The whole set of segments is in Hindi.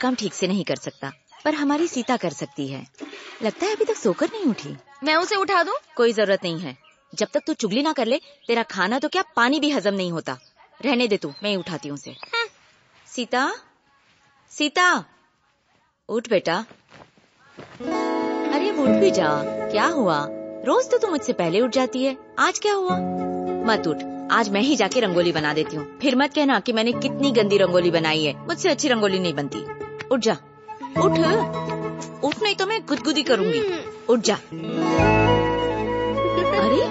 काम ठीक से नहीं कर सकता, पर हमारी सीता कर सकती है। लगता है अभी तक सोकर नहीं उठी। मैं उसे उठा दूं? कोई जरूरत नहीं है। जब तक तू चुगली ना कर ले, तेरा खाना तो क्या पानी भी हजम नहीं होता। रहने दे तू, मैं ही उठाती हूँ उसे। सीता, सीता, उठ बेटा। अरे उठ भी जा। क्या हुआ? रोज तो तू मुझसे पहले उठ जाती है, आज क्या हुआ? मत उठ, आज मैं ही जाके रंगोली बना देती हूँ। फिर मत कहना कि मैंने कितनी गंदी रंगोली बनाई है। मुझसे अच्छी रंगोली नहीं बनती। उठ जा, उठ उठ, नहीं तो मैं गुदगुदी करूंगी। उठ जा। अरे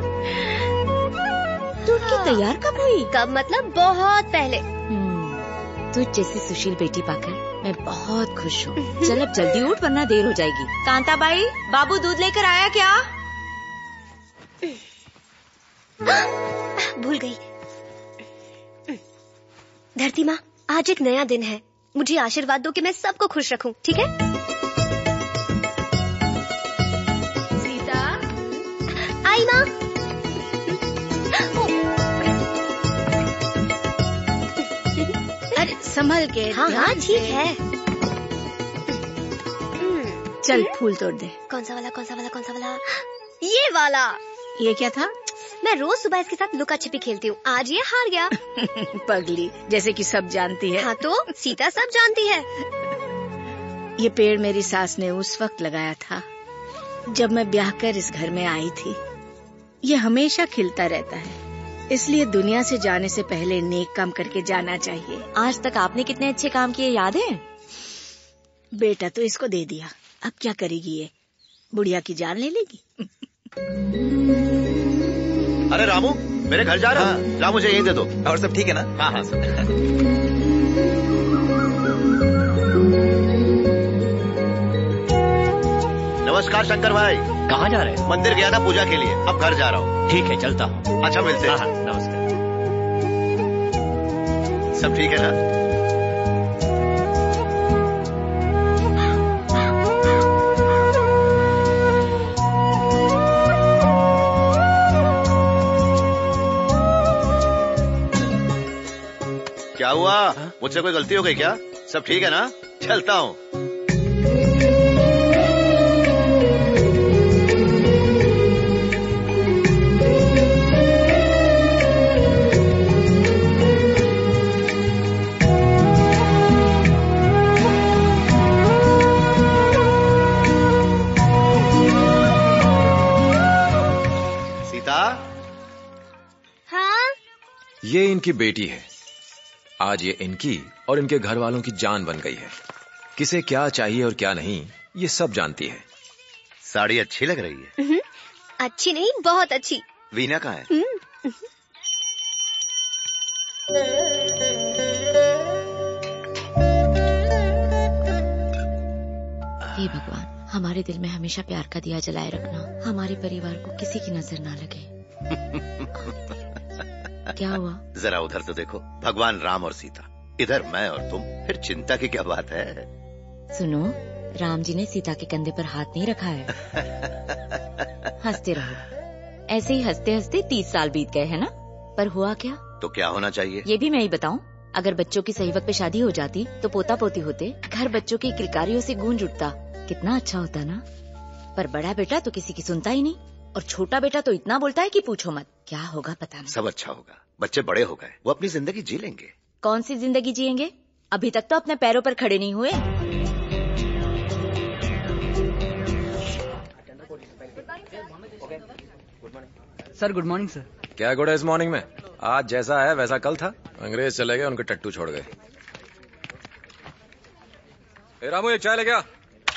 तू उठ के तैयार कब हुई? कब मतलब बहुत पहले। तुझ जैसी सुशील बेटी पाकर मैं बहुत खुश हूँ। चल अब जल्दी उठ वरना देर हो जाएगी। कांता बाई, बाबू दूध लेकर आया क्या? भूल गई। धरती माँ, आज एक नया दिन है, मुझे आशीर्वाद दो कि मैं सबको खुश रखूं, ठीक है? सीता, आई माँ। अरे संभल के। हाँ हाँ ठीक है। चल फूल तोड़ दे। कौन सा वाला, कौन सा वाला, कौन सा वाला? ये वाला। ये क्या था? मैं रोज सुबह इसके साथ लुका छिपी खेलती हूँ, आज ये हार गया। पगली, जैसे कि सब जानती है। हाँ तो सीता सब जानती है। ये पेड़ मेरी सास ने उस वक्त लगाया था जब मैं ब्याह कर इस घर में आई थी। ये हमेशा खिलता रहता है, इसलिए दुनिया से जाने से पहले नेक काम करके जाना चाहिए। आज तक आपने कितने अच्छे काम किए याद है? बेटा तो इसको दे दिया, अब क्या करेगी ये? बुढ़िया की जान ले लेगी। अरे रामू, मेरे घर जा रहा है। ला मुझे यहीं दे दो। और सब ठीक है ना? हाँ हाँ। नमस्कार शंकर भाई। कहाँ जा रहे हैं? मंदिर गया था पूजा के लिए, अब घर जा रहा हूँ। ठीक है, चलता हूँ। अच्छा मिलते हैं। हाँ, नमस्कार। सब ठीक है ना? क्या हुआ? मुझसे कोई गलती हो गई क्या? सब ठीक है ना? चलता हूँ। सीता? हाँ? ये इनकी बेटी है। आज ये इनकी और इनके घर वालों की जान बन गई है। किसे क्या चाहिए और क्या नहीं, ये सब जानती है। साड़ी अच्छी लग रही है। अच्छी नहीं, बहुत अच्छी। वीना कहाँ है? हे भगवान, हमारे दिल में हमेशा प्यार का दिया जलाए रखना, हमारे परिवार को किसी की नजर ना लगे। क्या हुआ? जरा उधर तो देखो, भगवान राम और सीता, इधर मैं और तुम, फिर चिंता की क्या बात है? सुनो, राम जी ने सीता के कंधे पर हाथ नहीं रखा है। हंसते रहो। ऐसे ही हंसते हंसते 30 साल बीत गए है ना? पर हुआ क्या? तो क्या होना चाहिए? ये भी मैं ही बताऊं? अगर बच्चों की सही वक्त पे शादी हो जाती तो पोता पोती होते, घर बच्चों की किलकारियों से गूंज उठता, कितना अच्छा होता ना? पर बड़ा बेटा तो किसी की सुनता ही नहीं, और छोटा बेटा तो इतना बोलता है कि पूछो मत। क्या होगा पता नहीं। सब अच्छा होगा, बच्चे बड़े हो गए, वो अपनी जिंदगी जी लेंगे। कौन सी जिंदगी जिएंगे? अभी तक तो अपने पैरों पर खड़े नहीं हुए। Sir good morning sir. क्या गुड है इस मॉर्निंग में? आज जैसा है वैसा कल था। अंग्रेज चले गए, उनके टट्टू छोड़ गए। रामू एक चाय ले गया।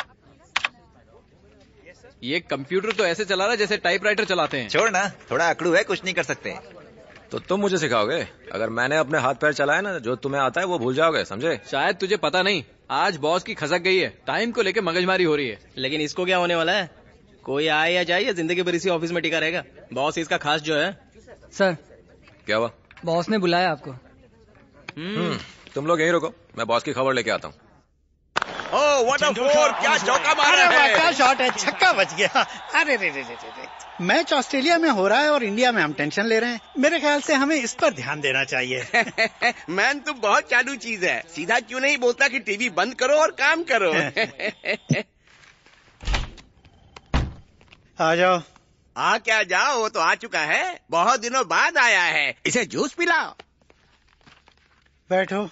ये कंप्यूटर तो ऐसे चला रहा है जैसे टाइपराइटर चलाते हैं। छोड़ ना, थोड़ा अकड़ू है, कुछ नहीं कर सकते। तो तुम मुझे सिखाओगे? अगर मैंने अपने हाथ पैर चलाए ना, जो तुम्हें आता है वो भूल जाओगे, समझे? शायद तुझे पता नहीं, आज बॉस की खसक गई है, टाइम को लेके मगजमारी हो रही है। लेकिन इसको क्या होने वाला है? कोई आए या जाए या जिंदगी भर इसी ऑफिस में टिका रहेगा। बॉस इसका खास जो है। सर क्या हुआ? बॉस ने बुलाया आपको। तुम लोग यहीं रुको, मैं बॉस की खबर लेके आता हूँ। ओह व्हाट अ फोर, क्या चौका मारा है। क्या शॉट है, छक्का बच गया। अरे रे रे रे रे, मैच ऑस्ट्रेलिया में हो रहा है और इंडिया में हम टेंशन ले रहे हैं। मेरे ख्याल से हमें इस पर ध्यान देना चाहिए। मैन तो बहुत चालू चीज है, सीधा क्यों नहीं बोलता कि टीवी बंद करो और काम करो। आ जाओ। आ क्या जाओ, वो तो आ चुका है, बहुत दिनों बाद आया है, इसे जूस पिलाओ। बैठो।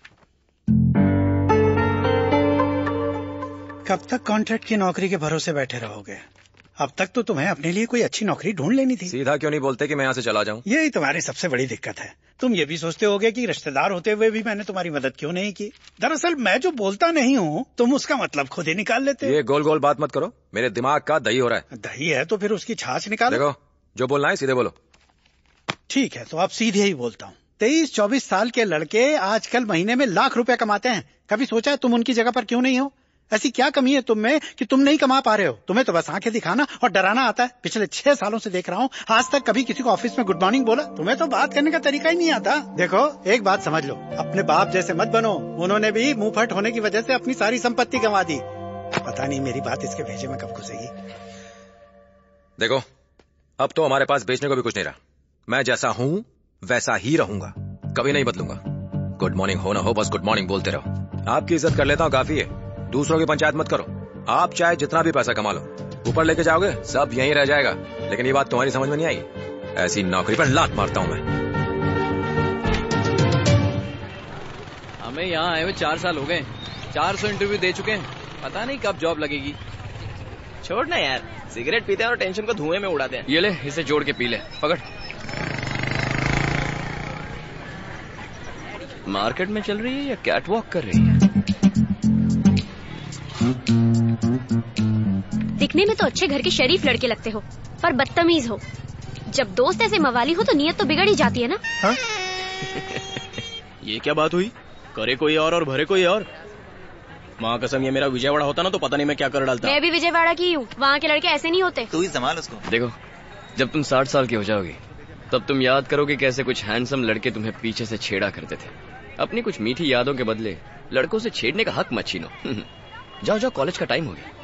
कब तक कॉन्ट्रैक्ट की नौकरी के भरोसे बैठे रहोगे? अब तक तो तुम्हें अपने लिए कोई अच्छी नौकरी ढूंढ लेनी थी। सीधा क्यों नहीं बोलते कि मैं यहाँ से चला जाऊँ? यही तुम्हारी सबसे बड़ी दिक्कत है। तुम ये भी सोचते होगे कि रिश्तेदार होते हुए भी मैंने तुम्हारी मदद क्यों नहीं की। दरअसल मैं जो बोलता नहीं हूँ तुम उसका मतलब खुद ही निकाल लेते हो। ये गोल गोल बात मत करो, मेरे दिमाग का दही हो रहा है। दही है तो फिर उसकी छाछ निकालो। देखो, जो बोलना है सीधे बोलो। ठीक है, तो अब सीधे ही बोलता हूँ। 23-24 साल के लड़के आजकल महीने में लाख रुपए कमाते हैं। कभी सोचा है तुम उनकी जगह पर क्यों नहीं हो? ऐसी क्या कमी है तुम में कि तुम नहीं कमा पा रहे हो? तुम्हें तो बस आंखें दिखाना और डराना आता है। पिछले 6 सालों से देख रहा हूँ, आज तक कभी किसी को ऑफिस में गुड मॉर्निंग बोला? तुम्हें तो बात करने का तरीका ही नहीं आता। देखो, एक बात समझ लो, अपने बाप जैसे मत बनो। उन्होंने भी मुंहफट होने की वजह से अपनी सारी संपत्ति गंवा दी। पता नहीं मेरी बात इसके भेजे में कब घुसेगी। देखो, अब तो हमारे पास बेचने को भी कुछ नहीं रहा। मैं जैसा हूँ वैसा ही रहूंगा, कभी नहीं बदलूंगा। गुड मॉर्निंग हो ना हो, बस गुड मॉर्निंग बोलते रहो। आपकी इज्जत कर लेता हूँ, काफी है। दूसरों की पंचायत मत करो। आप चाहे जितना भी पैसा कमा लो, ऊपर लेके जाओगे सब यहीं रह जाएगा। लेकिन ये बात तुम्हारी समझ में नहीं आई। ऐसी नौकरी पर लात मारता हूँ मैं। हमें यहाँ आए हुए 4 साल हो गए, 400 इंटरव्यू दे चुके हैं, पता नहीं कब जॉब लगेगी। छोड़ना यार, सिगरेट पीते हैं और टेंशन को धुएं में उड़ाते हैं। ये ले, इसे जोड़ के पी ले, पकड़। मार्केट में चल रही है या कैट वॉक कर रही है? दिखने में तो अच्छे घर के शरीफ लड़के लगते हो, पर बदतमीज हो। जब दोस्त ऐसे मवाली हो तो नीयत तो बिगड़ ही जाती है ना। हाँ? ये क्या बात हुई? करे कोई और भरे कोई और। माँ कसम, ये मेरा विजयवाड़ा होता ना तो पता नहीं मैं क्या कर डालता। मैं भी विजयवाड़ा की हूँ, वहाँ के लड़के ऐसे नहीं होते। तू ही संभाल उसको। देखो, जब तुम 60 साल की हो जाओगी तब तुम याद करोगे कैसे कुछ हैंडसम लड़के तुम्हें पीछे से छेड़ा करते थे। अपनी कुछ मीठी यादों के बदले लड़कों से छेड़ने का हक मत छीनो। जाओ जाओ, कॉलेज का टाइम हो गया।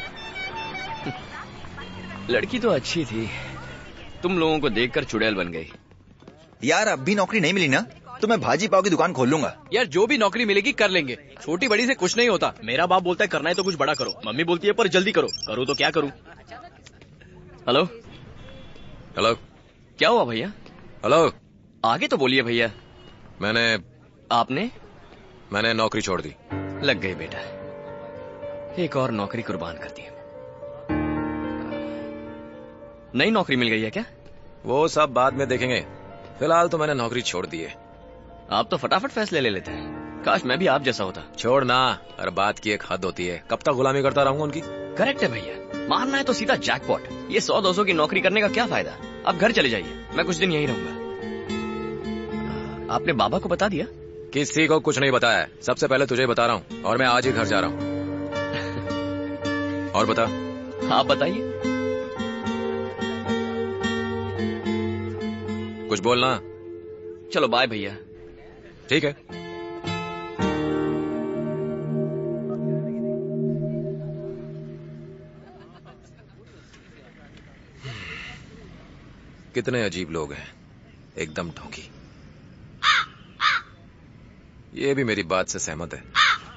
लड़की तो अच्छी थी, तुम लोगों को देखकर चुड़ैल बन गई। यार अब भी नौकरी नहीं मिली ना तो मैं भाजी पाव की दुकान खोल लूंगा। यार जो भी नौकरी मिलेगी कर लेंगे, छोटी बड़ी से कुछ नहीं होता। मेरा बाप बोलता है करना है तो कुछ बड़ा करो, मम्मी बोलती है पर जल्दी करो। करूँ तो क्या करूँ? हेलो हेलो, क्या हुआ भैया? हेलो, आगे तो बोलिए भैया। मैंने नौकरी छोड़ दी। लग गई बेटा, एक और नौकरी कुर्बान कर दी। नई नौकरी मिल गई है क्या? वो सब बाद में देखेंगे, फिलहाल तो मैंने नौकरी छोड़ दी है। आप तो फटाफट फैसले ले लेते हैं, काश मैं भी आप जैसा होता। छोड़ना, हर बात की एक हद होती है। कब तक गुलामी करता रहूंगा उनकी? करेक्ट है भैया, मारना है तो सीधा जैकपॉट। ये 100-200 की नौकरी करने का क्या फायदा? आप घर चले जाइए, मैं कुछ दिन यहीं रहूंगा। आपने बाबा को बता दिया? किसी को कुछ नहीं बताया, सबसे पहले तुझे बता रहा हूँ। और मैं आज ही घर जा रहा हूँ। और बता। आप बताइए। कुछ बोलना? चलो बाय भैया। ठीक है। कितने अजीब लोग हैं, एकदम ढोंगी। ये भी मेरी बात से सहमत है।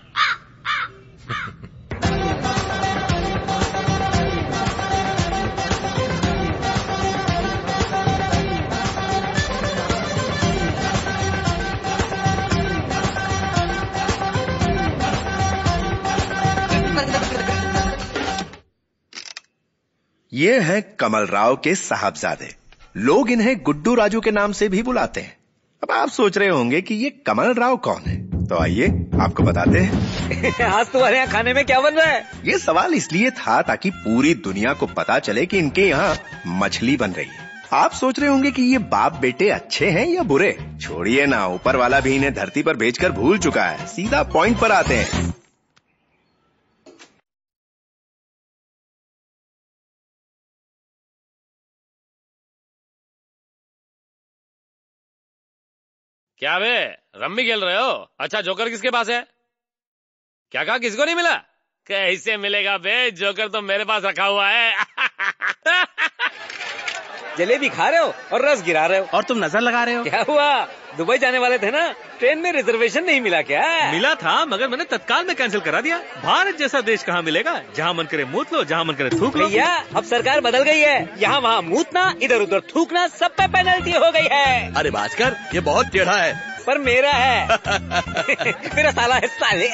ये हैं कमल राव के साहबजादे। लोग इन्हें गुड्डू राजू के नाम से भी बुलाते हैं। अब आप सोच रहे होंगे कि ये कमल राव कौन है, तो आइए आपको बताते हैं। आज तुम्हारे यहाँ खाने में क्या बन रहा है? ये सवाल इसलिए था ताकि पूरी दुनिया को पता चले कि इनके यहाँ मछली बन रही है। आप सोच रहे होंगे कि ये बाप बेटे अच्छे हैं या बुरे। छोड़िए ना, ऊपर वाला भी इन्हें धरती पर भेजकर भूल चुका है। सीधा पॉइंट पर आते हैं। क्या बे, रम्मी खेल रहे हो? अच्छा, जोकर किसके पास है? क्या कहा, किसको नहीं मिला? कैसे मिलेगा बे, जोकर तो मेरे पास रखा हुआ है। जलेबी खा रहे हो और रस गिरा रहे हो और तुम नजर लगा रहे हो। क्या हुआ, दुबई जाने वाले थे ना, ट्रेन में रिजर्वेशन नहीं मिला क्या? मिला था मगर मैंने तत्काल में कैंसिल करा दिया। भारत जैसा देश कहाँ मिलेगा, जहाँ मन करे मूत लो, जहाँ मन करे थूक लो। भैया अब सरकार बदल गई है, यहाँ वहाँ मूतना, इधर उधर थूकना, सब पे पेनल्टी हो गई है। अरे भास्कर, ये बहुत टेढ़ा है। पर मेरा है। मेरा साला है साले।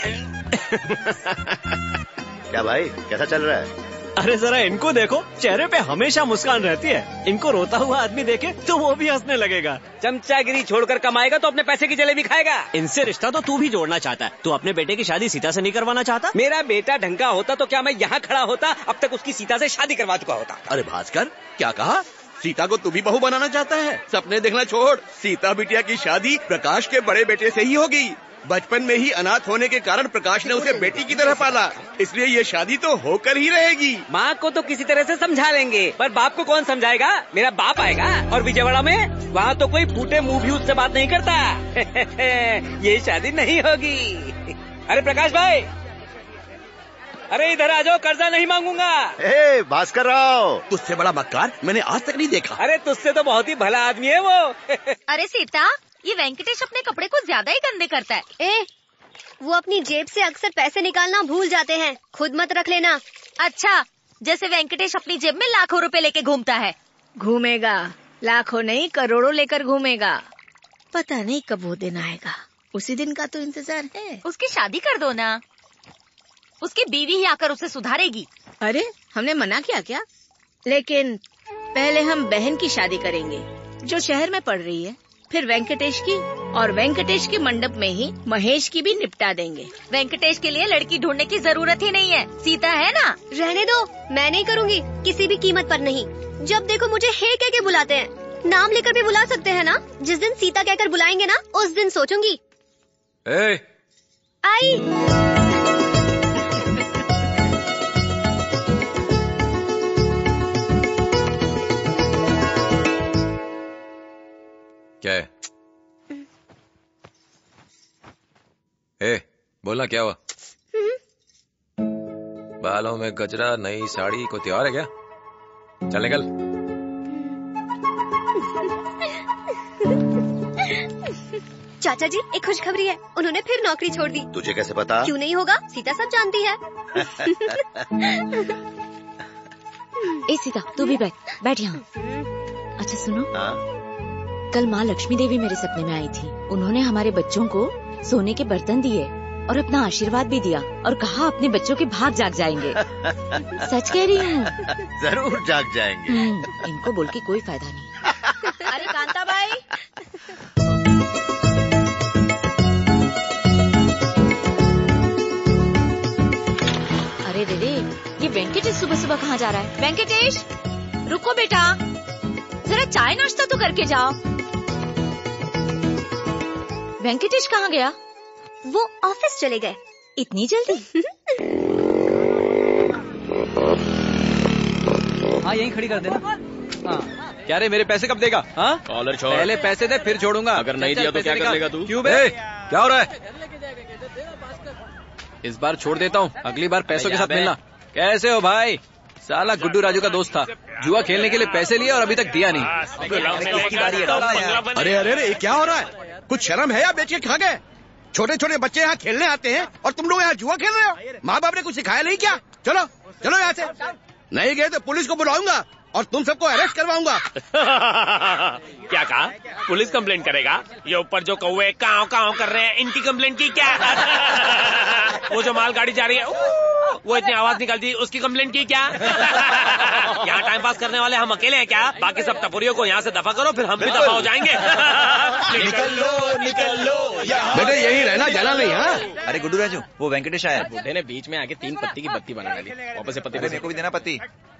क्या भाई, कैसा चल रहा है? अरे जरा इनको देखो, चेहरे पे हमेशा मुस्कान रहती है। इनको रोता हुआ आदमी देखे तो वो भी हंसने लगेगा। चमचागिरी छोड़कर कमाएगा तो अपने पैसे की जलेबी खाएगा। इनसे रिश्ता तो तू भी जोड़ना चाहता है। तू अपने बेटे की शादी सीता से नहीं करवाना चाहता? मेरा बेटा ढंग का होता तो क्या मैं यहाँ खड़ा होता, अब तक उसकी सीता से शादी करवा चुका होता। अरे भास्कर, क्या कहा? सीता को तू भी बहू बनाना चाहता है? सपने देखना छोड़, सीता बिटिया की शादी प्रकाश के बड़े बेटे से ही होगी। बचपन में ही अनाथ होने के कारण प्रकाश ने उसे बेटी की तरह पाला, इसलिए ये शादी तो होकर ही रहेगी। माँ को तो किसी तरह से समझा लेंगे, पर बाप को कौन समझाएगा? मेरा बाप आएगा और विजयवाड़ा में वहाँ तो कोई फूटे मुंह भी उससे बात नहीं करता। ये शादी नहीं होगी। अरे प्रकाश भाई, अरे इधर आ जाओ, कर्जा नहीं मांगूंगा। ए भास्कर राव, तुझसे बड़ा मक्कार मैंने आज तक नहीं देखा। अरे तुझसे तो बहुत ही भला आदमी है वो। अरे सीता, ये वेंकटेश अपने कपड़े को ज्यादा ही गंदे करता है। वो अपनी जेब से अक्सर पैसे निकालना भूल जाते हैं, खुद मत रख लेना। अच्छा, जैसे वेंकटेश अपनी जेब में लाखों रुपए लेके घूमता है। घूमेगा, लाखों नहीं करोड़ों लेकर घूमेगा। पता नहीं कब वो दिन आएगा, उसी दिन का तो इंतजार है। उसकी शादी कर दो ना, उसकी बीवी ही आकर उसे सुधारेगी। अरे हमने मना किया क्या? लेकिन पहले हम बहन की शादी करेंगे जो शहर में पढ़ रही है, फिर वेंकटेश की, और वेंकटेश के मंडप में ही महेश की भी निपटा देंगे। वेंकटेश के लिए लड़की ढूंढने की जरूरत ही नहीं है, सीता है ना। रहने दो, मैं नहीं करूँगी, किसी भी कीमत पर नहीं। जब देखो मुझे हे कह के बुलाते हैं, नाम लेकर भी बुला सकते हैं ना। जिस दिन सीता कहकर बुलाएंगे ना, उस दिन सोचूंगी। आई क्या है? बोलना क्या हुआ? बालों में गजरा, नई साड़ी, कोई त्योहार है क्या? चल निकल। चाचा जी, एक खुशखबरी है, उन्होंने फिर नौकरी छोड़ दी। तुझे कैसे पता? क्यों नहीं होगा, सीता सब जानती है। ए सीता, तू भी बैठ यहाँ। अच्छा सुनो, कल माँ लक्ष्मी देवी मेरे सपने में आई थी। उन्होंने हमारे बच्चों को सोने के बर्तन दिए और अपना आशीर्वाद भी दिया और कहा अपने बच्चों के भाग जाग जाएंगे। सच कह रही हूँ। जरूर जाग जाएंगे। इनको बोल के कोई फायदा नहीं। अरे कांता भाई, अरे रे, ये वेंकटेश सुबह सुबह कहाँ जा रहा है? वेंकटेश रुको बेटा, जरा चाय नाश्ता तो करके जाओ। वेंकटेश कहाँ गया? वो ऑफिस चले गए। इतनी जल्दी? हाँ यहीं खड़ी कर देना। हाँ क्या रे, मेरे पैसे कब देगा? हाँ कॉलर छोड़, पहले पैसे दे फिर छोड़ूंगा। अगर नहीं दिया तो क्या कर लेगा तू? क्यों बे? क्या हो रहा है? इस बार छोड़ देता हूँ, अगली बार पैसों के साथ मिलना। कैसे हो भाई? साला गुड्डू राजू का दोस्त था, जुआ खेलने के लिए पैसे लिए और अभी तक दिया नहीं। अरे अरे अरे, क्या हो रहा है? कुछ शर्म है या बेच के खा गए? छोटे छोटे बच्चे यहाँ खेलने आते हैं और तुम लोग यहाँ जुआ खेल रहे हो? माँ बाप ने कुछ सिखाया नहीं क्या? चलो चलो यहाँ से। नहीं गए तो पुलिस को बुलाऊंगा और तुम सबको अरेस्ट करवाऊंगा। क्या कहा? पुलिस कंप्लेंट करेगा? ये ऊपर जो कौवे काव काव कर रहे हैं, इनकी कंप्लेंट की क्या? वो जो मालगाड़ी जा रही है वो इतनी आवाज निकालती है, उसकी कंप्लेंट की क्या? यहाँ टाइम पास करने वाले हम अकेले हैं क्या? बाकी सब टपोरियों को यहाँ से दफा करो, फिर हम भी दफा हो जाएंगे। निकल लो बेटे, यही रहना, जाना नहीं। हाँ अरे गुड्डू राजू, वो वेंकटेश आया। बुढ़े ने बीच में आके 3 पत्ती की बत्ती बना डाली। वापस से पत्ती मेरे को भी देना पत्ती।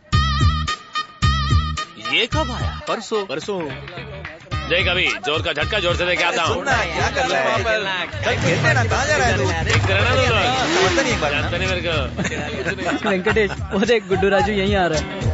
ये कब आया? परसों। जय कभी जोर का झटका जोर से दे के आता हूँ। क्या कर रहा है? खेलते ना, कहाँ जा रहा है तू? समझता नहीं एक बार? जानता नहीं मेरे को। वेंकटेश, वो देख गुड्डू राजू यहीं आ रहा है।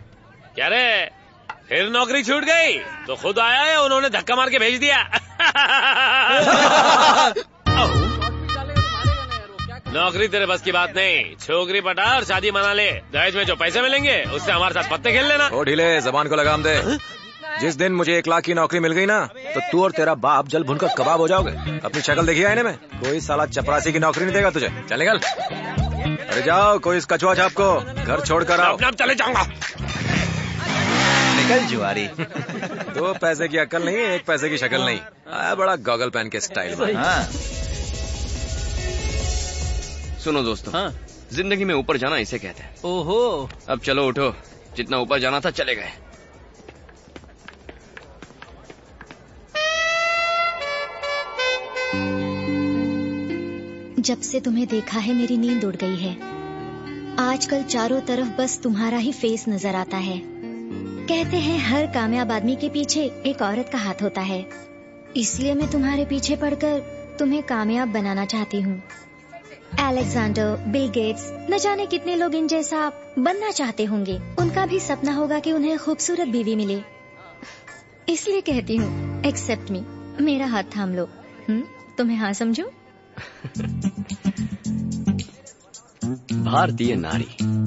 क्या रे, फिर नौकरी छूट गई? तो खुद आया है, उन्होंने धक्का मार के भेज दिया। नौकरी तेरे बस की बात नहीं, छोकरी पटा और शादी मना ले, दहेज में जो पैसे मिलेंगे उससे हमारे साथ पत्ते खेल लेना। ओ ढीले, जबान को लगाम दे। जिस दिन मुझे 1 लाख की नौकरी मिल गई ना, तो तू और तेरा बाप जल भुनकर कबाब हो जाओगे। अपनी शक्ल देखी आईने में, कोई साला चपरासी की नौकरी नहीं देगा तुझे। चल निकल। अरे जाओ, कोई इस कछुआ छाप को घर छोड़ कर आओ। अब चले जाऊंगा। निकल जुआरी। 2 पैसे की अकल नहीं, 1 पैसे की शक्ल नहीं। आया बड़ा गॉगल पहन के स्टाइल में। हाँ। सुनो दोस्तों, हाँ? जिंदगी में ऊपर जाना इसे कहते हैं। ओहो। अब चलो उठो, जितना ऊपर जाना था चले गए। जब से तुम्हें देखा है मेरी नींद उड़ गई है। आजकल चारों तरफ बस तुम्हारा ही फेस नजर आता है। कहते हैं हर कामयाब आदमी के पीछे एक औरत का हाथ होता है, इसलिए मैं तुम्हारे पीछे पड़कर तुम्हें कामयाब बनाना चाहती हूँ। अलेक्जेंडर, बिल गेट्स, न जाने कितने लोग इन जैसा बनना चाहते होंगे। उनका भी सपना होगा कि उन्हें खूबसूरत बीवी मिले। इसलिए कहती हूँ, एक्सेप्ट मी, मेरा हाथ थाम लो। तुम्हें हाँ समझूं? भारतीय नारी,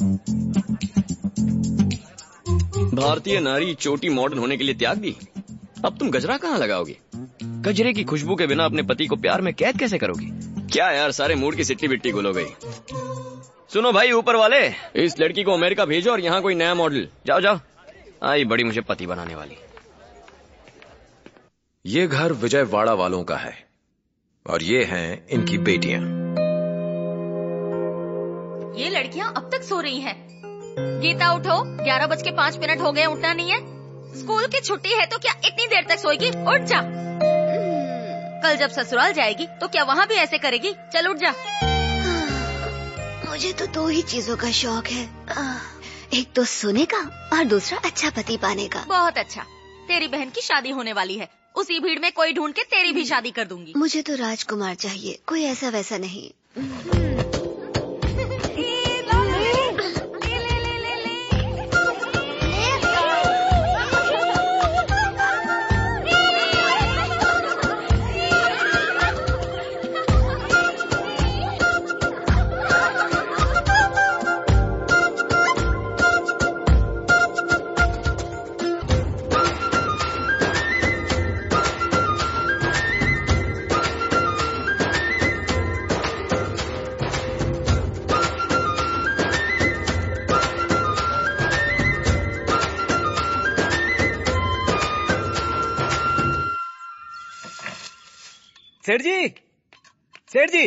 भारतीय नारी चोटी मॉडर्न होने के लिए त्याग दी। अब तुम गजरा कहाँ लगाओगी? गजरे की खुशबू के बिना अपने पति को प्यार में कैद कैसे करोगी? क्या यार, सारे मूड की सिट्टी बिट्टी गुल हो गई। सुनो भाई ऊपर वाले, इस लड़की को अमेरिका भेजो और यहाँ कोई नया मॉडल। जाओ जाओ, आई बड़ी मुझे पति बनाने वाली। ये घर विजयवाड़ा वालों का है और ये हैं इनकी बेटियां। ये लड़कियां अब तक सो रही हैं। गीता उठो, 11:05 हो गए, उठना नहीं है? स्कूल की छुट्टी है तो क्या इतनी देर तक सोएगी? उठ जा। कल जब ससुराल जाएगी तो क्या वहाँ भी ऐसे करेगी? चल उठ जा। मुझे तो 2 ही चीजों का शौक है, एक तो सोने का और दूसरा अच्छा पति पाने का। बहुत अच्छा, तेरी बहन की शादी होने वाली है, उसी भीड़ में कोई ढूंढ के तेरी भी शादी कर दूंगी। मुझे तो राजकुमार चाहिए, कोई ऐसा वैसा नहीं। सेठ जी,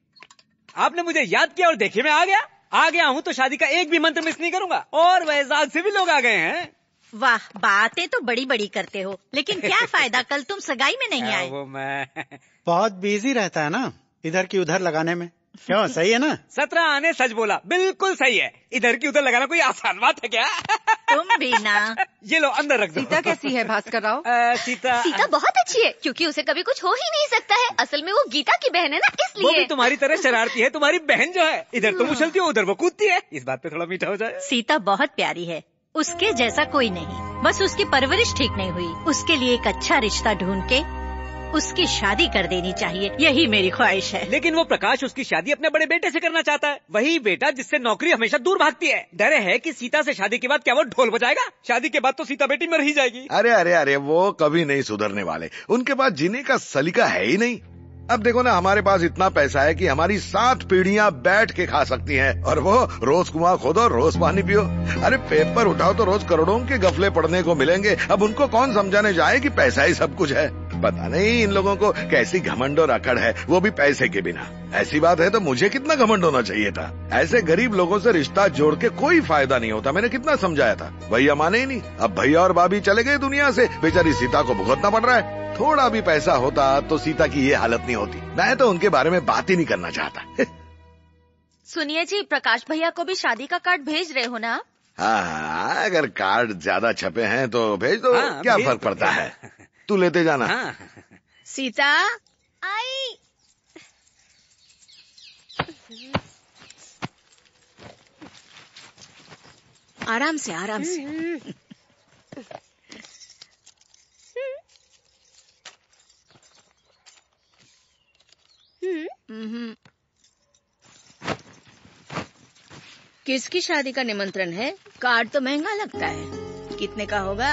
आपने मुझे याद किया और देखिए मैं आ गया हूँ तो शादी का एक भी मंत्र मिस नहीं करूंगा। और वैजाग से भी लोग आ गए हैं। वाह, बातें तो बड़ी बड़ी करते हो, लेकिन क्या फायदा, कल तुम सगाई में नहीं आए। वो मैं बहुत बिजी रहता है ना, इधर की उधर लगाने में। क्यों, सही है ना? 17 आने सच बोला, बिल्कुल सही है। इधर की उधर लगाना कोई आसान बात है क्या? तुम भी ना। ये लो अंदर रख दो। सीता कैसी है भास्कर राव? सीता बहुत अच्छी है, क्योंकि उसे कभी कुछ हो ही नहीं सकता है। असल में वो गीता की बहन है ना, इसलिए। वो भी तुम्हारी तरह शरारती है। तुम्हारी बहन जो है, इधर तुम उछलती हो, उधर वो कूदती है। इस बात पे थोड़ा मीठा हो जाए। सीता बहुत प्यारी है, उसके जैसा कोई नहीं। बस उसकी परवरिश ठीक नहीं हुई। उसके लिए एक अच्छा रिश्ता ढूंढ के उसकी शादी कर देनी चाहिए, यही मेरी ख्वाहिश है। लेकिन वो प्रकाश उसकी शादी अपने बड़े बेटे से करना चाहता है, वही बेटा जिससे नौकरी हमेशा दूर भागती है। डर है कि सीता से शादी के बाद क्या वो ढोल बजाएगा? शादी के बाद तो सीता बेटी मर ही जाएगी। अरे अरे अरे, वो कभी नहीं सुधरने वाले। उनके पास जीने का सलीका है ही नहीं। अब देखो ना, हमारे पास इतना पैसा है कि हमारी 7 पीढ़ियां बैठ के खा सकती हैं, और वो रोज कुआं खोदो, रोज पानी पियो। अरे पेपर उठाओ तो रोज करोड़ों के गफले पढ़ने को मिलेंगे। अब उनको कौन समझाने जाए कि पैसा ही सब कुछ है। पता नहीं इन लोगों को कैसी घमंड और अकड़ है, वो भी पैसे के बिना। ऐसी बात है तो मुझे कितना घमंड होना चाहिए था। ऐसे गरीब लोगों से रिश्ता जोड़ के कोई फायदा नहीं होता। मैंने कितना समझाया था, भैया माने ही नहीं। अब भैया और भाभी चले गए दुनिया से, बेचारी सीता को भुगतना पड़ रहा है। थोड़ा भी पैसा होता तो सीता की ये हालत नहीं होती। मैं तो उनके बारे में बात ही नहीं करना चाहता। सुनिए जी, प्रकाश भैया को भी शादी का कार्ड भेज रहे हो ना? हाँ, अगर कार्ड ज्यादा छपे हैं तो भेज दो। क्या फर्क पड़ता है, तू लेते जाना। सीता आई। आराम से आराम से। किसकी शादी का निमंत्रण है? कार्ड तो महंगा लगता है। कितने का होगा?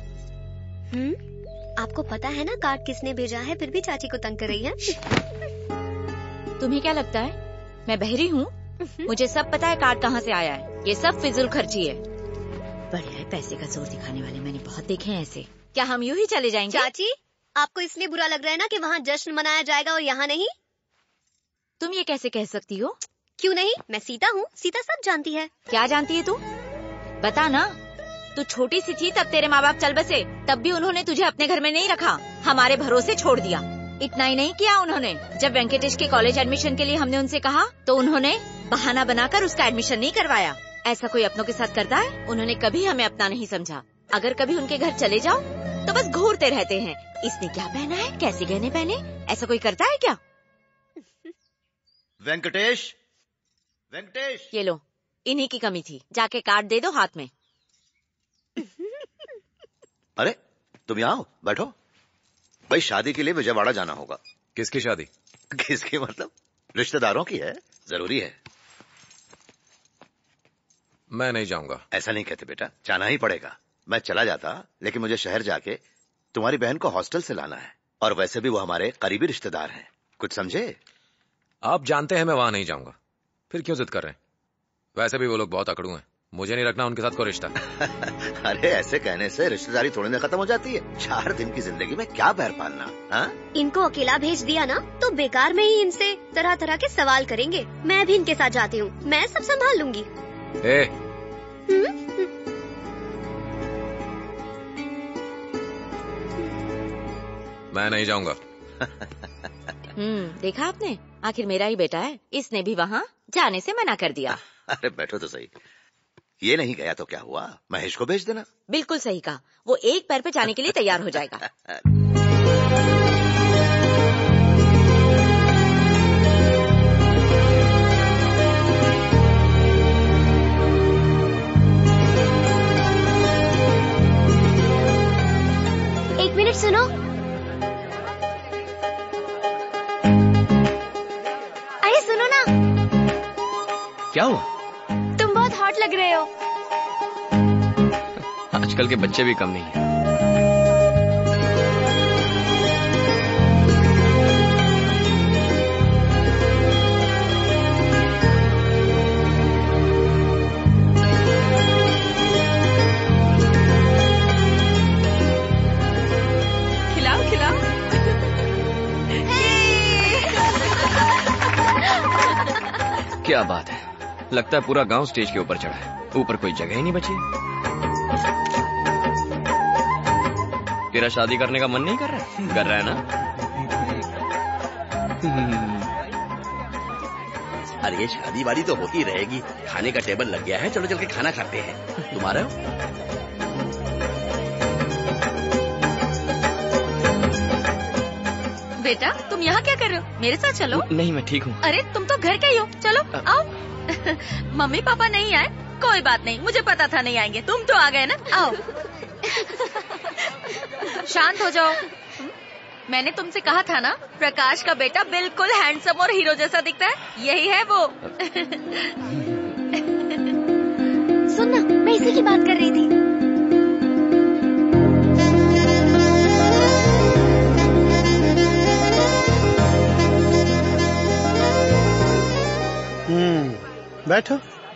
आपको पता है ना कार्ड किसने भेजा है, फिर भी चाची को तंग कर रही है। तुम्हें क्या लगता है मैं बहरी हूँ? मुझे सब पता है कार्ड कहाँ से आया है। ये सब फिजूल खर्ची है। बढ़िया है, पैसे का जोर दिखाने वाले मैंने बहुत देखे हैं ऐसे। क्या हम यूं ही चले जाएंगे? चाची, आपको इसलिए बुरा लग रहा है ना कि वहाँ जश्न मनाया जाएगा और यहाँ नहीं? तुम ये कैसे कह सकती हो? क्यों नहीं, मैं सीता हूँ, सीता सब जानती है। क्या जानती है तू? बता ना। तू छोटी सी थी तब तेरे माँ बाप चल बसे, तब भी उन्होंने तुझे अपने घर में नहीं रखा, हमारे भरोसे छोड़ दिया। इतना ही नहीं किया उन्होंने, जब वेंकटेश के कॉलेज एडमिशन के लिए हमने उनसे कहा तो उन्होंने बहाना बनाकर उसका एडमिशन नहीं करवाया। ऐसा कोई अपनों के साथ करता है? उन्होंने कभी हमें अपना नहीं समझा। अगर कभी उनके घर चले जाओ तो बस घूरते रहते हैं, इसने क्या पहना है, कैसे गहने पहने, ऐसा कोई करता है क्या? वेंकटेश, वेंकटेश, ये लो, इन्हीं की कमी थी, जाके कार्ड दे दो हाथ में। अरे तुम यहाँ हो, बैठो। भाई शादी के लिए विजयवाड़ा जाना होगा। किसकी शादी? किसकी मतलब? रिश्तेदारों की है, जरूरी है। मैं नहीं जाऊंगा। ऐसा नहीं कहते बेटा, जाना ही पड़ेगा। मैं चला जाता, लेकिन मुझे शहर जाके तुम्हारी बहन को हॉस्टल से लाना है, और वैसे भी वो हमारे करीबी रिश्तेदार हैं, कुछ समझे? आप जानते हैं मैं वहां नहीं जाऊंगा, फिर क्यों जिद कर रहे हैं? वैसे भी वो लोग बहुत अकड़ू हैं, मुझे नहीं रखना उनके साथ कोई रिश्ता। अरे ऐसे कहने से रिश्तेदारी थोड़ी ना खत्म हो जाती है। 4 दिन की जिंदगी में क्या पैर पालना? हाँ? इनको अकेला भेज दिया ना तो बेकार में ही इनसे तरह तरह के सवाल करेंगे। मैं भी इनके साथ जाती हूँ, मैं सब संभाल लूंगी। मैं नहीं जाऊंगा। देखा आपने, आखिर मेरा ही बेटा है, इसने भी वहाँ जाने से मना कर दिया। अरे बैठो तो सही। ये नहीं गया तो क्या हुआ, महेश को भेज देना। बिल्कुल सही कहा, वो एक पैर पे जाने के लिए तैयार हो जाएगा। एक मिनट सुनो। अरे सुनो ना। क्या हुआ? तुम बहुत हॉट लग रहे हो। आजकल के बच्चे भी कम नहीं है। खिलाओ खिलाओ। क्या बात है, लगता है पूरा गांव स्टेज के ऊपर चढ़ा है, ऊपर कोई जगह ही नहीं बची। तेरा शादी करने का मन नहीं कर रहा? कर रहा है ना? अरे शादी वादी तो होती रहेगी, खाने का टेबल लग गया है, चलो चल के खाना खाते हैं। तुम आ रहे हो? बेटा तुम यहाँ क्या कर रहे हो? मेरे साथ चलो। नहीं मैं ठीक हूँ। अरे तुम तो घर के ही हो, चलो आओ। मम्मी पापा नहीं आए? कोई बात नहीं, मुझे पता था नहीं आएंगे, तुम तो आ गए ना, आओ। शांत हो जाओ। मैंने तुमसे कहा था ना, प्रकाश का बेटा बिल्कुल हैंडसम और हीरो जैसा दिखता है, यही है वो। सुन ना, मैं इसी की बात कर रही थी। बैठो।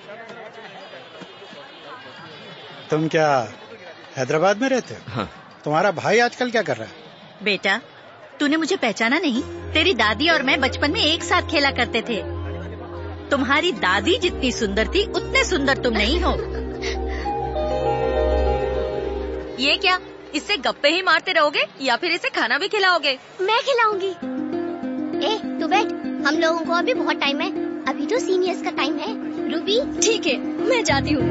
तुम क्या हैदराबाद में रहते हो? हाँ। तुम्हारा भाई आजकल क्या कर रहा है? बेटा तूने मुझे पहचाना नहीं? तेरी दादी और मैं बचपन में एक साथ खेला करते थे। तुम्हारी दादी जितनी सुंदर थी उतने सुंदर तुम नहीं हो। ये क्या, इससे गप्पे ही मारते रहोगे या फिर इसे खाना भी खिलाओगे? मैं खिलाऊंगी। ए तू बैठ, हम लोगों को अभी बहुत टाइम है, अभी तो सीनियर्स का टाइम है। रूबी ठीक है, मैं जाती हूँ।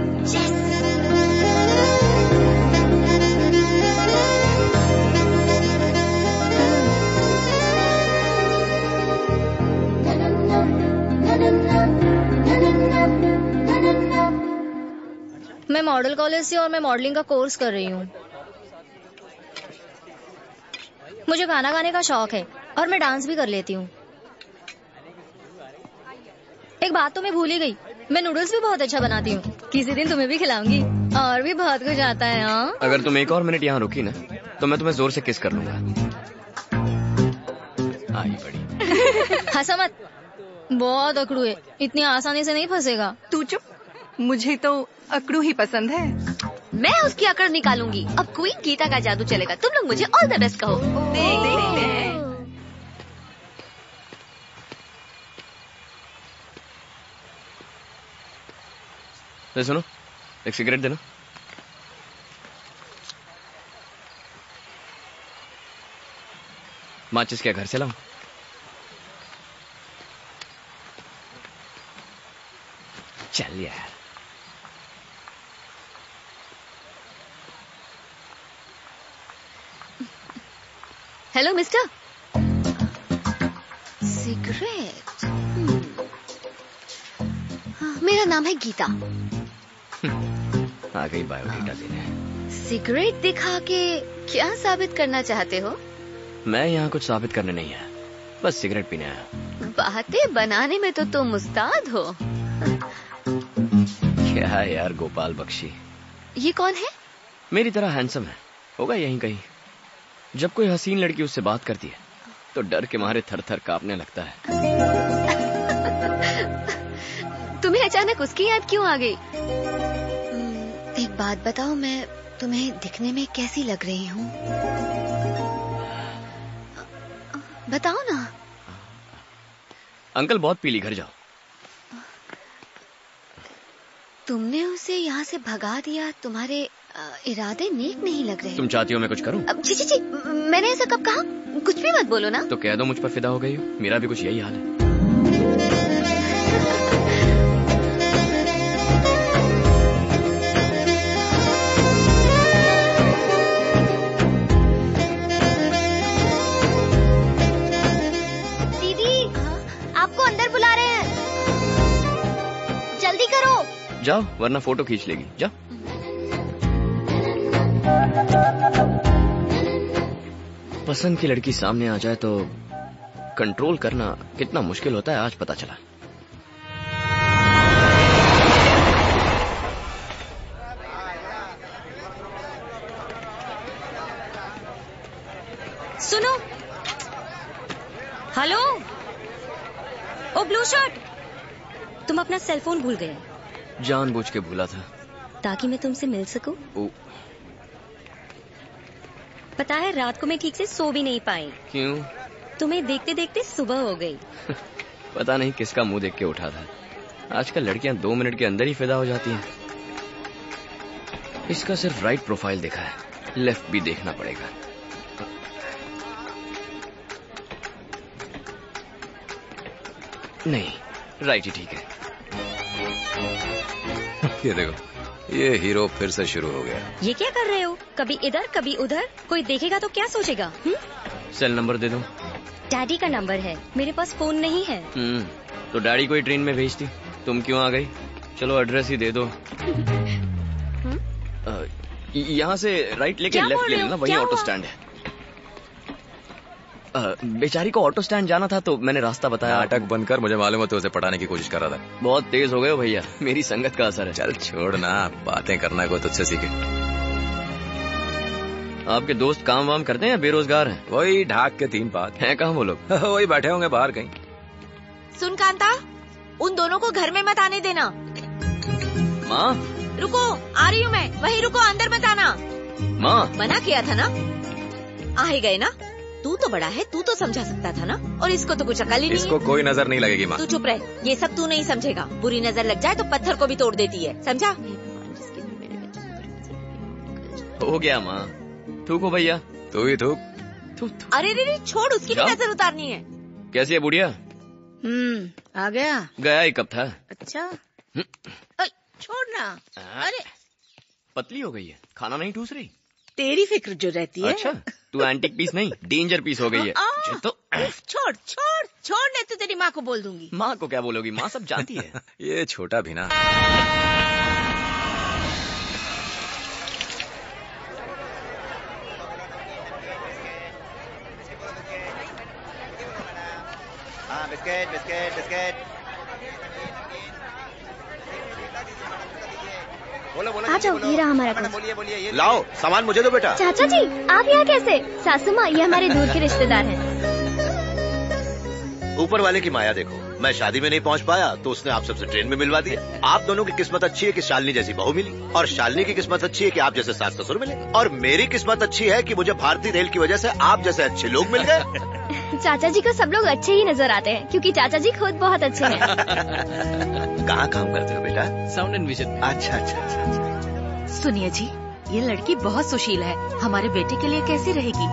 मैं मॉडल कॉलेज से और मैं मॉडलिंग का कोर्स कर रही हूँ। मुझे गाना गाने का शौक है और मैं डांस भी कर लेती हूँ। एक बात तो मैं भूल ही गई, मैं नूडल्स भी बहुत अच्छा बनाती हूँ, किसी दिन तुम्हें भी खिलाऊंगी। और भी बहुत कुछ आता है। हाँ, अगर तुम एक और मिनट यहाँ रुकी ना तो मैं तुम्हें जोर से किस कर लूंगा। आई बड़ी। हंसा मत, बहुत अकड़ू है, इतनी आसानी से नहीं फंसेगा। तू चुप, मुझे तो अकड़ू ही पसंद है। मैं उसकी अकड़ निकालूंगी। अब क्वीन गीता का जादू चलेगा। तुम लोग मुझे ऑल द बेस्ट कहो। देखते हैं। सुनो, एक सिगरेट देना। माचिस क्या घर से लाऊं? चल यार। Hello mister. सिगरेट। मेरा नाम है गीता। आ गई बायोडेटा देने। सिगरेट दिखा के क्या साबित करना चाहते हो? मैं यहाँ कुछ साबित करने नहीं आया, बस सिगरेट पीने आया। बातें बनाने में तो तुम उस्ताद हो। क्या यार गोपाल बख्शी। ये कौन है? मेरी तरह हैंडसम है, होगा यहीं कहीं। जब कोई हसीन लड़की उससे बात करती है तो डर के मारे थर थर कांपने लगता है। तुम्हें अचानक उसकी याद क्यों आ गई? एक बात बताओ, मैं तुम्हें दिखने में कैसी लग रही हूँ? बताओ ना। अंकल बहुत पीली, घर जाओ। तुमने उसे यहाँ से भगा दिया, तुम्हारे इरादे नेक नहीं लग रहे। तुम चाहती हो मैं कुछ करूं? जी, मैंने ऐसा कब कहा? कुछ भी मत बोलो ना। तो कह दो मुझ पर फिदा हो गई हो। मेरा भी कुछ यही हाल है। जाओ वरना फोटो खींच लेगी। जाओ। पसंद की लड़की सामने आ जाए तो कंट्रोल करना कितना मुश्किल होता है आज पता चला। सुनो, हेलो, ओ ब्लू शर्ट, तुम अपना सेल फोन भूल गए। जानबूझ के भूला था ताकि मैं तुमसे मिल सकूं। पता है रात को मैं ठीक से सो भी नहीं पाई। क्यों? तुम्हें देखते देखते सुबह हो गई। पता नहीं किसका मुंह देख के उठा था। आजकल लड़कियां 2 मिनट के अंदर ही फिदा हो जाती हैं। इसका सिर्फ राइट प्रोफाइल देखा है, लेफ्ट भी देखना पड़ेगा। नहीं, राइट ही ठीक है। ये देखो, ये हीरो फिर से शुरू हो गया। ये क्या कर रहे हो? कभी इधर कभी उधर। कोई देखेगा तो क्या सोचेगा? सेल नंबर दे दो। डैडी का नंबर है, मेरे पास फोन नहीं है। तो डैडी को ही ट्रेन में भेजती, तुम क्यों आ गई? चलो एड्रेस ही दे दो। यहाँ से राइट लेके लेफ्ट ले लेना, वही ऑटो स्टैंड है। बेचारी को ऑटो स्टैंड जाना था तो मैंने रास्ता बताया। नाटक बनकर मुझे मालूम है तो उसे पटाने की कोशिश कर रहा था। बहुत तेज हो गए हो भैया, मेरी संगत का असर है। चल छोड़ ना, बातें करना को तुझसे सीखे। आपके दोस्त काम वाम करते हैं या बेरोजगार हैं? वही ढाक के 3 बात हैं। कहाँ वो लोग? वही बैठे होंगे बाहर कहीं। सुन कांता, उन दोनों को घर में मत आने देना। माँ रुको, आ रही हूँ मैं। वहीं रुको, अंदर मत आना। माँ मना किया था ना, आ ही गए ना। तू तो बड़ा है, तू तो समझा सकता था ना। और इसको तो कुछ अकल ही नहीं है। इसको कोई नजर नहीं लगेगी माँ। तू चुप रह, ये सब तू नहीं समझेगा। बुरी नजर लग जाए तो पत्थर को भी तोड़ देती है, समझा? हो गया माँ, थूको भैया। तू ही थूक। अरे रे, छोड़, उसकी भी नजर उतारनी है। कैसी है बुढ़िया? आ गया। गया ही कब था? अच्छा, छोड़ना। अरे पतली हो गई है, खाना नहीं ठूस रही। तेरी फिक्र जो रहती है। अच्छा, तू एंटीक पीस नहीं, डेंजर पीस हो गई है। तो छोड़ ले, तू तेरी माँ को बोल दूंगी। माँ को क्या बोलोगी? माँ सब जानती है। ये छोटा भी ना। Biscuit biscuit biscuit. आ जाओ, ये रहा हमारा कुछ। लाओ सामान मुझे दो बेटा। चाचा जी आप यहाँ कैसे? सासू माँ, ये हमारे दूर के रिश्तेदार हैं। ऊपर वाले की माया देखो, मैं शादी में नहीं पहुंच पाया तो उसने आप सबसे ट्रेन में मिलवा दिया। आप दोनों की किस्मत अच्छी है कि शालिनी जैसी बहू मिली, और शालिनी की किस्मत अच्छी है कि आप जैसे सास ससुर मिले, और मेरी किस्मत अच्छी है कि मुझे भारतीय रेल की वजह से आप जैसे अच्छे लोग मिल गए। चाचा जी को सब लोग अच्छे ही नजर आते हैं क्योंकि चाचा जी खुद बहुत अच्छे हैं। कहाँ काम करते हो बेटा? Sound and vision. अच्छा अच्छा अच्छा। सुनिए जी, ये लड़की बहुत सुशील है, हमारे बेटे के लिए कैसी रहेगी?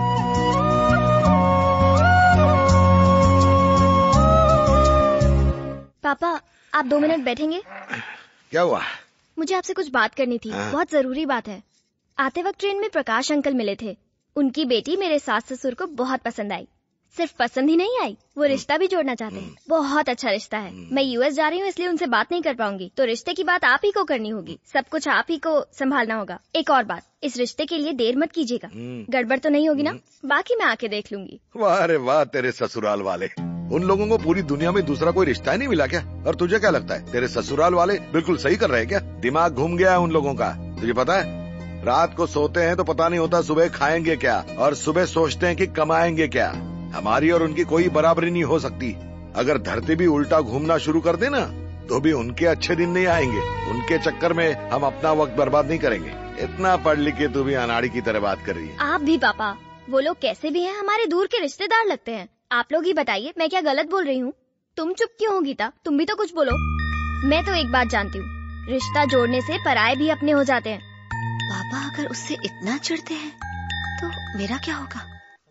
पापा आप 2 मिनट बैठेंगे? क्या हुआ? मुझे आपसे कुछ बात करनी थी, बहुत जरूरी बात है। आते वक्त ट्रेन में प्रकाश अंकल मिले थे। उनकी बेटी मेरे सास ससुर को बहुत पसंद आई। सिर्फ पसंद ही नहीं आई, वो रिश्ता भी जोड़ना चाहते हैं। बहुत अच्छा रिश्ता है। मैं यूएस जा रही हूँ इसलिए उनसे बात नहीं कर पाऊंगी, तो रिश्ते की बात आप ही को करनी होगी। सब कुछ आप ही को संभालना होगा। एक और बात, इस रिश्ते के लिए देर मत कीजिएगा। गड़बड़ तो नहीं होगी ना? बाकी मैं आके देख लूंगी। वाह रे वाह, तेरे ससुराल वाले। उन लोगों को पूरी दुनिया में दूसरा कोई रिश्ता ही नहीं मिला क्या? और तुझे क्या लगता है तेरे ससुराल वाले बिल्कुल सही कर रहे हैं क्या? दिमाग घूम गया है उन लोगों का। तुझे पता है, रात को सोते हैं तो पता नहीं होता सुबह खाएंगे क्या, और सुबह सोचते हैं कि कमाएंगे क्या। हमारी और उनकी कोई बराबरी नहीं हो सकती। अगर धरती भी उल्टा घूमना शुरू कर दे ना, तो भी उनके अच्छे दिन नहीं आएंगे। उनके चक्कर में हम अपना वक्त बर्बाद नहीं करेंगे। इतना पढ़ लिख के तू भी अनाड़ी की तरह बात कर रही है। आप भी पापा, वो लोग कैसे भी हैं हमारे दूर के रिश्तेदार लगते हैं। आप लोग ही बताइए, मैं क्या गलत बोल रही हूँ? तुम चुप क्यों हो गीता? तुम भी तो कुछ बोलो। मैं तो एक बात जानती हूँ, रिश्ता जोड़ने से पराये भी अपने हो जाते हैं। पापा अगर उससे इतना चिढ़ते हैं तो मेरा क्या होगा?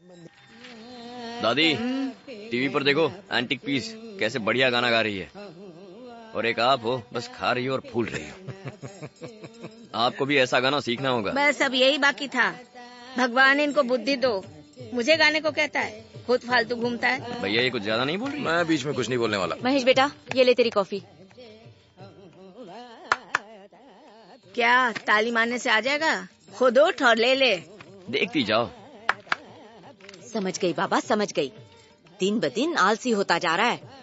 दादी टीवी पर देखो, एंटिक पीस कैसे बढ़िया गाना गा रही है, और एक आप हो बस खा रही हो और फूल रही हो। आपको भी ऐसा गाना सीखना होगा। बस अब यही बाकी था। भगवान इनको बुद्धि दो। मुझे गाने को कहता है, खुद फालतू घूमता है। भैया ये कुछ ज्यादा नहीं बोल रही? मैं बीच में कुछ नहीं बोलने वाला। महेश बेटा, ये ले तेरी कॉफी। क्या ताली मारने से आ जाएगा? खुद उठ और ले ले। देखती जाओ। समझ गई बाबा, समझ गई। दिन ब दिन आलसी होता जा रहा है।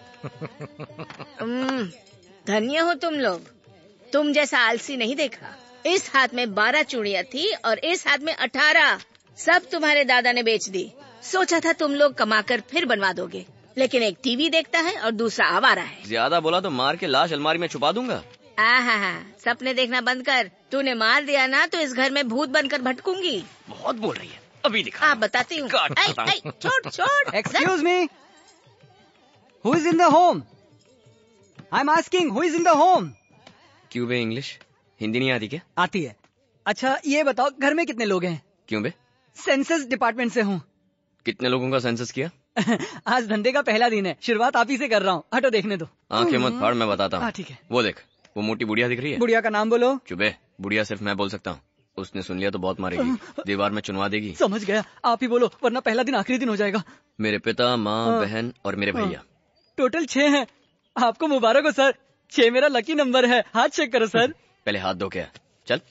धन्य हो तुम लोग, तुम जैसा आलसी नहीं देखा। इस हाथ में 12 चूड़ियाँ थी और इस हाथ में 18। सब तुम्हारे दादा ने बेच दी। सोचा था तुम लोग कमाकर फिर बनवा दोगे, लेकिन एक टीवी देखता है और दूसरा आवारा है। ज्यादा बोला तो मार के लाश अलमारी में छुपा दूंगा। सपने देखना बंद कर। तूने मार दिया ना तो इस घर में भूत बनकर भटकूंगी। बहुत बोल रही है, अभी दिखा। आप बताती हूँ। छोड़ छोड़। Excuse me, who is in the home? I'm asking, who is in the home? क्यों बे, इंग्लिश हिंदी नहीं आती क्या? आती है। अच्छा ये बताओ, घर में कितने लोग हैं? क्यों बे? सेंसस डिपार्टमेंट से हूँ। कितने लोगों का सेंसस किया? आज धंधे का पहला दिन है, शुरुआत आप ही से कर रहा हूँ। हटो देखने दो। आंखें मत फाड़, मैं बताता हूँ। ठीक है। वो देख, वो मोटी बुढ़िया दिख रही है। बुढ़िया का नाम बोलो। चुबे, बुढ़िया सिर्फ मैं बोल सकता हूँ। उसने सुन लिया तो बहुत मारेगी, दीवार में चुनवा देगी। समझ गया, आप ही बोलो वरना पहला दिन आखिरी दिन हो जाएगा। मेरे पिता, माँ, बहन और मेरे भैया। टोटल 6 हैं। आपको मुबारक हो सर, 6 मेरा लकी नंबर है। हाथ चेक करो सर। पहले हाथ धो के चल।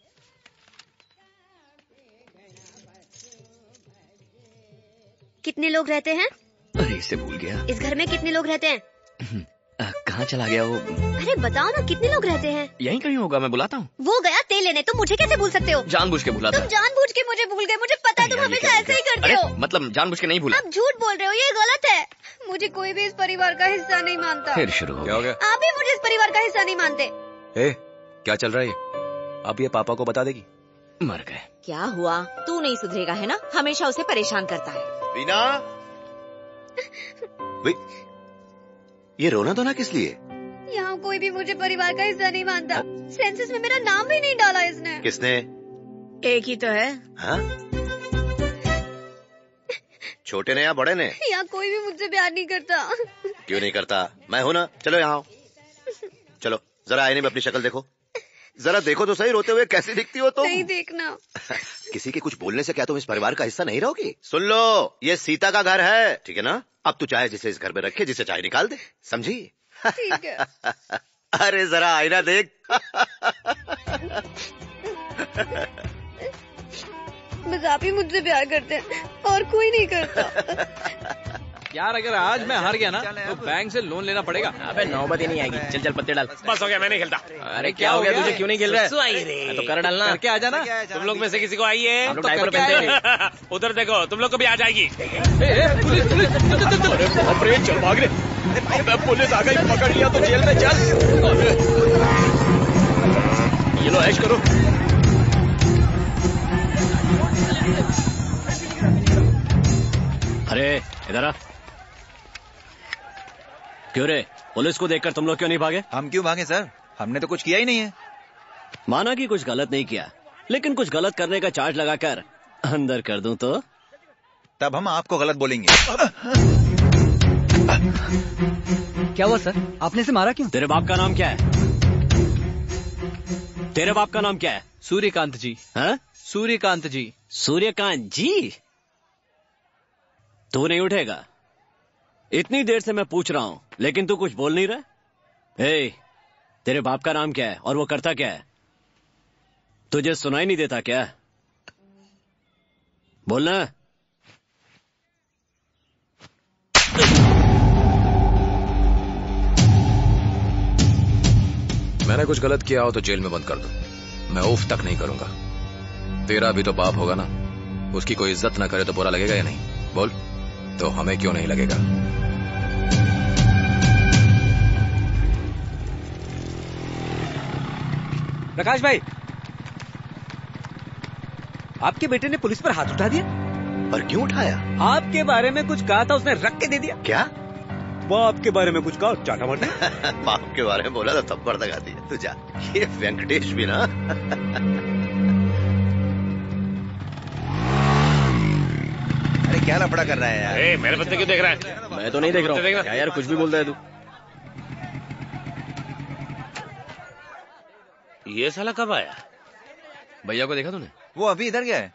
कितने लोग रहते हैं? अरे इसे भूल गया। इस घर में कितने लोग रहते हैं? कहाँ चला गया वो? अरे बताओ ना, कितने लोग रहते हैं? यहीं कहीं होगा, मैं बुलाता हूँ। वो गया तेल लेने, तुम मुझे कैसे भूल सकते हो? जानबूझ के भूला था। तुम जानबूझ के मुझे भूल गए, मुझे पता है तुम हमेशा ऐसे ही करते हो। मतलब जानबूझ के नहीं भूला। आप झूठ बोल रहे हो, ये गलत है। मुझे कोई भी इस परिवार का हिस्सा नहीं मानता। फिर शुरू हो गया। आप भी मुझे इस परिवार का हिस्सा नहीं मानते। क्या चल रहा है? अब ये पापा को बता देगी? मर गए। क्या हुआ? तू नहीं सुधरेगा है ना, हमेशा उसे परेशान करता है। बीना, ये रोना धोना किस लिए? यहाँ कोई भी मुझे परिवार का हिस्सा नहीं मानता। सेंसस में मेरा नाम भी नहीं डाला इसने। किसने? एक ही तो है। हाँ? छोटे ने या बड़े ने? यहाँ कोई भी मुझसे प्यार नहीं करता। क्यों नहीं करता? मैं हूँ ना। चलो यहाँ आओ। चलो जरा आईने में अपनी शक्ल देखो। जरा देखो तो सही, रोते हुए कैसी दिखती हो तुम? नहीं देखना। किसी के कुछ बोलने से क्या तुम इस परिवार का हिस्सा नहीं रहोगी? सुन लो, ये सीता का घर है, ठीक है ना? अब तू चाहे जिसे इस घर में रखे, जिसे चाहे निकाल दे, समझी? ठीक है। अरे जरा आईना देख। बस आप ही मुझसे प्यार करते हैं और कोई नहीं करता। यार अगर आज मैं हार गया ना तो बैंक से लोन लेना पड़ेगा। अबे नौबत ही नहीं आएगी। चल चल पत्ते डाल। बस हो गया, मैं नहीं खेलता। अरे क्या हो गया तुझे, क्यों नहीं खेल रहा है? तो कर डालना। करके आ जाना। तुम लोग में से किसी को आई है? हम लोग डायपर पहनते हैं। उधर देखो, तुम लोग को भी आ जाएगी। चल भाग रहे। पुलिस आ गई, पकड़ लिया तो जेल में चल। ये लो ऐश करो। अरे इधर आ। क्यों रे, पुलिस को देखकर तुम लोग क्यों नहीं भागे? हम क्यों भागे सर, हमने तो कुछ किया ही नहीं है। माना कि कुछ गलत नहीं किया, लेकिन कुछ गलत करने का चार्ज लगाकर अंदर कर दूं तो तब हम आपको गलत बोलेंगे। क्या हुआ सर, आपने से मारा क्यों? तेरे बाप का नाम क्या है? तेरे बाप का नाम क्या है? सूर्यकांत जी। हाँ? सूर्यकांत जी। सूर्यकांत जी? तू नहीं उठेगा? इतनी देर से मैं पूछ रहा हूं, लेकिन तू कुछ बोल नहीं रहा। हे, तेरे बाप का नाम क्या है और वो करता क्या है? तुझे सुनाई नहीं देता क्या? बोलना। मैंने कुछ गलत किया हो तो जेल में बंद कर दो, मैं उफ तक नहीं करूंगा। तेरा भी तो बाप होगा ना, उसकी कोई इज्जत ना करे तो बुरा लगेगा या नहीं? बोल। तो हमें क्यों नहीं लगेगा? प्रकाश भाई, आपके बेटे ने पुलिस पर हाथ उठा दिया। और क्यों उठाया? आपके बारे में कुछ कहा था, उसने रख के दे दिया। क्या? बाप के बारे में कुछ कहा, चाटा मार दिया। बाप के बारे में बोला तो थप्पड़ लगा दिया। तू जा। ये वेंकटेश भी ना। अरे क्या लफड़ा कर रहा है यार? ए, मेरे बच्चे क्यों देख रहा है? मैं तो नहीं देख रहा हूँ। क्या यार, कुछ भी बोलता है तू। ये साला कब आया? भैया को देखा तूने? वो अभी इधर गया है।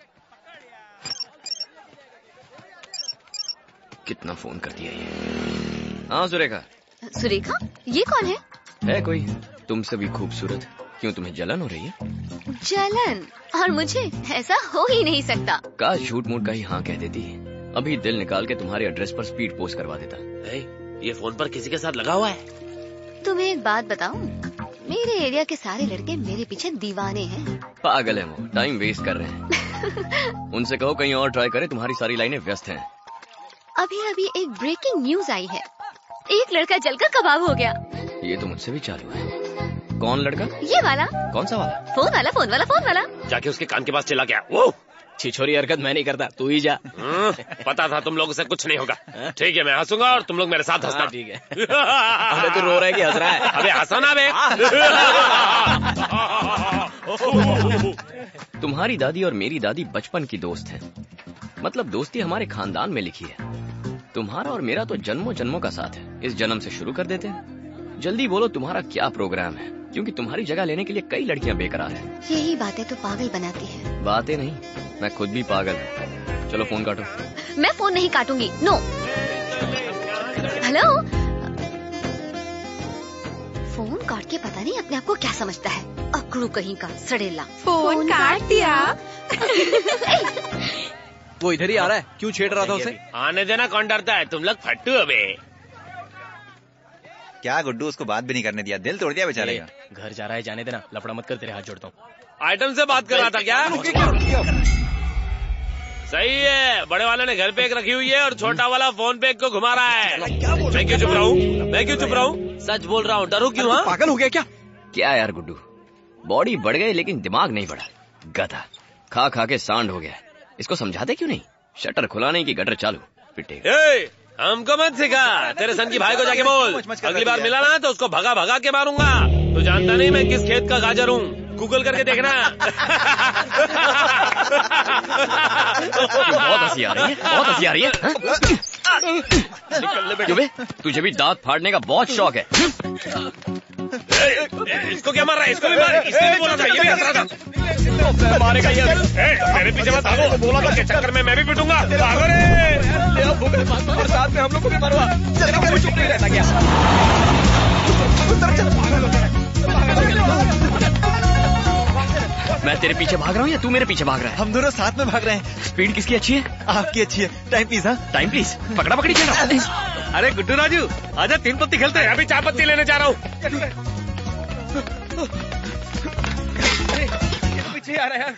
कितना फोन कर दिया ये। हाँ सुरेखा। सुरेखा, ये कौन है? है कोई तुमसे भी खूबसूरत। क्यों, तुम्हें जलन हो रही है? जलन? और मुझे? ऐसा हो ही नहीं सकता। काश झूठ मूठ का ही हाँ कह देती। अभी दिल निकाल के तुम्हारे एड्रेस पर स्पीड पोस्ट करवा देता। ये फोन पर किसी के साथ लगा हुआ है? तुम्हें एक बात बताऊं, मेरे एरिया के सारे लड़के मेरे पीछे दीवाने हैं। पागल है वो, टाइम वेस्ट कर रहे हैं। उनसे कहो कहीं और ट्राई करे, तुम्हारी सारी लाइनें व्यस्त हैं। अभी अभी एक ब्रेकिंग न्यूज आई है, एक लड़का जलकर कबाब हो गया। ये तो मुझसे भी चालू है। कौन लड़का? ये वाला। कौन सा वाला? फोन वाला, फोन वाला, फोन वाला। जाके उसके कान के पास चला गया। वो छिछोरी हरकत मैं नहीं करता, तू ही जा। पता था तुम लोगों से कुछ नहीं होगा। ठीक है, मैं हंसूंगा और तुम लोग मेरे साथ हंसना। ठीक है। अबे तू रो रहा है कि हंस रहा है? अबे हंसो ना बे। तुम्हारी दादी और मेरी दादी बचपन की दोस्त हैं। मतलब दोस्ती हमारे खानदान में लिखी है। तुम्हारा और मेरा तो जन्मों जन्मों का साथ है। इस जन्म से शुरू कर देते हैं। जल्दी बोलो तुम्हारा क्या प्रोग्राम है, क्योंकि तुम्हारी जगह लेने के लिए कई लड़कियां बेकरार हैं। यही बातें तो पागल बनाती है। बातें नहीं, मैं खुद भी पागल हूँ। चलो फोन काटो। मैं फोन नहीं काटूंगी। नो। हेलो। फोन काट के पता नहीं अपने आप को क्या समझता है, अकड़ू कहीं का सड़ेला। फोन काट दिया। वो इधर ही आ रहा है, क्यों छेड़ रहा था उसे? आने देना, कौन डरता है? तुम लोग फट्टू हो बे। क्या गुड्डू, उसको बात भी नहीं करने दिया, दिल तोड़ दिया बेचारे का। घर जा रहा है, जाने देना, लफड़ा मत कर, तेरे हाथ जोड़ता हूँ। आइटम से बात कर रहा था क्या? सही है, बड़े वाले ने घर पे एक रखी हुई है और छोटा वाला फोन पे एक को घुमा रहा है। मैं क्यों चुप रहा हूँ? मैं क्यों चुप रहा हूँ? सच बोल रहा हूँ, डरू क्यों? हाँ, पागल हो गया क्या? क्या यार गुड्डू, बॉडी बढ़ गई लेकिन दिमाग नहीं बढ़ा। गधा खा खा के सांड हो गया। इसको समझाते क्यों नहीं? शटर खुला नहीं कि गटर चालू पिटे। हमको मत सिखा, तेरे सन की भाई को जाके बोल। अगली बार मिला ना तो उसको भगा भगा के मारूंगा। तू जानता नहीं मैं किस खेत का गाजर हूँ, गूगल करके देखना। बहुत हंसी आ रही है, बहुत हंसी आ रही है। क्यों बे, तुझे भी दांत फाड़ने का बहुत शौक है। इसको क्या मार रहा है? इसको भी मार। इसने भी बोला था, ये भी हंस रहा था। मारेगा ये। मेरे पीछे मत भागो, बोला था के चक्कर में मैं भी पिटूंगा। भागो रे। और साथ में हम लोग को भी मरवा। चुप नहीं रहता क्या? मैं तेरे पीछे भाग रहा हूँ या तू मेरे पीछे भाग रहा है? हम दोनों साथ में भाग रहे हैं। स्पीड किसकी अच्छी है? आपकी अच्छी है। Time please. हाँ टाइम प्लीज। पकड़ा पकड़ी चल रहा हूँ। अरे गुड्डू राजू आजा, 3 पत्ती खेलते हैं। अभी 4 पत्ती लेने जा रहा हूँ। पीछे आ रहा है यार।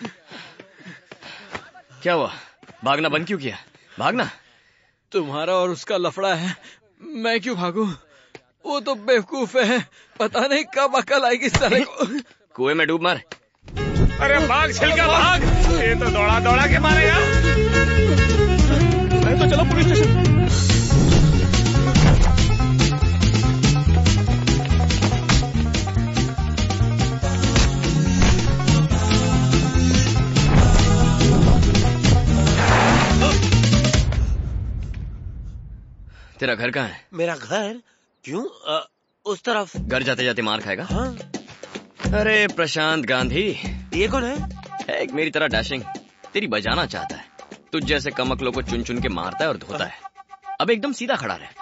क्या हुआ? भागना बंद क्यों किया? भागना। तुम्हारा और उसका लफड़ा है, मैं क्यों भागूं? वो तो बेवकूफ है, पता नहीं कब अकल आएगी साले को। कुएं में डूब मार। अरे भाग छिलका भाग, ये तो दौड़ा दौड़ा के मारेगा। तो चलो पुलिस स्टेशन। तेरा घर कहाँ है? मेरा घर? क्यों? उस तरफ। घर जाते जाते मार खाएगा? हाँ। अरे प्रशांत गांधी। ये कौन है? एक मेरी तरह डैशिंग, तेरी बजाना चाहता है। तुझ जैसे कमकलों को चुन चुन के मारता है और धोता है। अब एकदम सीधा खड़ा रहे।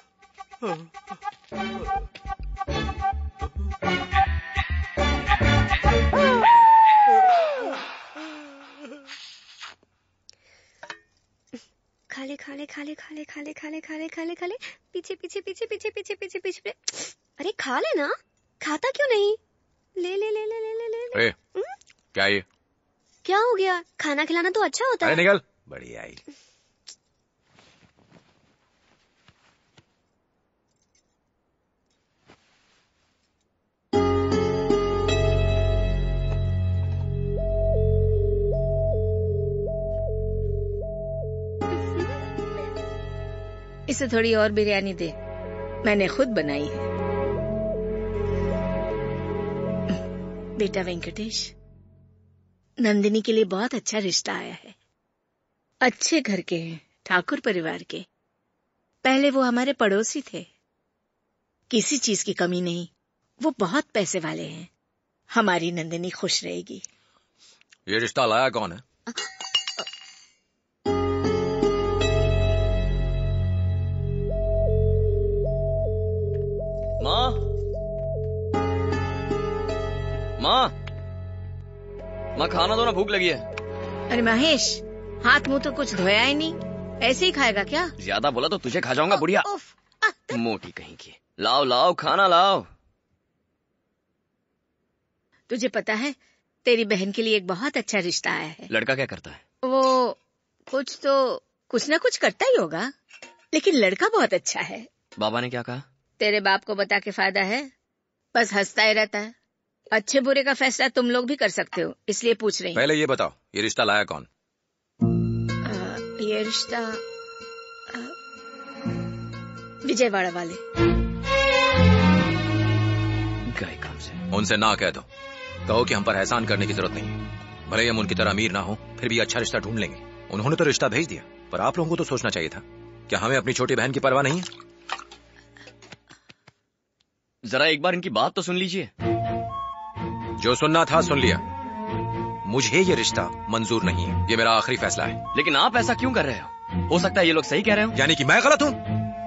खाले खाले खाले खाले खाले खाले खाले खाले खाले पीछे पीछे पीछे पीछे पीछे पीछे पीछे। अरे खा ले ना, खाता क्यों नहीं? ले ले ले ले ले ले ले। क्या ये? क्या हो गया? खाना खिलाना तो अच्छा होता है। अरे निकल। बढ़िया आई। इसे थोड़ी और बिरयानी दे, मैंने खुद बनाई है। बेटा वेंकटेश, नंदिनी के लिए बहुत अच्छा रिश्ता आया है। अच्छे घर के हैं, ठाकुर परिवार के। पहले वो हमारे पड़ोसी थे। किसी चीज की कमी नहीं, वो बहुत पैसे वाले हैं। हमारी नंदिनी खुश रहेगी। ये रिश्ता लाया कौन है? माँ, माँ, माँ खाना दो ना, भूख लगी है। अरे महेश, हाथ मुंह तो कुछ धोया ही नहीं, ऐसे ही खाएगा क्या? ज्यादा बोला तो तुझे खा जाऊंगा बुढ़िया। मोटी कहीं की। लाओ लाओ खाना लाओ। तुझे पता है तेरी बहन के लिए एक बहुत अच्छा रिश्ता आया है। लड़का क्या करता है? वो कुछ ना कुछ करता ही होगा, लेकिन लड़का बहुत अच्छा है। बाबा ने क्या कहा? तेरे बाप को बता के फायदा है, बस हंसता ही रहता है। अच्छे बुरे का फैसला तुम लोग भी कर सकते हो, इसलिए पूछ रही हूँ। पहले ये बताओ, ये रिश्ता लाया कौन? ये रिश्ता विजयवाड़ा वाले। गए काम से। उनसे ना कह दो, कहो कि हम पर एहसान करने की जरूरत नहीं। भले ही हम उनकी तरह अमीर ना हो, फिर भी अच्छा रिश्ता ढूंढ लेंगे। उन्होंने तो रिश्ता भेज दिया, पर आप लोगों को तो सोचना चाहिए था। क्या हमें अपनी छोटी बहन की परवाह नहीं है? जरा एक बार इनकी बात तो सुन लीजिए। जो सुनना था सुन लिया। मुझे ये रिश्ता मंजूर नहीं है, ये मेरा आखिरी फैसला है। लेकिन आप ऐसा क्यों कर रहे हो सकता है ये लोग सही कह रहे हो। यानी कि मैं गलत हूँ?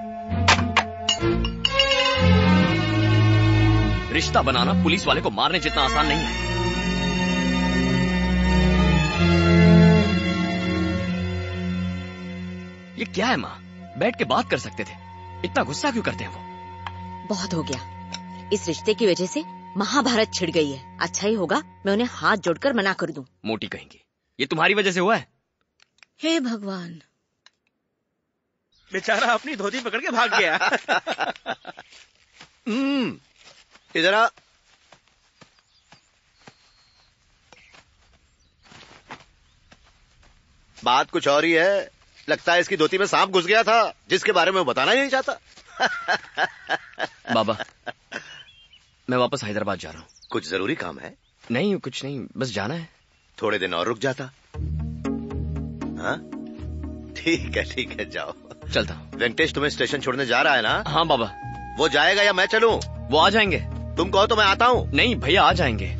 रिश्ता बनाना पुलिस वाले को मारने जितना आसान नहीं है। ये क्या है माँ? बैठ के बात कर सकते थे, इतना गुस्सा क्यों करते हैं वो? बहुत हो गया। इस रिश्ते की वजह से महाभारत छिड़ गई है। अच्छा ही होगा मैं उन्हें हाथ जोड़कर मना कर दूं। मोटी कहेंगे, ये तुम्हारी वजह से हुआ है। हे भगवान, बेचारा अपनी धोती पकड़ के भाग गया। इधर आ। बात कुछ और ही है। लगता है इसकी धोती में सांप घुस गया था, जिसके बारे में वो बताना ही नहीं चाहता। बाबा, मैं वापस हैदराबाद जा रहा हूँ। कुछ जरूरी काम है? नहीं, कुछ नहीं, बस जाना है। थोड़े दिन और रुक जाता। हाँ ठीक है, जाओ। चलता हूँ। वेंकटेश तुम्हें स्टेशन छोड़ने जा रहा है ना? हाँ बाबा। वो जाएगा या मैं चलूं? वो आ जाएंगे। तुम कहो तो मैं आता हूँ। नहीं भैया, आ जाएंगे।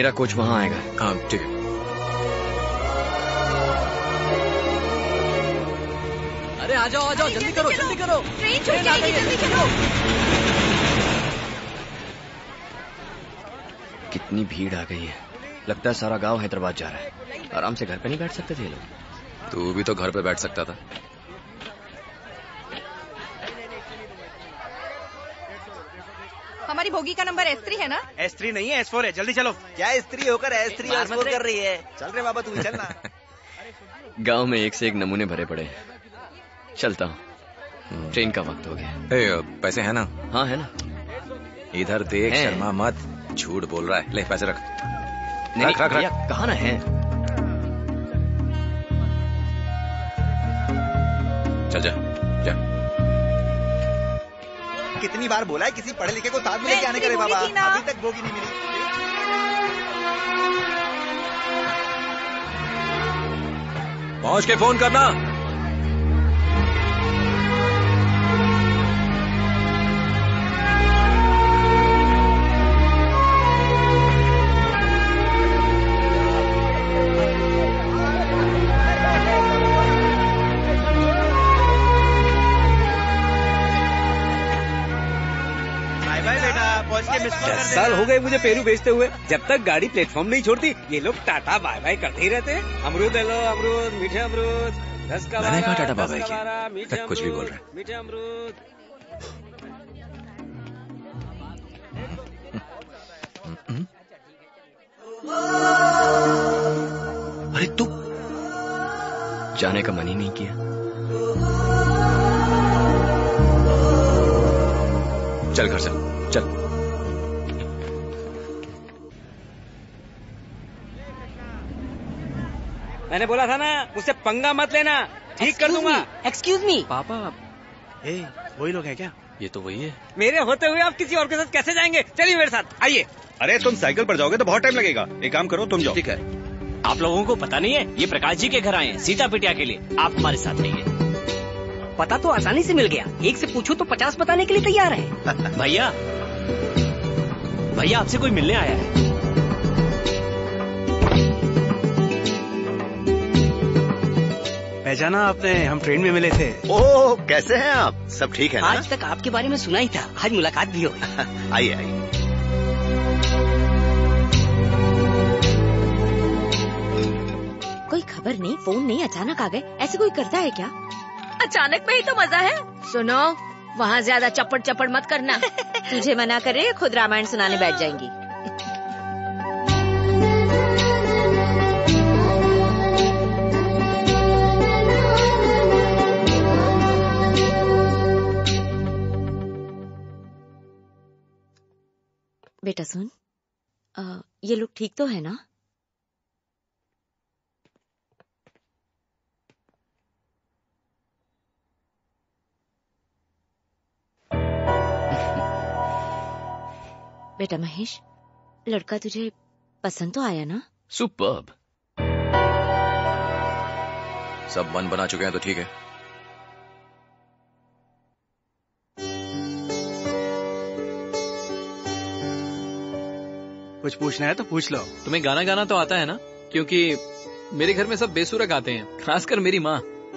मेरा कोच वहाँ आएगा। हाँ ठीक है। अरे आ जाओ जल्दी करो जल्दी करो। ट्रेन छूट जाएगी, जल्दी चलो। कितनी भीड़ आ गई है। लगता है सारा गांव हैदराबाद जा रहा है। आराम से घर पे नहीं बैठ सकते थे ये लोग। तू भी तो घर पे बैठ सकता था। हमारी बोगी का नंबर S3 है ना? S3 नहीं है, S4 है। जल्दी चलो। क्या S3 होकर S3 S4 कर रही है? चल रहे बाबा, तू भी चलना। गांव में एक से एक नमूने भरे पड़े हैं। चलता हूँ, ट्रेन का वक्त हो गया। पैसे है ना? हाँ है ना। इधर देख, शर्मा मत, झूठ बोल रहा है। ले पैसे रख। नहीं रख। कहाँ ना है? चल जा। कितनी बार बोला है किसी पढ़े लिखे को साथ में लेके आने के लिए बाबा, अभी तक बोगी नहीं मिली। पहुंच के फोन करना। साल हो गए मुझे पेरू बेचते हुए। जब तक गाड़ी प्लेटफॉर्म नहीं छोड़ती ये लोग टाटा बाय बाय करते ही रहते हैं। अमरूद ले लो, अमरूद, मीठे अमरूद, 10 का 12, मैंने कहा टाटा बाय बाय मीठे कुछ भी बोल रहा है। मीठे अमरूद। अरे तू जाने का मन ही नहीं किया। चल घर चल। मैंने बोला था ना, मुझसे पंगा मत लेना, ठीक कर दूंगा। एक्सक्यूज मी पापा। वही लोग हैं क्या? ये तो वही है। मेरे होते हुए आप किसी और के साथ कैसे जाएंगे? चलिए मेरे साथ, आइए। अरे तुम साइकिल पर जाओगे तो बहुत टाइम लगेगा। एक काम करो, तुम जाओ। ठीक है। आप लोगों को पता नहीं है, ये प्रकाश जी के घर आए हैं सीता पिटिया के लिए। आप हमारे साथ रहिए। पता तो आसानी से मिल गया। एक से पूछो तो 50 बताने के लिए तैयार है। भैया आपसे कोई मिलने आया है। पहचाना आपने? हम ट्रेन में मिले थे। ओह, कैसे हैं आप? सब ठीक है ना? आज तक आपके बारे में सुना ही था, आज मुलाकात भी हो गई। आइए। कोई खबर नहीं, फोन नहीं, अचानक आ गए। ऐसे कोई करता है क्या? अचानक में ही तो मजा है। सुनो, वहाँ ज्यादा चपड़ मत करना। तुझे मना कर रहे, खुद रामायण सुनाने बैठ जाएंगी। बेटा सुन, ये लोग ठीक तो है ना? बेटा महेश, लड़का तुझे पसंद तो आया ना? सुपर्ब। सब मन बना चुके हैं तो ठीक है। कुछ पूछना है तो पूछ लो। तुम्हें गाना गाना तो आता है ना? क्योंकि मेरे घर में सब बेसुरा गाते हैं, खासकर मेरी माँ।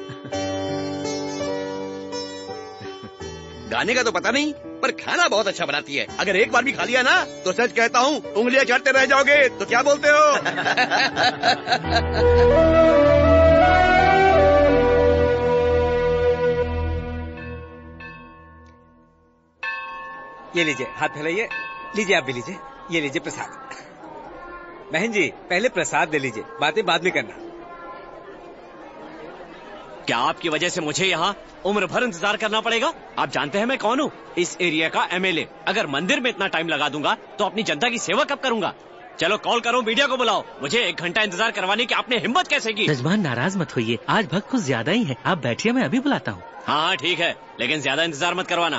गाने का तो पता नहीं, पर खाना बहुत अच्छा बनाती है। अगर एक बार भी खा लिया ना तो सच कहता हूँ उंगलियां चाटते रह जाओगे। तो क्या बोलते हो? ये लीजिए, हाथ फैलाइए। लीजिए, आप भी लीजिए। ये लीजिए प्रसाद। बहन जी, पहले प्रसाद ले लीजिए, बातें बाद में करना। क्या आपकी वजह से मुझे यहाँ उम्र भर इंतजार करना पड़ेगा? आप जानते हैं मैं कौन हूँ? इस एरिया का MLA। अगर मंदिर में इतना टाइम लगा दूंगा तो अपनी जनता की सेवा कब करूंगा? चलो कॉल करो, मीडिया को बुलाओ। मुझे 1 घंटा इंतजार करवाने की आपने हिम्मत कैसे की? जजमान नाराज मत होइए, आज भक्त कुछ ज्यादा ही है। आप बैठिए, मैं अभी बुलाता हूँ। हाँ ठीक है, लेकिन ज्यादा इंतजार मत करवाना।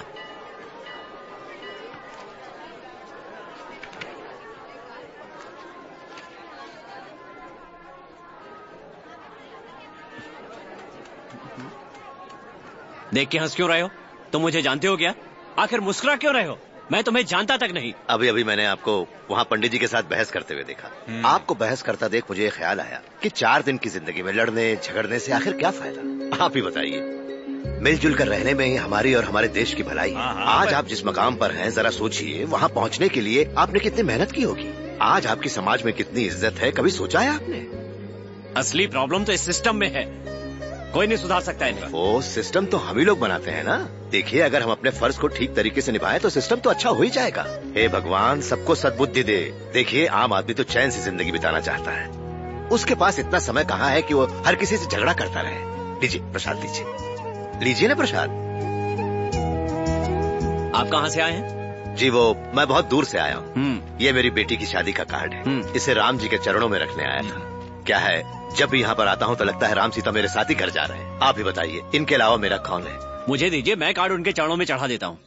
देख के हंस क्यों रहे हो? तुम मुझे जानते हो क्या? आखिर मुस्कुरा क्यों रहे हो? मैं तुम्हें जानता तक नहीं। अभी अभी मैंने आपको वहाँ पंडित जी के साथ बहस करते हुए देखा। आपको बहस करता देख मुझे ख्याल आया कि 4 दिन की जिंदगी में लड़ने झगड़ने से आखिर क्या फायदा। आप ही बताइए, मिलजुल कर रहने में ही हमारी और हमारे देश की भलाई है। आज आप जिस मकाम पर हैं जरा सोचिए, वहाँ पहुँचने के लिए आपने कितनी मेहनत की होगी। आज आपकी समाज में कितनी इज्जत है, कभी सोचा है आपने? असली प्रॉब्लम तो इस सिस्टम में है, कोई नहीं सुधार सकता है। वो सिस्टम तो हम ही लोग बनाते हैं ना। देखिए, अगर हम अपने फर्ज को ठीक तरीके से निभाएं तो सिस्टम तो अच्छा हो ही जाएगा। हे भगवान, सबको सद्बुद्धि दे। देखिए, आम आदमी तो चैन से जिंदगी बिताना चाहता है, उसके पास इतना समय कहाँ है कि वो हर किसी से झगड़ा करता रहे। लीजिए प्रसाद, लीजिए ना प्रसाद। आप कहाँ से आए हैं? जी वो मैं बहुत दूर से आया हूँ। ये मेरी बेटी की शादी का कार्ड है, इसे राम जी के चरणों में रखने आया था। क्या है, जब भी यहाँ पर आता हूँ तो लगता है राम सीता मेरे साथ ही घर जा रहे हैं। आप ही बताइए, इनके अलावा मेरा कौन है? मुझे दीजिए, मैं कार्ड उनके चरणों में चढ़ा देता हूँ।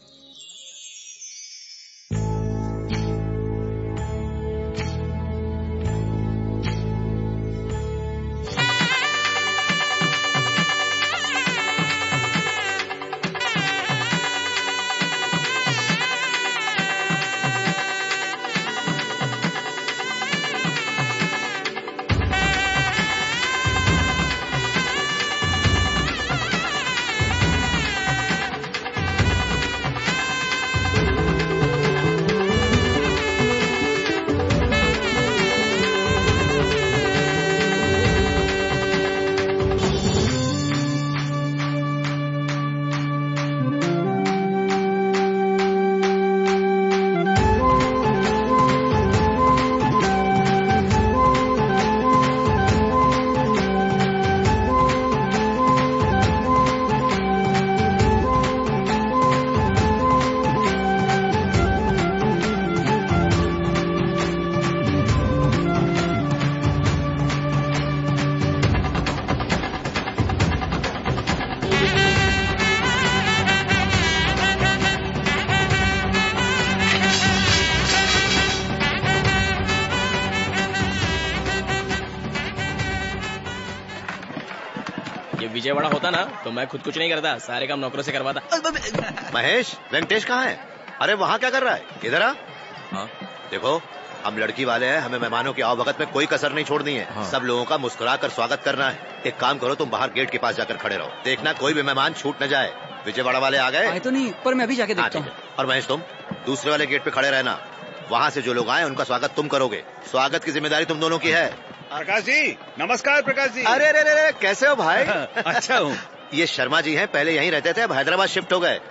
विजयवाड़ा होता ना तो मैं खुद कुछ नहीं करता, सारे काम नौकरों से करवाता। महेश, वेंकटेश कहाँ है? अरे वहाँ क्या कर रहा है? इधर आ। हाँ। देखो, हम लड़की वाले हैं, हमें मेहमानों की आवभगत में कोई कसर नहीं छोड़नी है। हाँ। सब लोगों का मुस्कुरा कर स्वागत करना है। एक काम करो, तुम बाहर गेट के पास जाकर खड़े रहो, देखना कोई भी मेहमान छूट न जाए। विजयवाड़ा वाले आ गए? आए तो नहीं, पर मैं अभी जाके देखता हूँ। और महेश, तुम दूसरे वाले गेट पे खड़े रहना, वहाँ से जो लोग आए उनका स्वागत तुम करोगे। स्वागत की जिम्मेदारी तुम दोनों की है। प्रकाश जी, नमस्कार प्रकाश जी। अरे अरे अरे, कैसे हो भाई? अच्छा हूँ। ये शर्मा जी हैं, पहले यहीं रहते थे, अब हैदराबाद शिफ्ट हो गए।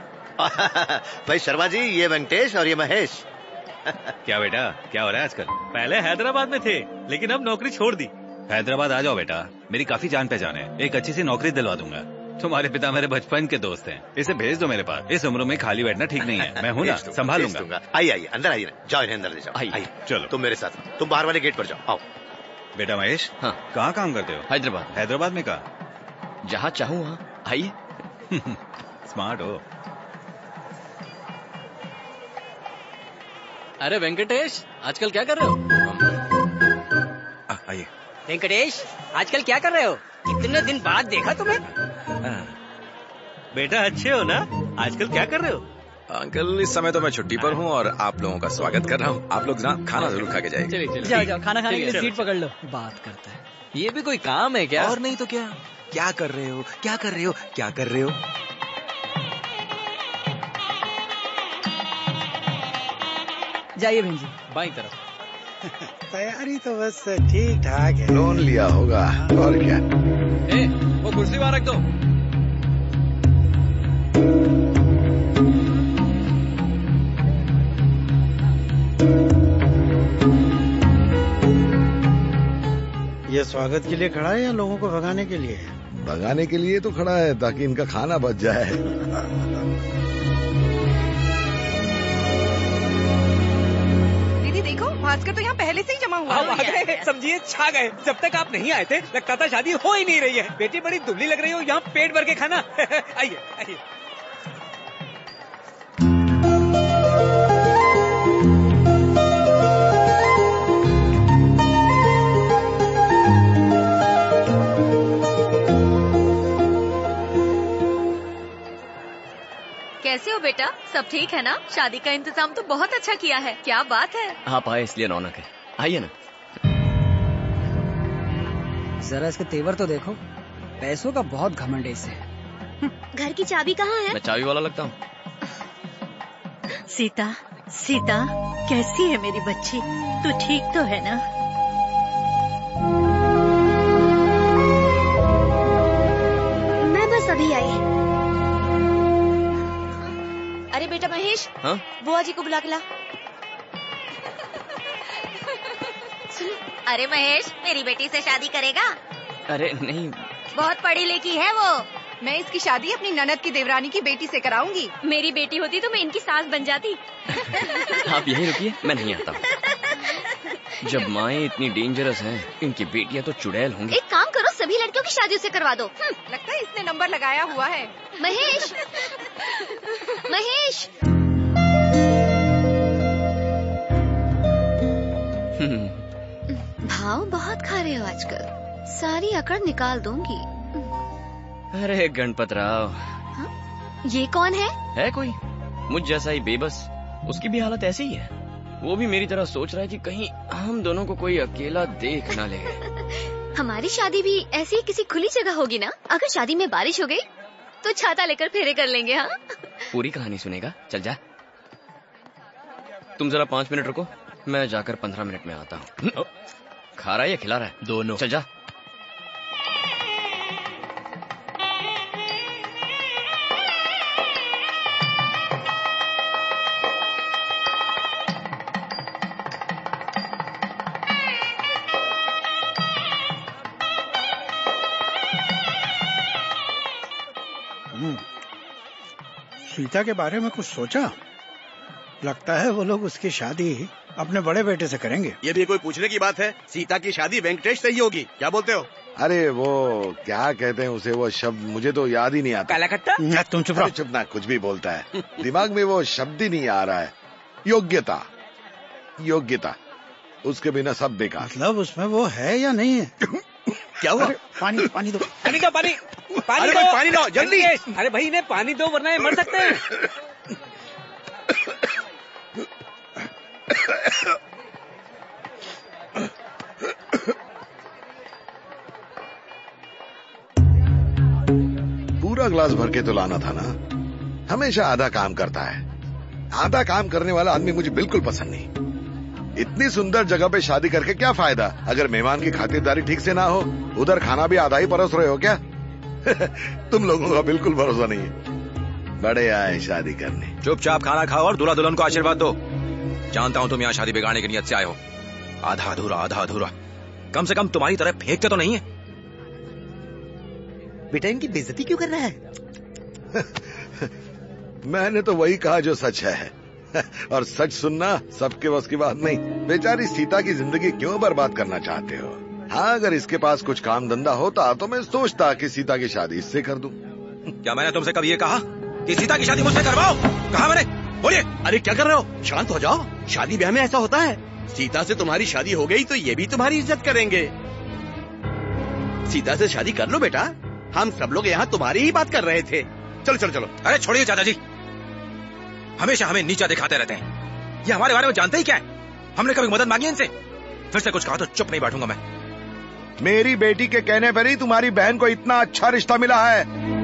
भाई शर्मा जी, ये वेंकटेश और ये महेश। क्या बेटा, क्या हो रहा है आजकल? पहले हैदराबाद में थे, लेकिन अब नौकरी छोड़ दी। हैदराबाद आ जाओ बेटा, मेरी काफी जान पहचान है, एक अच्छी सी नौकरी दिलवा दूंगा। तुम्हारे पिता मेरे बचपन के दोस्त हैं, इसे भेज दो मेरे पास। इस उम्र में खाली बैठना ठीक नहीं है, मैं हूँ ना, संभाल लूंगा। आइए आइए, अंदर आइए, जाओ इन्हें अंदर ले जाओ। आइए चलो, तुम मेरे साथ, तुम बाहर वाले गेट पर जाओ। आओ। बेटा महेश, हाँ, कहाँ काम करते हो? हैदराबाद। हैदराबाद में कहाँ? जहाँ चाहूँ वहाँ। आइए। स्मार्ट हो। अरे वेंकटेश, आजकल क्या कर रहे हो? आइए। वेंकटेश, आजकल क्या कर रहे हो? इतने दिन बाद देखा तुम्हें। बेटा अच्छे हो ना? आजकल क्या कर रहे हो? अंकल, इस समय तो मैं छुट्टी पर हूँ और आप लोगों का स्वागत कर रहा हूँ। आप लोग ना खाना जरूर खा के जाएंगे। जाओ जाओ, खाना खाने के लिए सीट पकड़ लो। बात करता है, ये भी कोई काम है क्या? और नहीं तो क्या। क्या कर रहे हो, क्या कर रहे हो, क्या कर रहे हो? जाइए बहन जी, बाईं तरफ। तैयारी तो बस ठीक ठाक है। लोन लिया होगा और क्या। वो कुर्सी वहाँ रख दो। ये स्वागत के लिए खड़ा है या लोगों को भगाने के लिए? भगाने के लिए तो खड़ा है, ताकि इनका खाना बच जाए। दीदी देखो, भास्कर तो यहाँ पहले से ही जमा हुआ है। समझिए छा गए। जब तक आप नहीं आए थे लगता था शादी हो ही नहीं रही है। बेटी बड़ी दुबली लग रही हो, यहाँ पेट भर के खाना। आइए आइए। कैसे हो बेटा? सब ठीक है ना? शादी का इंतजाम तो बहुत अच्छा किया है। क्या बात है। आप आए इसलिए रौनक है। आइए ना। जरा इसके तेवर तो देखो, पैसों का बहुत घमंड है इसे। घर की चाबी कहाँ है? मैं चाबी वाला लगता हूँ। सीता, सीता कैसी है मेरी बच्ची? तू ठीक तो है ना? मैं बस अभी आई। अरे बेटा महेश, हाँ? बुआ जी को बुला के ला। अरे महेश, मेरी बेटी से शादी करेगा? अरे नहीं, बहुत पढ़ी लिखी है वो। मैं इसकी शादी अपनी ननद की देवरानी की बेटी से कराऊंगी। मेरी बेटी होती तो मैं इनकी सास बन जाती। आप यहीं रुकिए, मैं नहीं आता हूँ। जब माएँ इतनी डेंजरस हैं, इनकी बेटियां तो चुड़ैल होंगी। एक काम करो, सभी लड़कियों की शादी उससे करवा दो। लगता है इसने नंबर लगाया हुआ है। महेश, महेश। भाव बहुत खा रहे हो आजकल, सारी अकड़ निकाल दूंगी। अरे गणपत राव। ये कौन है? है कोई मुझ जैसा ही बेबस, उसकी भी हालत ऐसी ही है। वो भी मेरी तरह सोच रहा है कि कहीं हम दोनों को कोई अकेला देख ना ले। हमारी शादी भी ऐसी किसी खुली जगह होगी ना? अगर शादी में बारिश हो गई तो छाता लेकर फेरे कर लेंगे। हाँ, पूरी कहानी सुनेगा? चल जा। तुम जरा 5 मिनट रुको, मैं जाकर 15 मिनट में आता हूँ। खा रहा है या खिला रहा है? दोनों। चल जा। सीता के बारे में कुछ सोचा? लगता है वो लोग उसकी शादी अपने बड़े बेटे से करेंगे। ये भी कोई पूछने की बात है? सीता की शादी वेंकटेश से ही होगी, क्या बोलते हो? अरे वो क्या कहते हैं उसे, वो शब्द मुझे तो याद ही नहीं आता। काला खट्टा? तुम चुप रहो। चुप ना, कुछ भी बोलता है। दिमाग में वो शब्द ही नहीं आ रहा है। योग्यता, योग्यता, उसके बिना सब बेकार। मतलब उसमें वो है या नहीं है? क्या हुआ? पानी, पानी दो, पानी दो, पानी, पानी दो, पानी दो जल्दी। अरे भाई इन्हें पानी दो वरना ये मर सकते हैं। पूरा ग्लास भर के तो लाना था ना। हमेशा आधा काम करता है। आधा काम करने वाला आदमी मुझे बिल्कुल पसंद नहीं। इतनी सुंदर जगह पे शादी करके क्या फायदा अगर मेहमान की खातिरदारी ठीक से ना हो? उधर खाना भी आधा ही परोस रहे हो क्या? तुम लोगों का बिल्कुल भरोसा नहीं है। बड़े आए शादी करने। चुपचाप खाना खाओ और दूल्हा दुल्हन को आशीर्वाद दो। जानता हूँ तुम यहाँ शादी बिगाड़ने की नियत से आए हो। आधा अधूरा, आधा अधूरा। कम से कम तुम्हारी तरह फेंकते तो नहीं है। बेटा इनकी बेइज्जती क्यों कर रहा है? मैंने तो वही कहा जो सच है। और सच सुनना सबके बस की बात नहीं। बेचारी सीता की जिंदगी क्यों बर्बाद करना चाहते हो? हाँ, अगर इसके पास कुछ काम धंधा होता तो मैं सोचता कि सीता की शादी इससे कर दूं। क्या मैंने तुमसे कभी ये कहा कि सीता की शादी मुझसे करवाओ? कहा मैंने? बोलिए। अरे क्या कर रहे हो? शांत हो जाओ। शादी ब्याह में ऐसा होता है। सीता से तुम्हारी शादी हो गई तो ये भी तुम्हारी इज्जत करेंगे। सीता से शादी कर लो बेटा। हम सब लोग यहाँ तुम्हारी ही बात कर रहे थे। चलो चलो चलो। अरे छोड़िए चाचा जी, हमेशा हमें नीचा दिखाते रहते हैं। ये हमारे बारे में जानते ही क्या है? हमने कभी मदद मांगी इनसे? फिर से कुछ कहा तो चुप नहीं बैठूंगा मैं। मेरी बेटी के कहने पर ही तुम्हारी बहन को इतना अच्छा रिश्ता मिला है।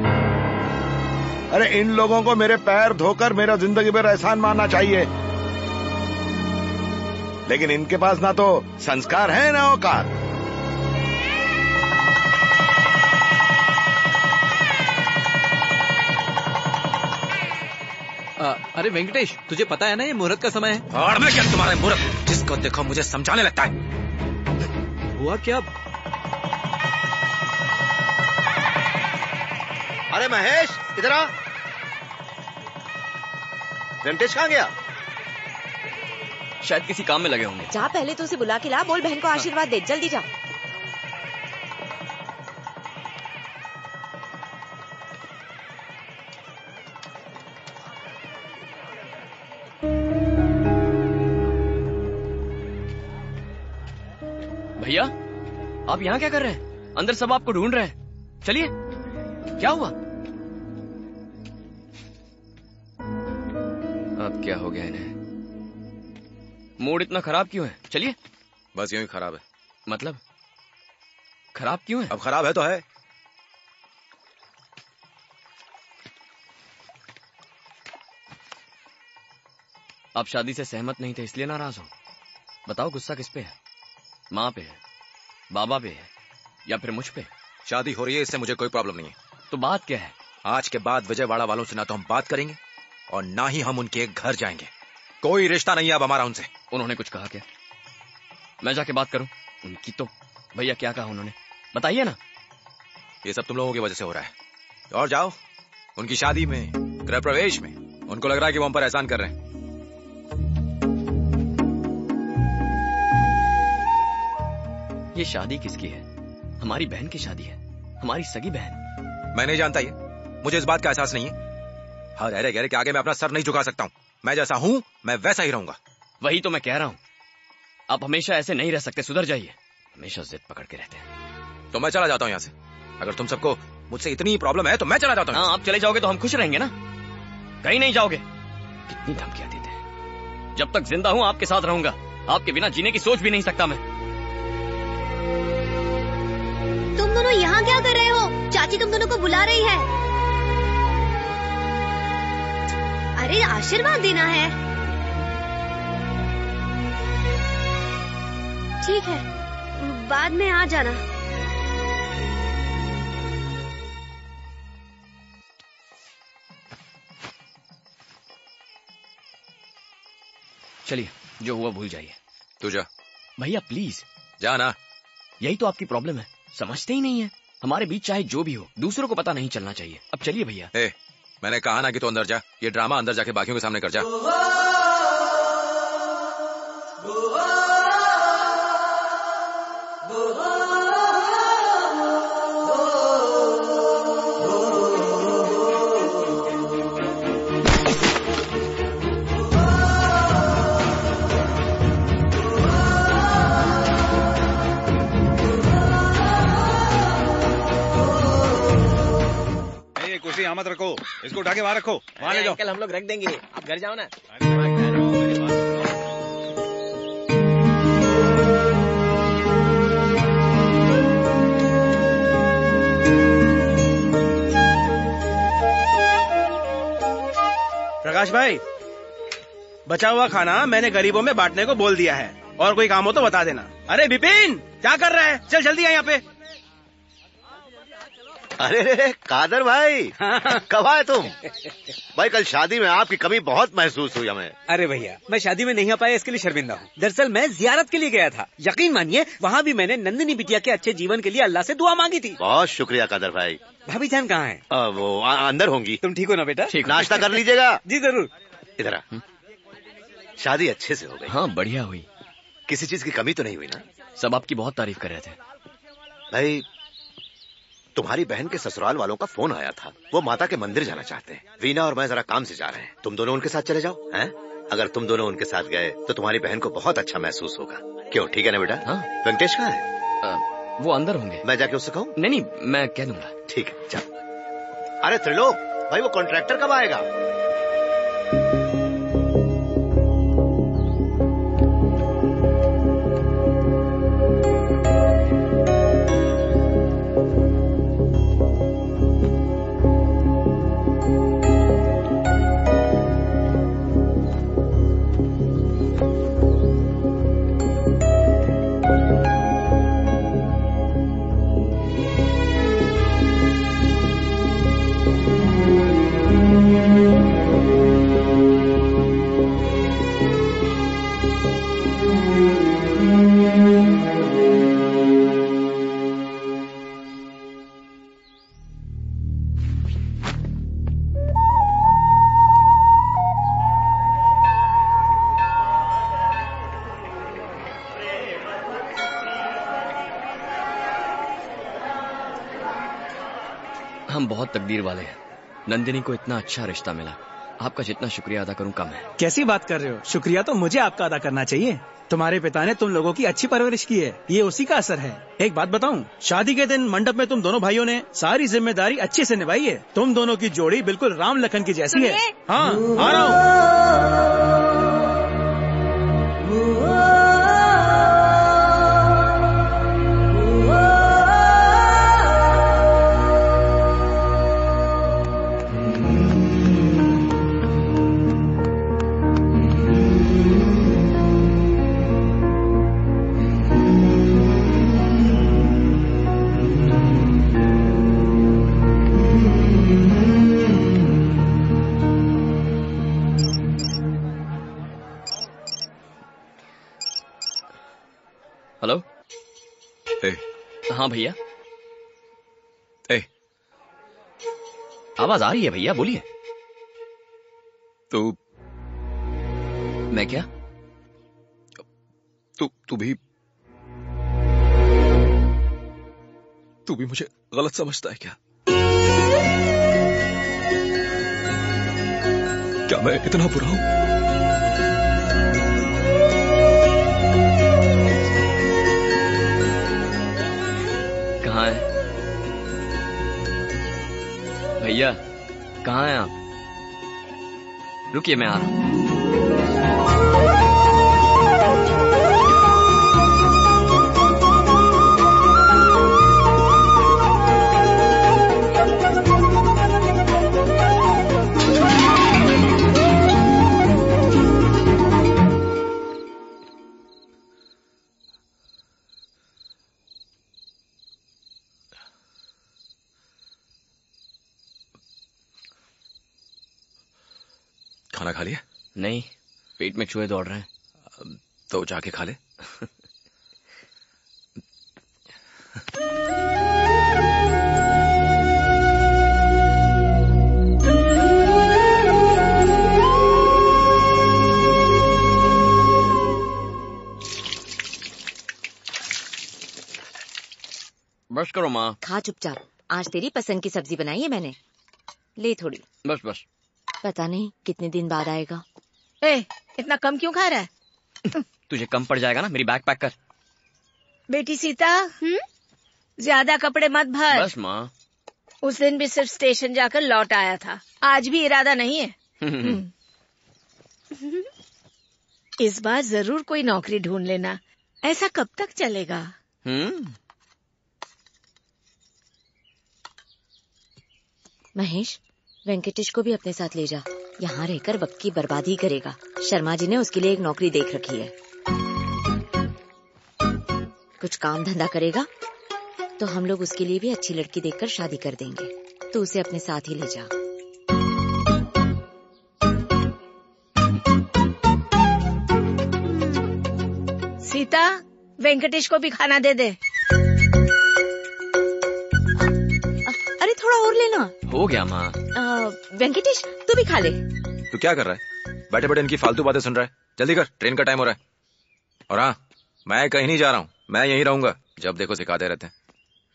अरे इन लोगों को मेरे पैर धोकर मेरा जिंदगी भर एहसान मानना चाहिए। लेकिन इनके पास ना तो संस्कार है ना औकात। अरे वेंकटेश, तुझे पता है ना ये मुहूर्त का समय है। और मैं क्या तुम्हारे मुहूर्त? जिसको देखो मुझे समझाने लगता है। हुआ क्या? अरे महेश इधर आ। वेंकटेश कहाँ गया? शायद किसी काम में लगे होंगे। जा पहले तो उसे बुला के ला। बोल बहन को आशीर्वाद दे। जल्दी जा। भैया, आप यहाँ क्या कर रहे हैं? अंदर सब आपको ढूंढ रहे हैं। चलिए। क्या हुआ? क्या हो गया इन्हें? मूड इतना खराब क्यों है? चलिए। बस यूं ही खराब है। मतलब खराब क्यों है? अब खराब है तो है। आप शादी से सहमत नहीं थे इसलिए नाराज हो? बताओ गुस्सा किस पे है? माँ पे है, बाबा पे है, या फिर मुझ पे? शादी हो रही है, इससे मुझे कोई प्रॉब्लम नहीं है। तो बात क्या है? आज के बाद विजयवाड़ा वालों से ना तो हम बात करेंगे और ना ही हम उनके घर जाएंगे। कोई रिश्ता नहीं है अब हमारा उनसे। उन्होंने कुछ कहा क्या? मैं जाके बात करूं? उनकी तो भैया क्या कहा उन्होंने? बताइए ना। ये सब तुम लोगों की वजह से हो रहा है। और जाओ उनकी शादी में, गृह प्रवेश में उनको लग रहा है कि वो हम पर एहसान कर रहे हैं। ये शादी किसकी है? हमारी बहन की शादी है, हमारी सगी बहन। मैं नहीं जानता ये, मुझे इस बात का एहसास नहीं है। हर अरे गहरे के आगे मैं अपना सर नहीं झुका सकता हूँ। मैं जैसा हूँ मैं वैसा ही रहूंगा। वही तो मैं कह रहा हूँ, आप हमेशा ऐसे नहीं रह सकते, सुधर जाइए। हमेशा जिद पकड़ के रहते हैं। तो मैं चला जाता हूँ यहाँ से। अगर तुम सबको मुझसे इतनी प्रॉब्लम है तो मैं चला जाता हूँ। हाँ, आप चले जाओगे तो हम खुश रहेंगे ना। कहीं नहीं जाओगे। कितनी धमकियां देते हैं। जब तक जिंदा हूँ आपके साथ रहूंगा। आपके बिना जीने की सोच भी नहीं सकता मैं। तुम दोनों यहाँ क्या कर रहे हो? चाची तुम दोनों को बुला रही है। अरे आशीर्वाद देना है। ठीक है, बाद में आ जाना। चलिए, जो हुआ भूल जाइए। तू जा। भैया प्लीज जा ना। यही तो आपकी प्रॉब्लम है, समझते ही नहीं है। हमारे बीच चाहे जो भी हो, दूसरों को पता नहीं चलना चाहिए। अब चलिए भैया। मैंने कहा ना कि तू अंदर जा। ये ड्रामा अंदर जाके बाकियों के सामने कर जा। यहाँ मत रखो, इसको उठा के वहाँ रखो, वहाँ ले जाओ। अंकल हम लोग रख देंगे, आप घर जाओ ना। प्रकाश भाई, बचा हुआ खाना मैंने गरीबों में बांटने को बोल दिया है, और कोई काम हो तो बता देना। अरे विपिन, क्या कर रहा है? चल जल्दी आ यहाँ पे। अरे रे कादर भाई, कब आए तुम? भाई कल शादी में आपकी कमी बहुत महसूस हुई हमें। अरे भैया, मैं शादी में नहीं आ पाया इसके लिए शर्मिंदा हूँ। दरअसल मैं जियारत के लिए गया था। यकीन मानिए वहाँ भी मैंने नंदिनी बिटिया के अच्छे जीवन के लिए अल्लाह से दुआ मांगी थी। बहुत शुक्रिया कादर भाई। भाभी जान कहाँ है? वो अंदर होंगी। तुम ठीक हो ना बेटा? नाश्ता कर लीजिएगा। जी जरूर। इधर आ। शादी अच्छे से हो गई? हाँ बढ़िया हुई। किसी चीज की कमी तो नहीं हुई ना? सब आपकी बहुत तारीफ कर रहे थे। भाई तुम्हारी बहन के ससुराल वालों का फोन आया था, वो माता के मंदिर जाना चाहते हैं। वीना और मैं जरा काम से जा रहे हैं, तुम दोनों उनके साथ चले जाओ। हैं? अगर तुम दोनों उनके साथ गए तो तुम्हारी बहन को बहुत अच्छा महसूस होगा। क्यों, ठीक है ना बेटा? हाँ। वेंकटेश कहाँ है? वो अंदर होंगे। मैं जाके उससे कहूँ? नहीं, मैं कह दूंगा। ठीक है, चल। अरे त्रिलोक भाई, वो कॉन्ट्रैक्टर कब आएगा? हम बहुत तकदीर वाले हैं। नंदिनी को इतना अच्छा रिश्ता मिला। आपका जितना शुक्रिया अदा करूं कम है। कैसी बात कर रहे हो? शुक्रिया तो मुझे आपका अदा करना चाहिए। तुम्हारे पिता ने तुम लोगों की अच्छी परवरिश की है, ये उसी का असर है। एक बात बताऊं, शादी के दिन मंडप में तुम दोनों भाइयों ने सारी जिम्मेदारी अच्छे से निभाई है। तुम दोनों की जोड़ी बिल्कुल राम लखन की जैसी है। हाँ, आ रहा हूँ। हेलो। हाँ भैया। आवाज आ रही है भैया, बोलिए। तू मैं क्या? तू भी मुझे गलत समझता है क्या? क्या मैं इतना बुरा हूं? कहाँ है भैया? कहाँ हैं आप? रुकिए, मैं आ रहा हूं। खाना खा लिया? नहीं, पेट में चूहे दौड़ रहे हैं। तो जाके खा ले। बस करो माँ। खा चुपचाप। आज तेरी पसंद की सब्जी बनाई है मैंने, ले थोड़ी। बस बस। पता नहीं कितने दिन बाद आएगा। इतना कम क्यों खा रहा है? तुझे कम पड़ जाएगा ना, मेरी बैग पैक कर। बेटी सीता, ज्यादा कपड़े मत भर। बस माँ। उस दिन भी सिर्फ स्टेशन जाकर लौट आया था, आज भी इरादा नहीं है। इस बार जरूर कोई नौकरी ढूंढ लेना, ऐसा कब तक चलेगा? महेश, वेंकटेश को भी अपने साथ ले जा। यहाँ रहकर वक्त की बर्बादी करेगा। शर्मा जी ने उसके लिए एक नौकरी देख रखी है। कुछ काम धंधा करेगा तो हम लोग उसके लिए भी अच्छी लड़की देखकर शादी कर देंगे। तू उसे अपने साथ ही ले जा। सीता, वेंकटेश को भी खाना दे दे। अरे थोड़ा और लेना। हो गया माँ। वेंकटेश, तू भी खा ले। तू क्या कर रहा है? बैठे बैठे इनकी फालतू बातें सुन रहा है। जल्दी कर, ट्रेन का टाइम हो रहा है। और हाँ, मैं कहीं नहीं जा रहा हूँ, मैं यहीं रहूंगा। जब देखो सिखाते रहते हैं।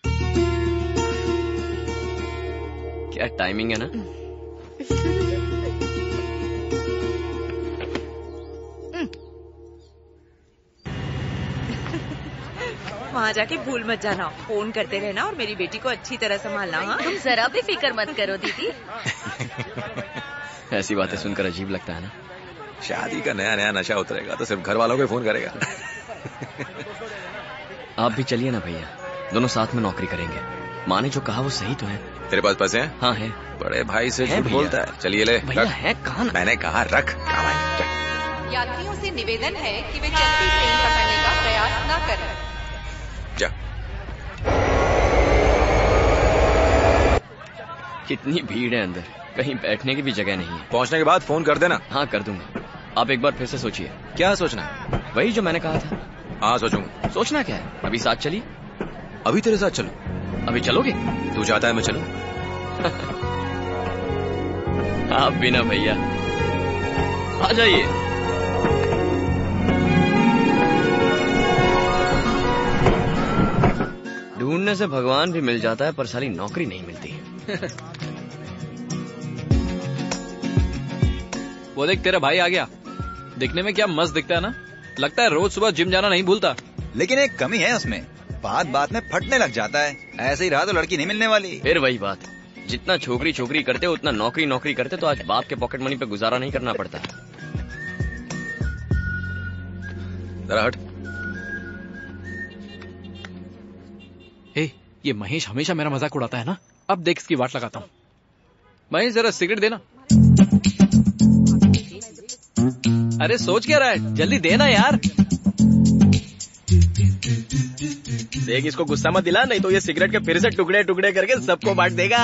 क्या टाइमिंग है ना। वहाँ जाके भूल मत जाना, फोन करते रहना और मेरी बेटी को अच्छी तरह संभालना। हाँ? तुम जरा भी फिक्र मत करो दीदी। ऐसी बातें सुनकर अजीब लगता है ना। शादी का नया नया नशा उतरेगा तो सिर्फ घर वालों को फोन करेगा। आप भी चलिए ना भैया, दोनों साथ में नौकरी करेंगे। माँ ने जो कहा वो सही तो है। तेरे पास पैसे हैं? हाँ है। बड़े भाई से झूठ बोलता है। चलिए ले। भैया है कहाँ? मैंने कहा रख। यात्रियों से निवेदन है कि वे चलती ट्रेन पकड़ने का प्रयास न करें। जा। कितनी भीड़ है अंदर, कहीं बैठने की भी जगह नहीं है। पहुंचने के बाद फोन कर देना। हाँ कर दूंगा। आप एक बार फिर से सोचिए। क्या सोचना? वही जो मैंने कहा था। हाँ सोचूंगा। सोचना क्या है, अभी साथ चलिए। अभी तेरे साथ चलूं? अभी चलोगे? तू चाहता है मैं चलूं? आप भी ना भैया, आ जाइए। ढूंढने से भगवान भी मिल जाता है, पर साली नौकरी नहीं मिलती। वो देख तेरा भाई आ गया। दिखने में क्या मस्त दिखता है ना, लगता है रोज सुबह जिम जाना नहीं भूलता। लेकिन एक कमी है उसमें, बात बात में फटने लग जाता है। ऐसे ही रहा तो लड़की नहीं मिलने वाली। फिर वही बात, जितना छोकरी छोकरी करते हो उतना नौकरी नौकरी करते तो आज बाप के पॉकेट मनी पे गुजारा नहीं करना पड़ता। जरा हट। ये महेश हमेशा मेरा मजाक उड़ाता है ना, अब देख इसकी वाट लगाता हूँ। महेश जरा सिगरेट देना। अरे सोच क्या रहा है, जल्दी देना यार। देख इसको गुस्सा मत दिला, नहीं तो ये सिगरेट के फिर से टुकड़े टुकड़े करके सबको बांट देगा।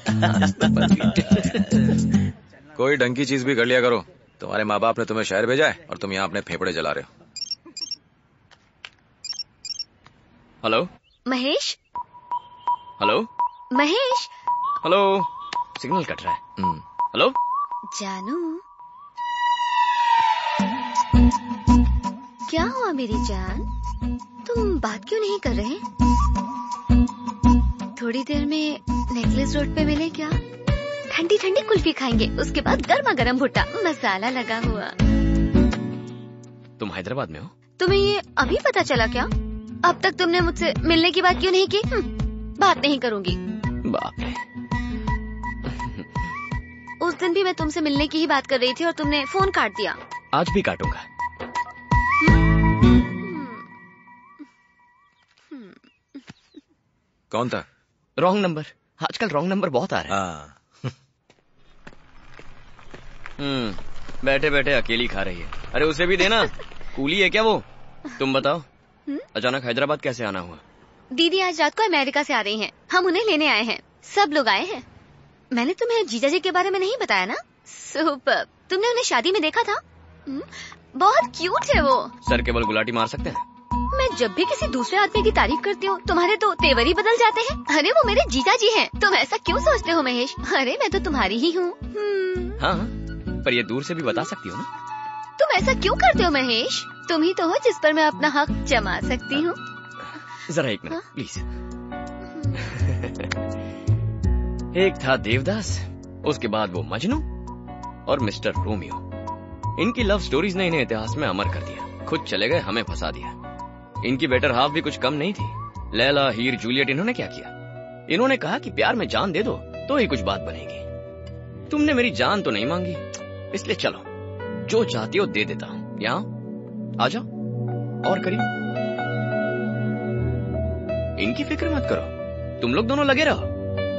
कोई ढंग की चीज भी कर लिया करो। तुम्हारे माँ बाप ने तुम्हें शहर भेजा है और तुम यहाँ अपने फेफड़े जला रहे हो। Hello Mahesh. Hello Mahesh. Hello, signal cut रहा है। हेलो जानू, क्या हुआ मेरी जान, तुम बात क्यों नहीं कर रहे? थोड़ी देर में नेकलेस रोड पे मिले क्या? ठंडी ठंडी कुल्फी खाएंगे, उसके बाद गर्मा गर्म भुट्टा मसाला लगा हुआ। तुम हैदराबाद में हो? तुम्हें ये अभी पता चला क्या? अब तक तुमने मुझसे मिलने की बात क्यों नहीं की? बात नहीं करूंगी। बाप रे, उस दिन भी मैं तुमसे मिलने की ही बात कर रही थी और तुमने फोन काट दिया। आज भी काटूंगा। कौन था? Wrong number. आजकल रॉन्ग नंबर बहुत आ रहे हैं। बैठे बैठे अकेली खा रही है। अरे उसे भी देना, कूली है क्या वो? तुम बताओ, अचानक हैदराबाद कैसे आना हुआ? दीदी आज रात को अमेरिका से आ रही हैं, हम उन्हें लेने आए हैं। सब लोग आए हैं। मैंने तुम्हें जीजा जी के बारे में नहीं बताया ना? सुपर, तुमने उन्हें शादी में देखा था? बहुत क्यूट है वो। सर केवल गुलाटी मार सकते हैं। मैं जब भी किसी दूसरे आदमी की तारीफ करती हूँ तुम्हारे तो तेवर ही बदल जाते हैं। अरे वो मेरे जीजा जी हैं। तुम ऐसा क्यों सोचते हो महेश? अरे मैं तो तुम्हारी ही हूँ। हाँ, पर ये दूर से भी बता सकती हो ना। तुम ऐसा क्यों करते हो महेश? तुम ही तो हो जिस पर मैं अपना हक जमा सकती हूँ। जरा एक मिनट प्लीज। एक था देवदास, उसके बाद वो मजनू और मिस्टर रोमियो। इनकी लव स्टोरीज ने इन्हें इतिहास में अमर कर दिया। खुद चले गए, हमें फंसा दिया। इनकी बेटर हाफ भी कुछ कम नहीं थी। लैला, हीर, जूलियट। इन्होंने क्या किया? इन्होंने कहा कि प्यार में जान दे दो तो ही कुछ बात बनेगी। तुमने मेरी जान तो नहीं मांगी, इसलिए चलो जो चाहती हो दे देता हूँ। यहाँ आ जाओ और करीब। इनकी फिक्र मत करो, तुम लोग दोनों लगे रहो।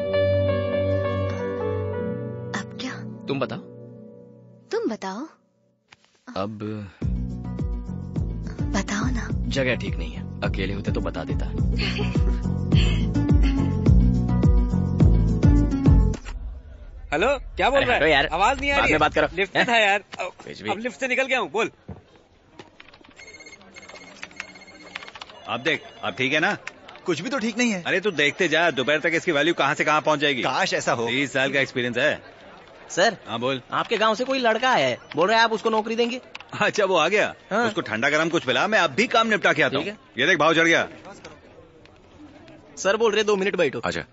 अब क्या? तुम बताओ। तुम बताओ। अब बताओ ना। जगह ठीक नहीं है, अकेले होते तो बता देता। हेलो, क्या बोल रहा है यार? आवाज नहीं आ रही है। बात करो। लिफ्ट में था यार, अब लिफ्ट से निकल गया हूँ। बोल। अब देख, अब ठीक है ना? कुछ भी तो ठीक नहीं है। अरे तू देखते जा, दोपहर तक इसकी वैल्यू कहाँ से कहाँ पहुँच जाएगी। काश ऐसा हो। 30 साल का एक्सपीरियंस है। सर। हाँ बोल। आपके गांव से कोई लड़का आया है, बोल रहे हैं आप उसको नौकरी देंगे। अच्छा वो आ गया। हाँ। उसको ठंडा गरम कुछ पिला, मैं अब भी काम निपटा के आता हूँ। ये देख भाव चढ़ गया। सर बोल रहे 2 मिनट बैठो। अच्छा।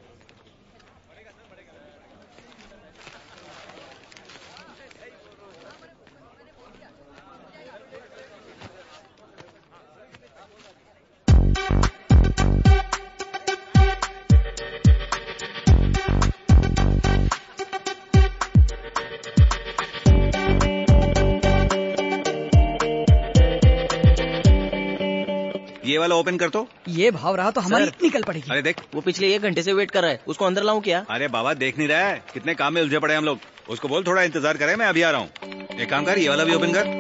ये वाला ओपन कर तो। ये भाव रहा तो हमारी निकल पड़ेगी। अरे देख, वो पिछले 1 घंटे से वेट कर रहा है, उसको अंदर लाऊं क्या? अरे बाबा देख नहीं रहा है, कितने काम में उलझे पड़े हम लोग। उसको बोल थोड़ा इंतजार करे, मैं अभी आ रहा हूँ। एक काम कर, ये वाला भी ओपन कर।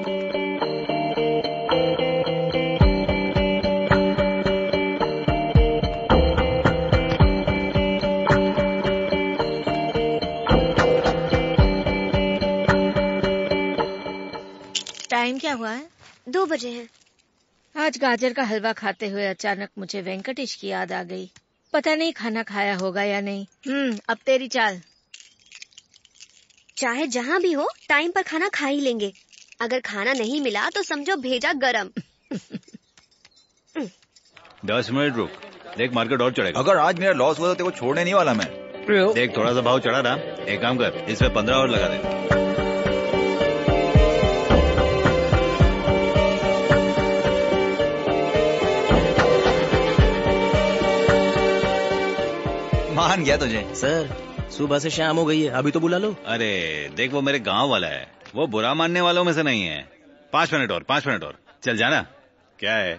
टाइम क्या हुआ है? 2 बजे है। आज गाजर का हलवा खाते हुए अचानक मुझे वेंकटेश की याद आ गई। पता नहीं खाना खाया होगा या नहीं। अब तेरी चाल। चाहे जहाँ भी हो टाइम पर खाना खा ही लेंगे। अगर खाना नहीं मिला तो समझो भेजा गरम। 10 मिनट रुक, देख मार्केट और चढ़ेगा। अगर आज मेरा लॉस हुआ तो तेरे को छोड़ने नहीं वाला मैं। देख थोड़ा सा भाव चढ़ा ना, एक काम कर, इसमें 15 और लगा दे। मान गया तुझे। सर सुबह से शाम हो गई है, अभी तो बुला लो। अरे देख, वो मेरे गांव वाला है, वो बुरा मानने वालों में से नहीं है। 5 मिनट और, 5 मिनट और, चल जाना। क्या है?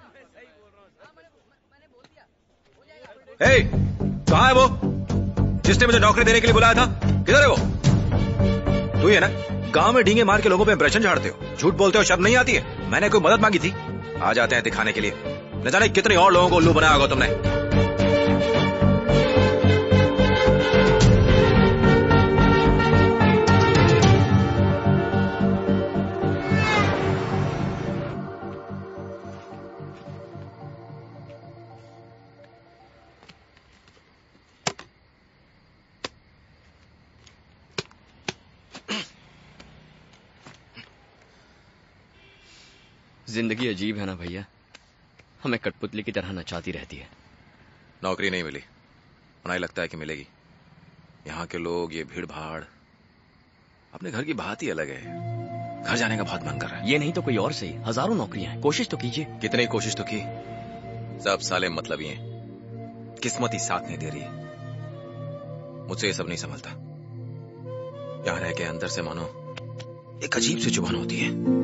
कहाँ है वो जिसने मुझे नौकरी देने के लिए बुलाया था? किधर है वो? तू ही है ना गांव में ढींगे मार के लोगों पे इंप्रेशन झाड़ते हो, झूठ बोलते हो, शर्म नहीं आती है? मैंने कोई मदद मांगी थी, आ जाते हैं दिखाने के लिए। न जाने कितने और लोगों को उल्लू बनाया होगा तुमने। जिंदगी अजीब है ना भैया, हमें कठपुतली की तरह नचाती रहती है। नौकरी नहीं मिली, उन्हें लगता है कि मिलेगी। यहाँ के लोग, ये भीड़ भाड़, अपने घर की बात ही अलग है। घर जाने का बहुत मन कर रहा है। ये नहीं तो कोई और सही, हजारों नौकरियां हैं, कोशिश तो कीजिए। कितनी कोशिश तो की, सब साले मतलबी हैं, किस्मत ही साथ नहीं दे रही है। मुझसे ये सब नहीं संभलता। यहाँ रह के अंदर से मानो एक अजीब सी जुबान होती है।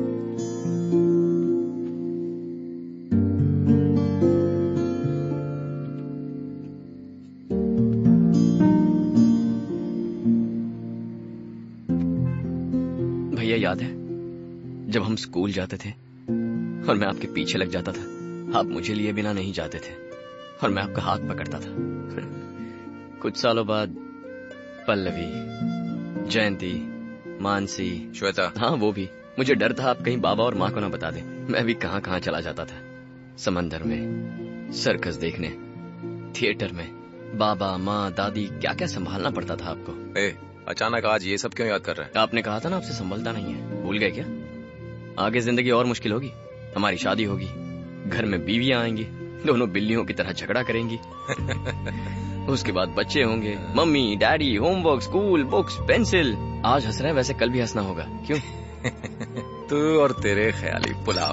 याद है जब हम स्कूल जाते थे और मैं आपके पीछे लग जाता था, आप मुझे लिए बिना नहीं जाते थे और मैं आपका हाथ पकड़ता था। कुछ सालों बाद पल्लवी, जयंती, मानसी, श्वेता, हाँ वो भी। मुझे डर था आप कहीं बाबा और माँ को ना बता दें। मैं भी कहाँ कहाँ चला जाता था, समंदर में, सर्कस देखने, थिएटर में। बाबा, माँ, दादी, क्या क्या संभालना पड़ता था आपको। अचानक आज ये सब क्यों याद कर रहे हैं? आपने कहा था ना आपसे संभलता नहीं है, भूल गए क्या? आगे जिंदगी और मुश्किल होगी, हमारी शादी होगी, घर में बीवियां आएंगी, दोनों बिल्लियों की तरह झगड़ा करेंगी। उसके बाद बच्चे होंगे, mummy, daddy, homework, school, books, pencil. आज हंस रहे हैं, वैसे कल भी हंसना होगा, क्यों? तू और तेरे ख्याली पुलाव।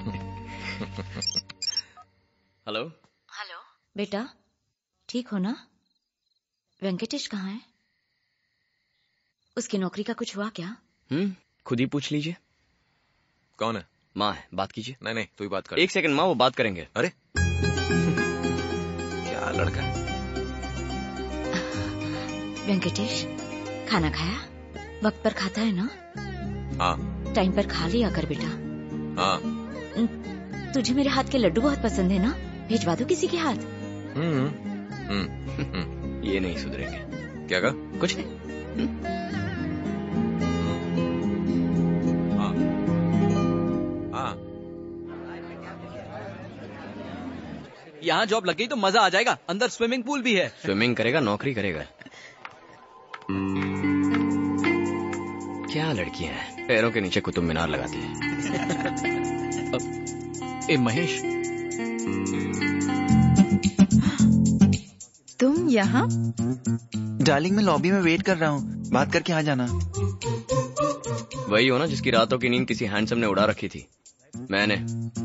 हेलो हेलो बेटा, ठीक हो ना? वेंकटेश कहाँ है? उसकी नौकरी का कुछ हुआ क्या? खुद ही पूछ लीजिए। कौन है? माँ है, बात कीजिए। नहीं तू ही बात कर। 1 सेकंड माँ, वो बात करेंगे। अरे क्या लड़का है। वेंकटेश, खाना खाया? वक्त पर खाता है ना? हाँ। टाइम पर खा लिया कर बेटा। हाँ। तुझे मेरे हाथ के लड्डू बहुत पसंद है ना? भिजवा दो किसी के हाथ। ये नहीं सुधरेंगे। क्या कहा? कुछ नहीं। यहाँ जॉब लग गई तो मजा आ जाएगा, अंदर स्विमिंग पूल भी है। स्विमिंग करेगा, नौकरी करेगा। क्या लड़कियां हैं, पैरों के नीचे कुतुब मीनार लगाती है। ए महेश, तुम यहाँ? डार्लिंग मैं लॉबी में वेट कर रहा हूँ, बात करके आ जाना। वही हो ना जिसकी रातों की नींद किसी हैंडसम ने उड़ा रखी थी। मैंने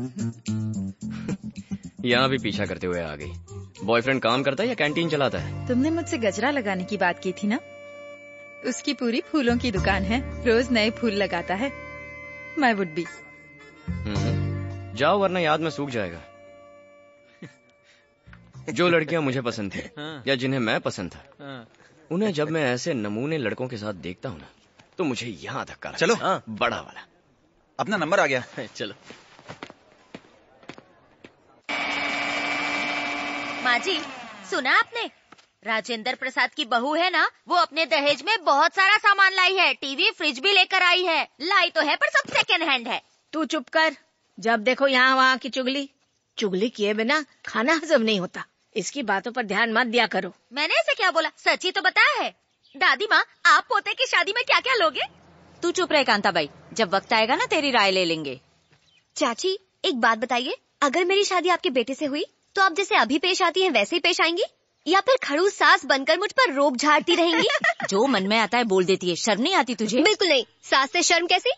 यहाँ भी पीछा करते हुए आ गई। बॉयफ्रेंड काम करता है या कैंटीन चलाता है? तुमने मुझसे गजरा लगाने की बात की थी ना? उसकी पूरी फूलों की दुकान है, रोज नए फूल लगाता है। मैं वुड बी। जाओ वरना याद में सूख जाएगा। जो लड़कियां मुझे पसंद थी या जिन्हें मैं पसंद था, उन्हें जब मैं ऐसे नमूने लड़कों के साथ देखता हूँ ना, तो मुझे यहाँ धक्का लगता है। चलो बड़ा वाला। अपना नंबर आ गया। चलो। माँ जी, सुना आपने? राजेंद्र प्रसाद की बहू है ना, वो अपने दहेज में बहुत सारा सामान लाई है। टीवी, फ्रिज भी लेकर आई है। लाई तो है पर सब सेकेंड हैंड है। तू चुप कर। जब देखो यहाँ वहाँ की चुगली। चुगली किए बिना खाना हजम नहीं होता। इसकी बातों पर ध्यान मत दिया करो। मैंने ऐसे क्या बोला, सच ही तो बताया है। दादी माँ, आप पोते की शादी में क्या क्या लोगे? तू चुप रहे कांताबाई, जब वक्त आएगा ना तेरी राय ले लेंगे। चाची एक बात बताइए, अगर मेरी शादी आपके बेटे से हुई तो आप जैसे अभी पेश आती हैं वैसे ही पेश आएंगी, या फिर खड़ूस सास बनकर मुझ पर रोब झाड़ती रहेंगी? जो मन में आता है बोल देती है। शर्म नहीं आती तुझे? बिल्कुल नहीं। सास से शर्म कैसी?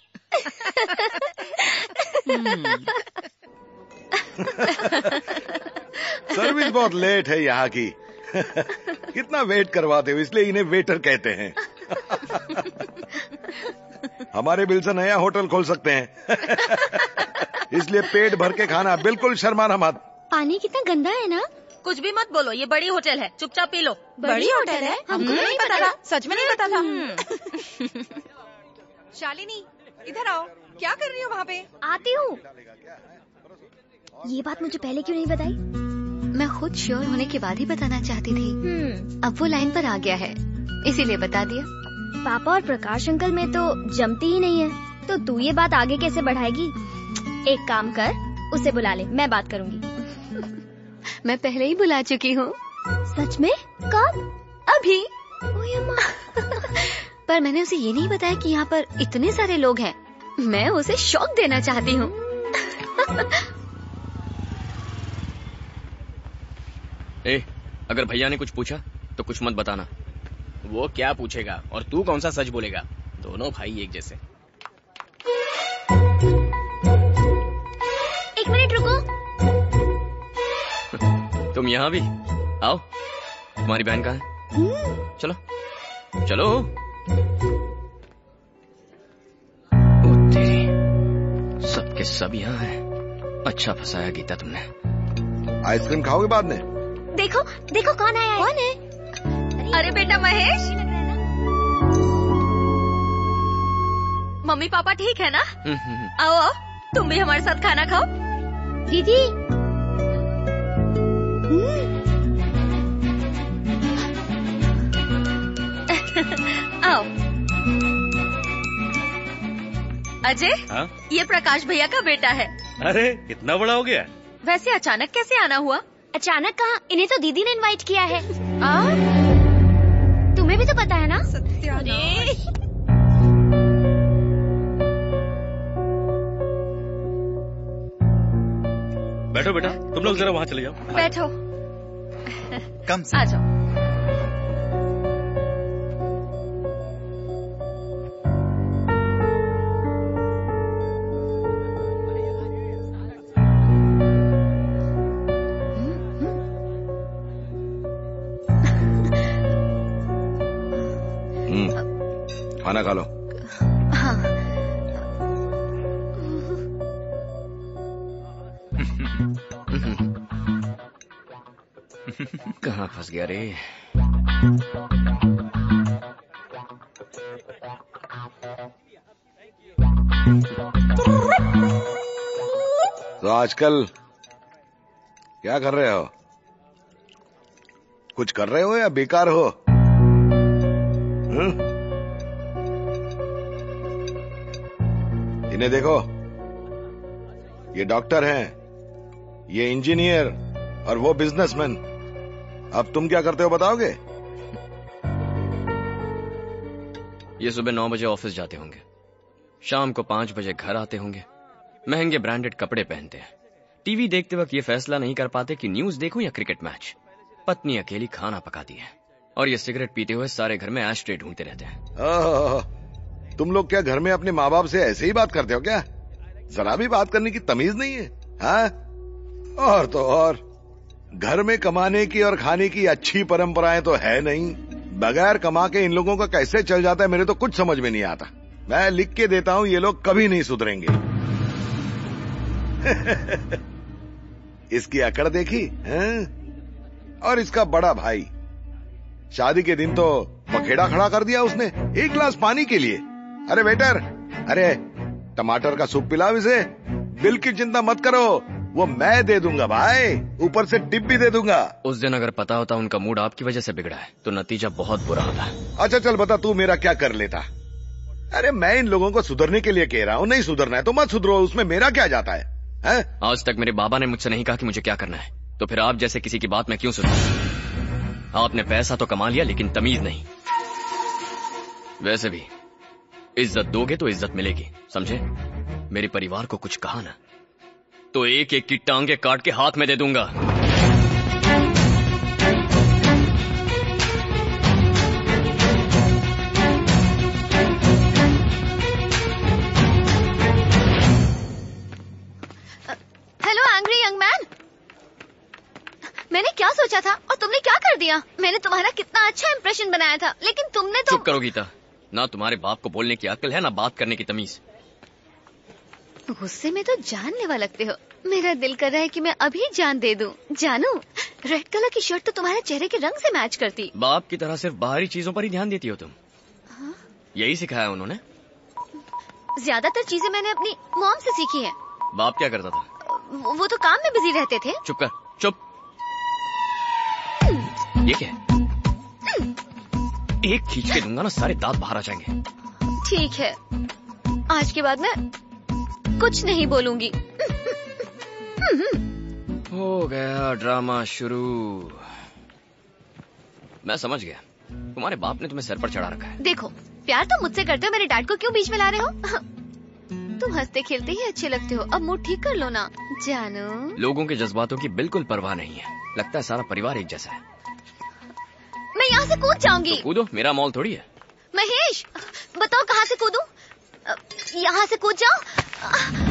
सर्विस बहुत लेट है यहाँ की। कितना वेट करवाते हो, इसलिए इन्हें वेटर कहते हैं। हमारे बिल से नया होटल खोल सकते हैं। इसलिए पेट भर के खाना, बिल्कुल शर्माना मत। पानी कितना गंदा है ना। कुछ भी मत बोलो, ये बड़ी होटल है, चुपचाप पी लो। बड़ी होटल है? हमको नहीं पता था, सच में नहीं पता था। शालिनी इधर आओ, क्या कर रही हो वहाँ पे? आती हूँ। ये बात मुझे पहले क्यों नहीं बताई? मैं खुद श्योर होने के बाद ही बताना चाहती थी। अब वो लाइन पर आ गया है, इसीलिए बता दिया। पापा और प्रकाश अंकल में तो जमती ही नहीं है, तो तू ये बात आगे कैसे बढ़ाएगी? एक काम कर, उसे बुला ले, मैं बात करूँगी। मैं पहले ही बुला चुकी हूँ। सच में? कब? अभी। पर मैंने उसे ये नहीं बताया कि यहाँ पर इतने सारे लोग हैं। मैं उसे शॉक देना चाहती हूँ। अगर भैया ने कुछ पूछा तो कुछ मत बताना। वो क्या पूछेगा और तू कौन सा सच बोलेगा? दोनों भाई एक जैसे। एक मिनट रुको। तुम यहाँ भी आओ। तुम्हारी बहन कहाँ है? चलो चलो। ओ तेरी, सबके सब यहाँ है। अच्छा फंसाया गीता तुमने। आइसक्रीम खाओगे बाद में? देखो देखो कौन आया है। कौन है? अरे बेटा महेश, मम्मी पापा ठीक है ना? आओ आओ, तुम भी हमारे साथ खाना खाओ। दीदी। आओ। अजय, हाँ? ये प्रकाश भैया का बेटा है। अरे इतना बड़ा हो गया? वैसे अचानक कैसे आना हुआ? अचानक कहाँ, इन्हें तो दीदी ने इनवाइट किया है। तुम्हें भी तो पता है ना? बैठो बेटा, तुम लोग जरा वहाँ चले जाओ। बैठो। कम आ जाओ। खाना खा लो। हाँ। कहाँ फंस गया रे? तो आजकल क्या कर रहे हो? कुछ कर रहे हो या बेकार हो? इन्हें देखो, ये डॉक्टर हैं, ये इंजीनियर और वो बिजनेसमैन। अब तुम क्या करते हो बताओगे? ये सुबह 9 बजे ऑफिस जाते होंगे, शाम को 5 बजे घर आते होंगे, महंगे ब्रांडेड कपड़े पहनते हैं, टीवी देखते वक्त ये फैसला नहीं कर पाते कि न्यूज देखूं या क्रिकेट मैच। पत्नी अकेली खाना पकाती है और ये सिगरेट पीते हुए सारे घर में एशट्रे ढूंढते रहते हैं। तुम लोग क्या घर में अपने माँ बाप से ऐसे ही बात करते हो क्या? जरा भी बात करने की तमीज नहीं है? हाँ? और तो और घर में कमाने की और खाने की अच्छी परंपराएं तो है नहीं। बगैर कमा के इन लोगों का कैसे चल जाता है मेरे तो कुछ समझ में नहीं आता। मैं लिख के देता हूं, ये लोग कभी नहीं सुधरेंगे। इसकी अकड़ देखी है? और इसका बड़ा भाई, शादी के दिन तो पखेड़ा खड़ा कर दिया उसने 1 गिलास पानी के लिए। अरे वेटर, अरे टमाटर का सूप पिलाओ इसे। बिल की चिंता मत करो, वो मैं दे दूंगा भाई, ऊपर से टिप भी दे दूंगा। उस दिन अगर पता होता उनका मूड आपकी वजह से बिगड़ा है तो नतीजा बहुत बुरा होता। अच्छा चल बता, तू मेरा क्या कर लेता? अरे मैं इन लोगों को सुधरने के लिए कह रहा हूँ, नहीं सुधरना है तो मत सुधरो, उसमें मेरा क्या जाता है? आज तक मेरे बाबा ने मुझसे नहीं कहा कि मुझे क्या करना है, तो फिर आप जैसे किसी की बात मैं क्यों सुनूं? आपने पैसा तो कमा लिया लेकिन तमीज नहीं। वैसे भी इज्जत दोगे तो इज्जत मिलेगी, समझे? मेरे परिवार को कुछ कहा ना तो एक एक की टांगे काट के हाथ में दे दूंगा। हेलो एंग्री यंग मैन, मैंने क्या सोचा था और तुमने क्या कर दिया। मैंने तुम्हारा कितना अच्छा इंप्रेशन बनाया था, लेकिन तुमने तो। चुप करो गीता, ना तुम्हारे बाप को बोलने की अक्ल है ना बात करने की तमीज। गुस्से में तो जानलेवा लगते हो। मेरा दिल कर रहा है कि मैं अभी जान दे दूं। जानू, रेड कलर की शर्ट तो तुम्हारे चेहरे के रंग से मैच करती। बाप की तरह सिर्फ बाहरी चीजों पर ही ध्यान देती हो तुम। हाँ? यही सिखाया उन्होंने? ज्यादातर चीजें मैंने अपनी मॉम से सीखी है। बाप क्या करता था? वो तो काम में बिजी रहते थे। चुप कर, चुप। ये क्या है? एक खींच के दूंगा ना सारे दांत बाहर आ जाएंगे। ठीक है, आज के बाद मैं कुछ नहीं बोलूंगी। हो गया ड्रामा शुरू। मैं समझ गया, तुम्हारे बाप ने तुम्हें सर पर चढ़ा रखा है। देखो, प्यार तो मुझसे करते हो, मेरे डैड को क्यों बीच में ला रहे हो? तुम हंसते खेलते ही अच्छे लगते हो, अब मूड ठीक कर लो ना जानू। लोगों के जज्बातों की बिल्कुल परवाह नहीं है। लगता है सारा परिवार एक जैसा है। मैं यहाँ से कूद जाऊंगी। तो कूदो, मेरा मॉल थोड़ी है। महेश, बताओ कहाँ से कूदूं? यहाँ से कूद जाओ।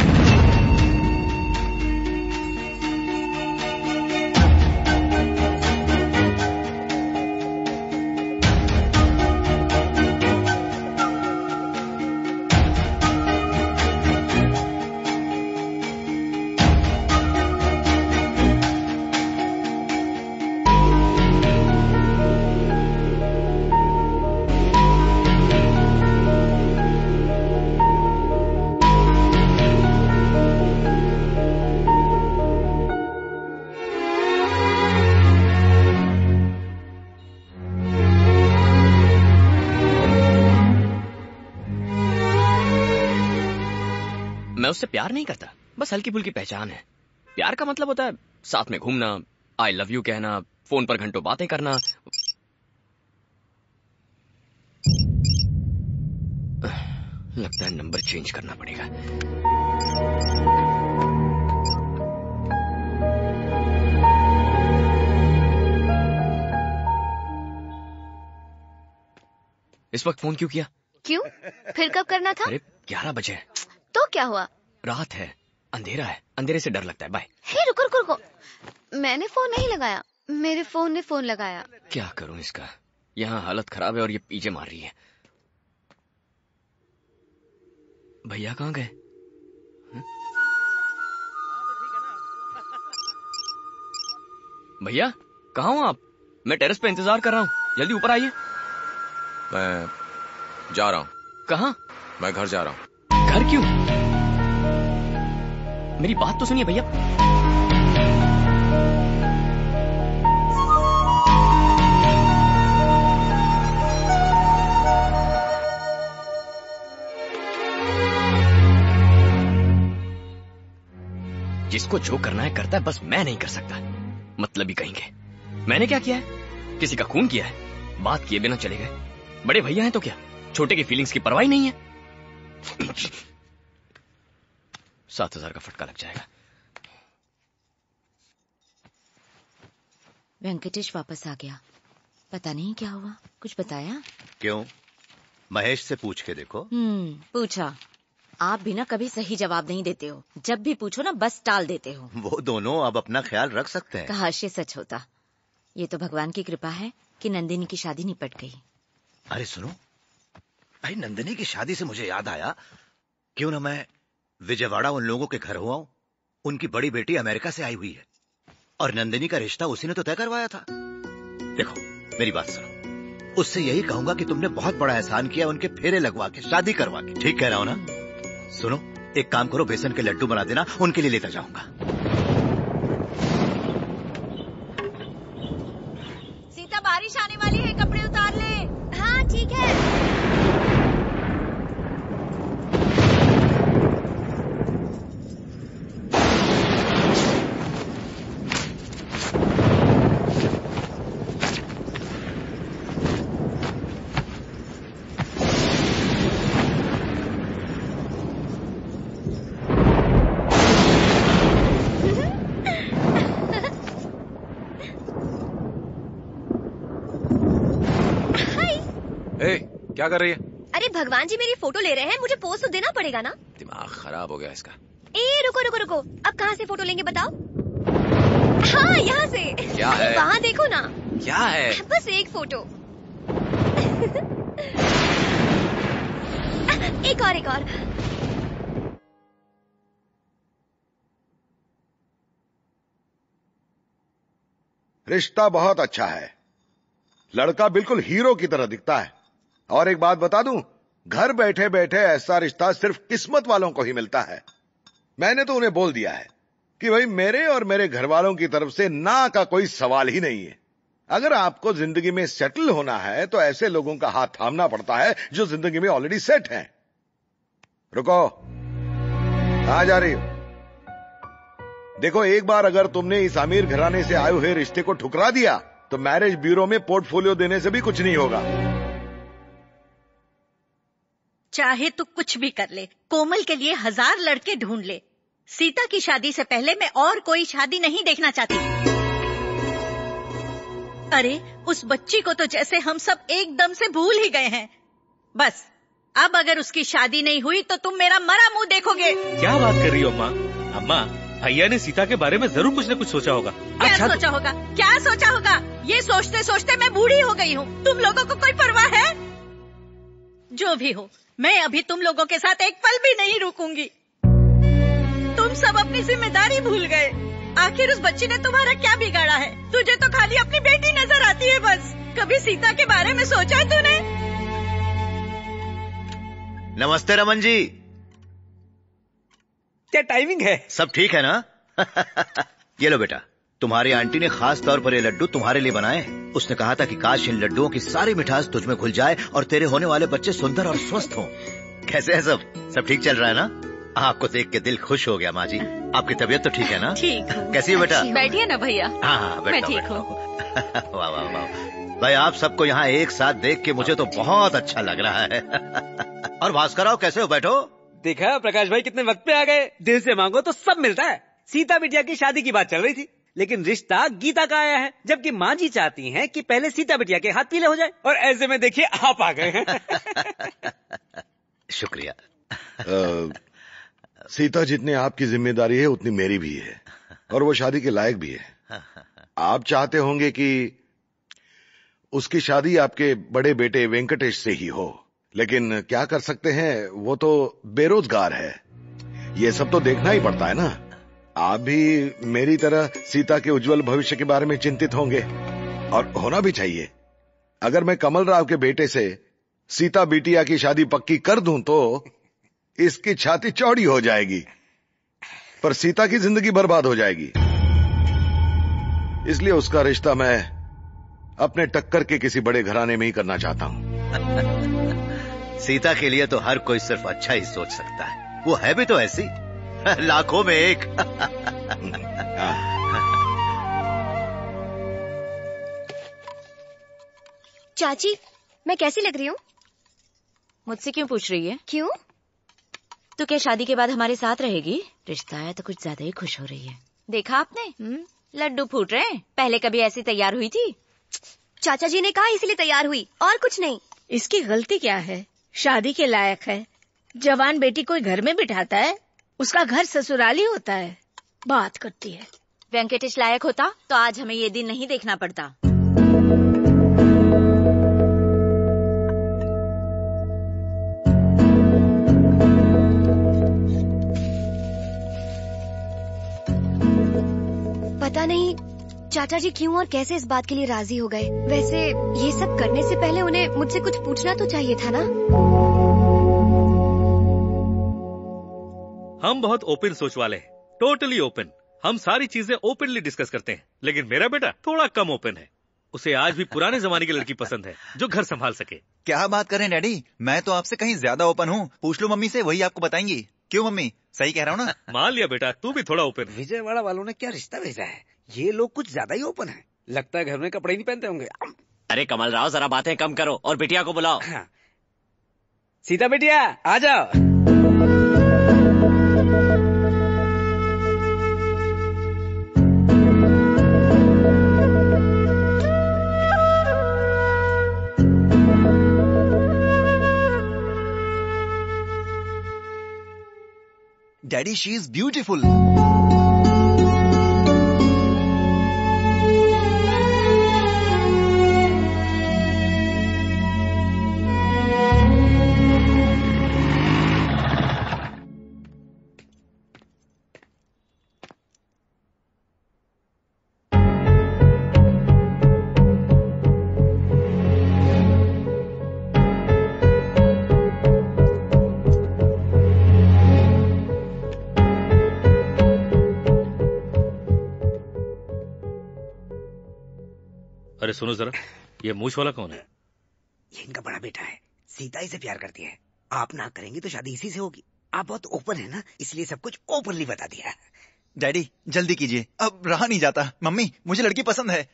मैं उससे प्यार नहीं करता, बस हल्की फुल्की पहचान है। प्यार का मतलब होता है साथ में घूमना, आई लव यू कहना, फोन पर घंटों बातें करना। लगता है नंबर चेंज करना पड़ेगा। इस वक्त फोन क्यों किया? क्यों? फिर कब करना था? अरे 11 बजे। तो क्या हुआ? रात है, अंधेरा है, अंधेरे से डर लगता है। बाय। हे रुको रुको रुको, मैंने फोन नहीं लगाया, मेरे फोन ने फोन लगाया। क्या करूं इसका? यहाँ हालत खराब है और ये पीछे मार रही है। भैया कहाँ गए? भैया कहाँ हो आप? मैं टेरेस पे इंतजार कर रहा हूँ, जल्दी ऊपर आइए। मैं जा रहा हूँ। कहाँ? मैं घर जा रहा हूँ। घर क्यों? मेरी बात तो सुनिए भैया। जिसको जो करना है करता है, बस मैं नहीं कर सकता। मतलब ही कहेंगे। मैंने क्या किया है? किसी का खून किया है? बात किए बिना चले गए। बड़े भैया हैं तो क्या? छोटे की फीलिंग्स की परवाह ही नहीं है। 7,000 का फटका लग जाएगा। वेंकटेश वापस आ गया। पता नहीं क्या हुआ, कुछ बताया? क्यों? महेश से पूछ के देखो। पूछा। आप भी ना कभी सही जवाब नहीं देते हो। जब भी पूछो ना बस टाल देते हो। वो दोनों अब अपना ख्याल रख सकते हैं। काश ये सच होता। ये तो भगवान की कृपा है कि नंदिनी की शादी निपट गई। अरे सुनो भाई, नंदिनी की शादी से मुझे याद आया, क्यों ना मैं विजयवाड़ा उन लोगों के घर हुआ हूं। उनकी बड़ी बेटी अमेरिका से आई हुई है और नंदिनी का रिश्ता उसी ने तो तय करवाया था। देखो मेरी बात सुनो, उससे यही कहूंगा कि तुमने बहुत बड़ा एहसान किया उनके फेरे लगवा के, शादी करवा के। ठीक कह रहा हूं ना? सुनो, एक काम करो, बेसन के लड्डू बना देना, उनके लिए लेता जाऊंगा। सीता, बारिश आने वाली है, कपड़े उतार ले। हाँ ठीक है। क्या कर रही है? अरे भगवान जी मेरी फोटो ले रहे हैं, मुझे पोज तो देना पड़ेगा ना। दिमाग खराब हो गया इसका। रुको रुको रुको, अब कहाँ से फोटो लेंगे बताओ? हाँ, यहाँ से। क्या है? वहाँ देखो ना। क्या है? बस एक फोटो। एक और। रिश्ता बहुत अच्छा है, लड़का बिल्कुल हीरो की तरह दिखता है। और एक बात बता दूं, घर बैठे बैठे ऐसा रिश्ता सिर्फ किस्मत वालों को ही मिलता है। मैंने तो उन्हें बोल दिया है कि भाई मेरे और मेरे घर वालों की तरफ से ना का कोई सवाल ही नहीं है। अगर आपको जिंदगी में सेटल होना है तो ऐसे लोगों का हाथ थामना पड़ता है जो जिंदगी में ऑलरेडी सेट हैं। रुको, कहां जा रही हो? देखो, एक बार अगर तुमने इस अमीर घराने से आए हुए रिश्ते को ठुकरा दिया तो मैरिज ब्यूरो में पोर्टफोलियो देने से भी कुछ नहीं होगा। चाहे तू कुछ भी कर ले, कोमल के लिए 1000 लड़के ढूंढ ले, सीता की शादी से पहले मैं और कोई शादी नहीं देखना चाहती। अरे उस बच्ची को तो जैसे हम सब एकदम से भूल ही गए हैं। बस अब अगर उसकी शादी नहीं हुई तो तुम मेरा मरा मुंह देखोगे। क्या बात कर रही हो अम्मा? अम्मा, भैया ने सीता के बारे में जरूर कुछ न कुछ सोचा होगा। क्या सोचा होगा? क्या सोचा होगा? ये सोचते सोचते मैं बूढ़ी हो गई हूँ। तुम लोगों को कोई परवाह है? जो भी हो, मैं अभी तुम लोगों के साथ एक पल भी नहीं रुकूंगी। तुम सब अपनी जिम्मेदारी भूल गए। आखिर उस बच्ची ने तुम्हारा क्या बिगाड़ा है? तुझे तो खाली अपनी बेटी नजर आती है बस। कभी सीता के बारे में सोचा है तूने? नमस्ते रमन जी। क्या टाइमिंग है? सब ठीक है ना? ये लो बेटा, तुम्हारी आंटी ने खास तौर पर ये लड्डू तुम्हारे लिए बनाए हैं। उसने कहा था कि काश इन लड्डुओं की सारी मिठास तुझ में घुल जाए और तेरे होने वाले बच्चे सुंदर और स्वस्थ हों। कैसे है सब ठीक चल रहा है ना? आपको देख के दिल खुश हो गया माँ जी। आपकी तबीयत तो ठीक है ना? ठीक हूँ। कैसी है बेटा? बैठिए ना भैया। हाँ, मैं ठीक हूँ। वाह वाह वाह भाई, आप सबको यहाँ एक साथ देख के मुझे तो बहुत अच्छा लग रहा है। और भास्कर राव कैसे हो? बैठो। देखा प्रकाश भाई कितने वक्त पे आ गए। दिल से मांगो तो सब मिलता है। सीता बिटिया की शादी की बात चल रही थी, लेकिन रिश्ता गीता का आया है। जबकि माँ जी चाहती हैं कि पहले सीता बिटिया के हाथ पीले हो जाए, और ऐसे में देखिए आप आ गए हैं। शुक्रिया। सीता जितनी आपकी जिम्मेदारी है उतनी मेरी भी है, और वो शादी के लायक भी है। आप चाहते होंगे कि उसकी शादी आपके बड़े बेटे वेंकटेश से ही हो, लेकिन क्या कर सकते हैं, वो तो बेरोजगार है। ये सब तो देखना ही पड़ता है ना। आप भी मेरी तरह सीता के उज्जवल भविष्य के बारे में चिंतित होंगे, और होना भी चाहिए। अगर मैं कमल राव के बेटे से सीता बिटिया की शादी पक्की कर दूं तो इसकी छाती चौड़ी हो जाएगी, पर सीता की जिंदगी बर्बाद हो जाएगी। इसलिए उसका रिश्ता मैं अपने टक्कर के किसी बड़े घराने में ही करना चाहता हूं। सीता के लिए तो हर कोई सिर्फ अच्छा ही सोच सकता है। वो है भी तो ऐसी, लाखों में एक। चाची, मैं कैसी लग रही हूँ? मुझसे क्यों पूछ रही है? क्यों? तो क्या शादी के बाद हमारे साथ रहेगी? रिश्ता है तो कुछ ज्यादा ही खुश हो रही है। देखा आपने? लड्डू फूट रहे हैं। पहले कभी ऐसी तैयार हुई थी? चाचा जी ने कहा इसलिए तैयार हुई, और कुछ नहीं। इसकी गलती क्या है? शादी के लायक है। जवान बेटी कोई घर में बिठाता है, उसका घर ससुराली होता है। बात करती है। वेंकटेश लायक होता तो आज हमें ये दिन नहीं देखना पड़ता। पता नहीं चाचा जी क्यों और कैसे इस बात के लिए राजी हो गए। वैसे ये सब करने से पहले उन्हें मुझसे कुछ पूछना तो चाहिए था ना। हम बहुत ओपन सोच वाले हैं, टोटली ओपन। हम सारी चीजें ओपनली डिस्कस करते हैं, लेकिन मेरा बेटा थोड़ा कम ओपन है। उसे आज भी पुराने जमाने की लड़की पसंद है जो घर संभाल सके। क्या बात कर रहे हैं डैडी? मैं तो आपसे कहीं ज्यादा ओपन हूँ। पूछ लो मम्मी से, वही आपको बताएंगी। क्यों मम्मी, सही कह रहा हूँ ना? मान लिया बेटा, तू भी थोड़ा ओपन। विजयवाड़ा वालों ने क्या रिश्ता भेजा है? ये लोग कुछ ज्यादा ही ओपन है। लगता है घर में कपड़े नहीं पहनते होंगे। अरे कमल राव, जरा बातें कम करो और बिटिया को बुलाओ। हाँ। सीता बिटिया आ जाओ। Daddy, she is beautiful. अरे सुनो जरा, ये मूछ वाला कौन है? ये इनका बड़ा बेटा है, सीता इसे प्यार करती है। आप ना करेंगे तो शादी इसी से होगी। आप बहुत ओपन है ना, इसलिए सब कुछ ओपनली बता दिया। डैडी जल्दी कीजिए, अब रहा नहीं जाता। मम्मी मुझे लड़की पसंद है।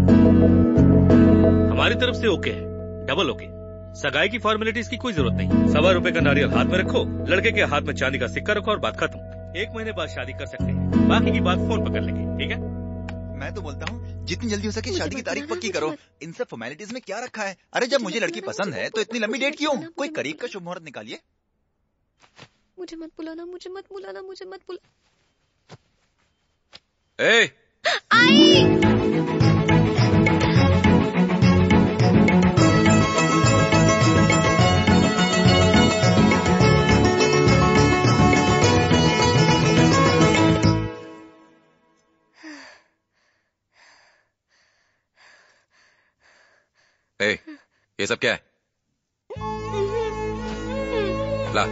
हमारी तरफ से ओके है, डबल ओके। सगाई की फॉर्मेलिटीज की कोई जरूरत नहीं। ₹1.25 का नारियल हाथ में रखो, लड़के के हाथ में चांदी का सिक्का रखो और बात खत्म। 1 महीने बाद शादी कर सकते हैं, बाकी की बात फोन पर कर लेंगे, ठीक है? मैं तो बोलता हूँ जितनी जल्दी हो सके शादी की तारीख पक्की करो। इन सब फॉर्मेलिटीज में क्या रखा है? अरे जब मुझे लड़की पसंद है तो इतनी लंबी डेट क्यों? कोई करीब का शुभ मुहूर्त निकालिए। मुझे मत बुलाना, मुझे मत बुलाना, मुझे मत बुला। ए! ए, ये सब क्या है? ला।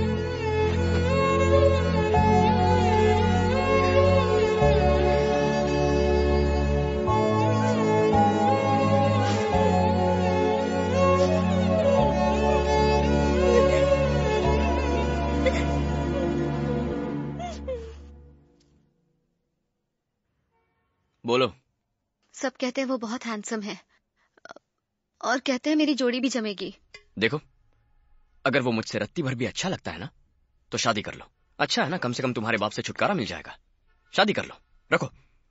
बोलो। सब कहते हैं वो बहुत हैंडसम है और कहते हैं मेरी जोड़ी भी जमेगी। देखो, अगर वो मुझसे रत्ती भर भी अच्छा लगता है ना तो शादी कर लो। अच्छा है ना, कम से कम तुम्हारे बाप से छुटकारा मिल जाएगा। शादी कर लो, रखो।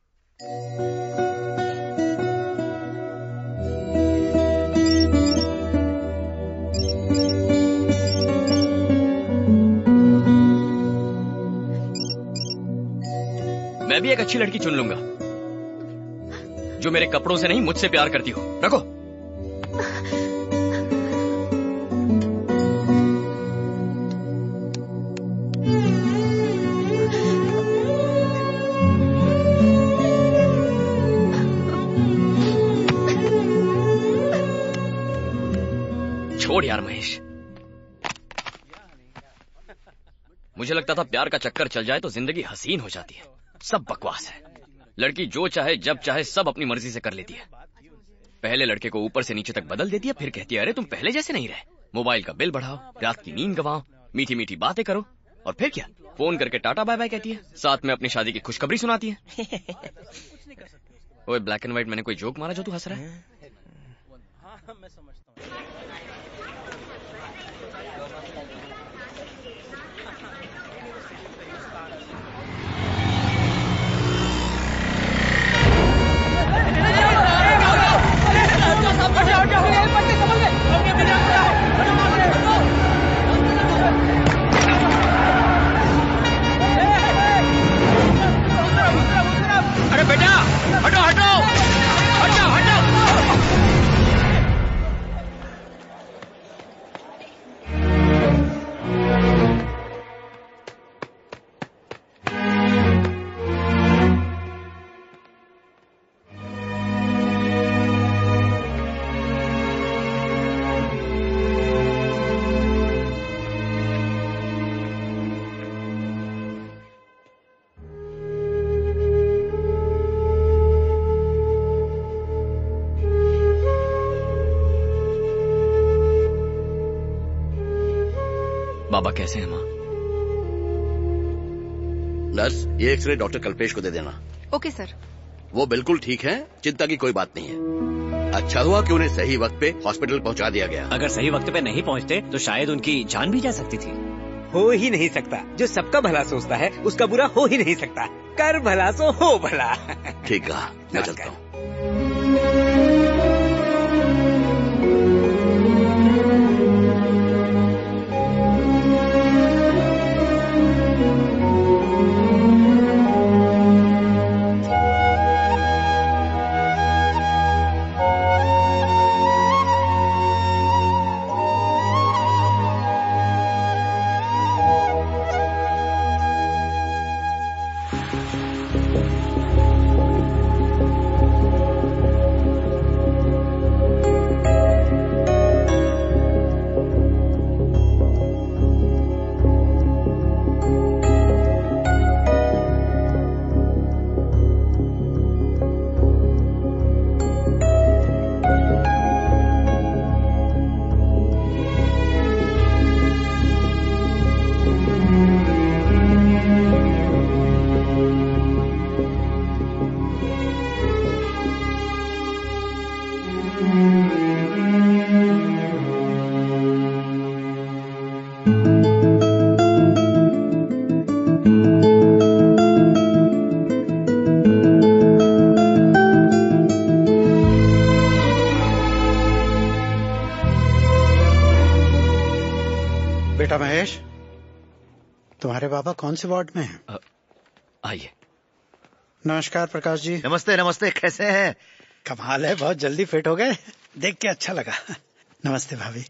मैं भी एक अच्छी लड़की चुन लूंगा जो मेरे कपड़ों से नहीं मुझसे प्यार करती हो। रखो। छोड़ यार महेश, मुझे लगता था प्यार का चक्कर चल जाए तो जिंदगी हसीन हो जाती है। सब बकवास है। लड़की जो चाहे जब चाहे सब अपनी मर्जी से कर लेती है। पहले लड़के को ऊपर से नीचे तक बदल देती है, फिर कहती है अरे तुम पहले जैसे नहीं रहे। मोबाइल का बिल बढ़ाओ, रात की नींद गंवाओ, मीठी मीठी बातें करो, और फिर क्या, फोन करके टाटा बाय बाय कहती है, साथ में अपनी शादी की खुशखबरी सुनाती है। ओए ब्लैक एंड व्हाइट, मैंने कोई जोक मारा जो तू हंस रहा है? अरे बेटा हटो हटो हटो हटो। बाबा कैसे हैं माँ? नर्स, ये एक्सरे डॉक्टर कल्पेश को दे देना। Okay sir. वो बिल्कुल ठीक है, चिंता की कोई बात नहीं है। अच्छा हुआ कि उन्हें सही वक्त पे हॉस्पिटल पहुंचा दिया गया। अगर सही वक्त पे नहीं पहुंचते तो शायद उनकी जान भी जा सकती थी। हो ही नहीं सकता, जो सबका भला सोचता है उसका बुरा हो ही नहीं सकता। कर भला सो हो भला। ठीक कहा, मैं चलता हूँ। तुम्हारे पापा कौन से वार्ड में हैं? आइए। नमस्कार प्रकाश जी। नमस्ते नमस्ते, कैसे हैं? कमाल है, बहुत जल्दी फिट हो गए, देख के अच्छा लगा। नमस्ते भाभी।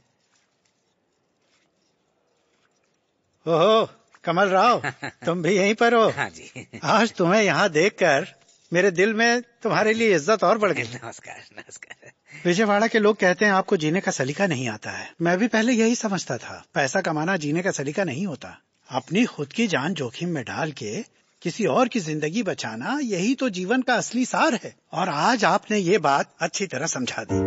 ओहो कमल राव, तुम भी यहीं पर हो? हाँ जी। आज तुम्हें यहाँ देखकर मेरे दिल में तुम्हारे लिए इज्जत और बढ़ गई। नमस्कार नमस्कार। विजयवाड़ा के लोग कहते हैं आपको जीने का सलीका नहीं आता है। मैं भी पहले यही समझता था, पैसा कमाना जीने का सलीका नहीं होता। अपनी खुद की जान जोखिम में डाल के किसी और की जिंदगी बचाना, यही तो जीवन का असली सार है। और आज आपने ये बात अच्छी तरह समझा दी।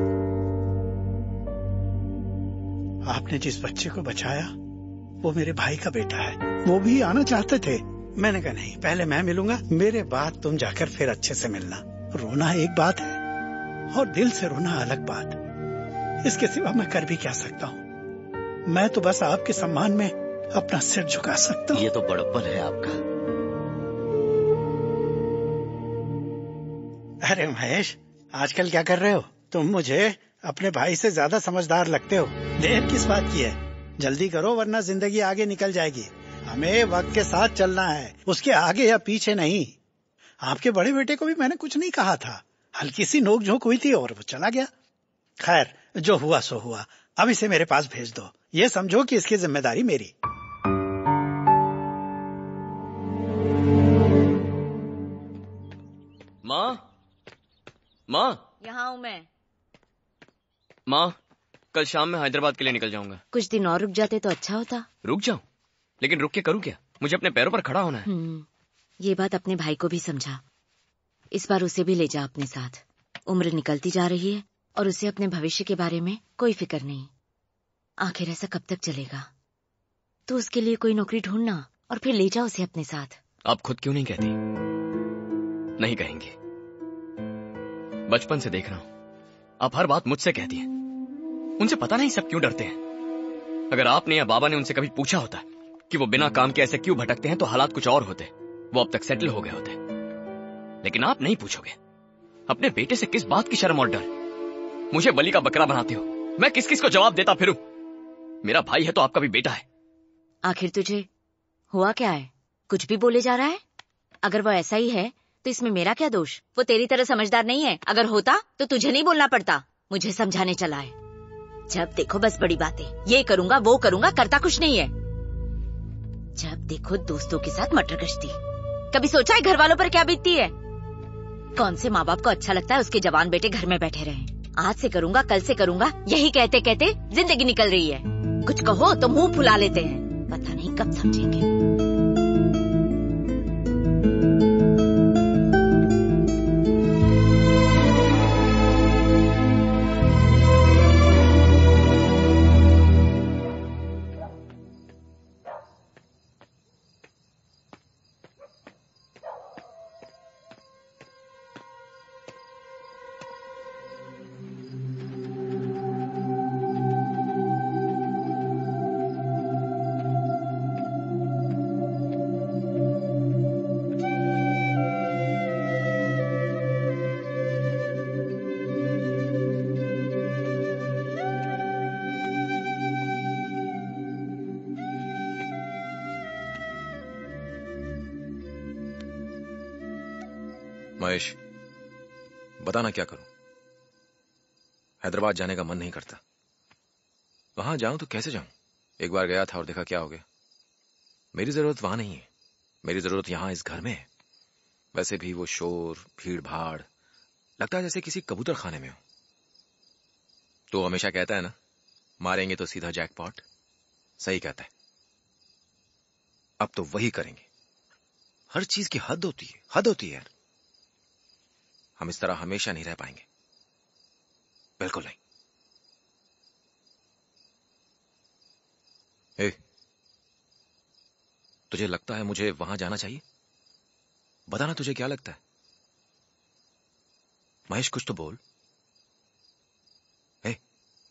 आपने जिस बच्चे को बचाया वो मेरे भाई का बेटा है। वो भी आना चाहते थे, मैंने कहा नहीं, पहले मैं मिलूंगा, मेरे बाद तुम जाकर फिर अच्छे से मिलना। रोना एक बात है और दिल से रोना अलग बात। इसके सिवा मैं कर भी क्या सकता हूँ? मैं तो बस आपके सम्मान में अपना सिर झुका सकता हूँ। ये तो बड़प्पन है आपका। अरे महेश, आजकल क्या कर रहे हो? तुम मुझे अपने भाई से ज्यादा समझदार लगते हो। देर किस बात की है, जल्दी करो वरना जिंदगी आगे निकल जाएगी। हमें वक्त के साथ चलना है, उसके आगे या पीछे नहीं। आपके बड़े बेटे को भी मैंने कुछ नहीं कहा था, हल्की सी नोक झोंक हुई थी और वो चला गया। खैर, जो हुआ सो हुआ। अब इसे मेरे पास भेज दो, ये समझो कि इसकी जिम्मेदारी मेरी। माँ यहाँ हूँ मैं। माँ, कल शाम में हैदराबाद के लिए निकल जाऊंगा। कुछ दिन और रुक जाते तो अच्छा होता। रुक जाऊं? लेकिन रुक के करूँ क्या? मुझे अपने पैरों पर खड़ा होना है। ये बात अपने भाई को भी समझा। इस बार उसे भी ले जा अपने साथ। उम्र निकलती जा रही है और उसे अपने भविष्य के बारे में कोई फिक्र नहीं। आखिर ऐसा कब तक चलेगा? तो उसके लिए कोई नौकरी ढूंढना और फिर ले जा उसे अपने साथ। आप खुद क्यों नहीं कहती? नहीं कहेंगे। बचपन से देख रहा हूं, आप हर बात मुझसे कहती हैं। उनसे पता नहीं सब क्यों डरते हैं। अगर आपने या बाबा ने उनसे कभी पूछा होता कि वो बिना काम के ऐसे क्यों भटकते हैं तो हालात कुछ और होते, वो अब तक सेटल हो गए होते। लेकिन आप नहीं पूछोगे। अपने बेटे से किस बात की शर्म और डर? मुझे बलि का बकरा बनाते हो। मैं किस किस को जवाब देता फिरूं? मेरा भाई है तो आपका भी बेटा है। आखिर तुझे हुआ क्या है? कुछ भी बोले जा रहा है। अगर वो ऐसा ही है तो इसमें मेरा क्या दोष? वो तेरी तरह समझदार नहीं है। अगर होता तो तुझे नहीं बोलना पड़ता, मुझे समझाने चला है। जब देखो बस बड़ी बातें, ये करूंगा वो करूंगा, करता कुछ नहीं है। जब देखो दोस्तों के साथ मटर गश्ती। कभी सोचा है घर वालों पर क्या बीतती है? कौन से माँ बाप को अच्छा लगता है उसके जवान बेटे घर में बैठे रहें। आज से करूंगा, कल से करूंगा, यही कहते कहते जिंदगी निकल रही है। कुछ कहो तो मुंह फुला लेते हैं, पता नहीं कब समझेंगे। महेश, बताना क्या करूं? हैदराबाद जाने का मन नहीं करता। वहां जाऊं तो कैसे जाऊं? एक बार गया था और देखा क्या हो गया। मेरी जरूरत वहां नहीं है, मेरी जरूरत यहां इस घर में है। वैसे भी वो शोर भीड़ भाड़ लगता है जैसे किसी कबूतर खाने में हो। तो हमेशा कहता है ना, मारेंगे तो सीधा जैकपॉट। सही कहता है। अब तो वही करेंगे। हर चीज की हद होती है, हद होती है यार। हम इस तरह हमेशा नहीं रह पाएंगे, बिल्कुल नहीं। ए, तुझे लगता है मुझे वहां जाना चाहिए? बताना तुझे क्या लगता है? महेश कुछ तो बोल। ए,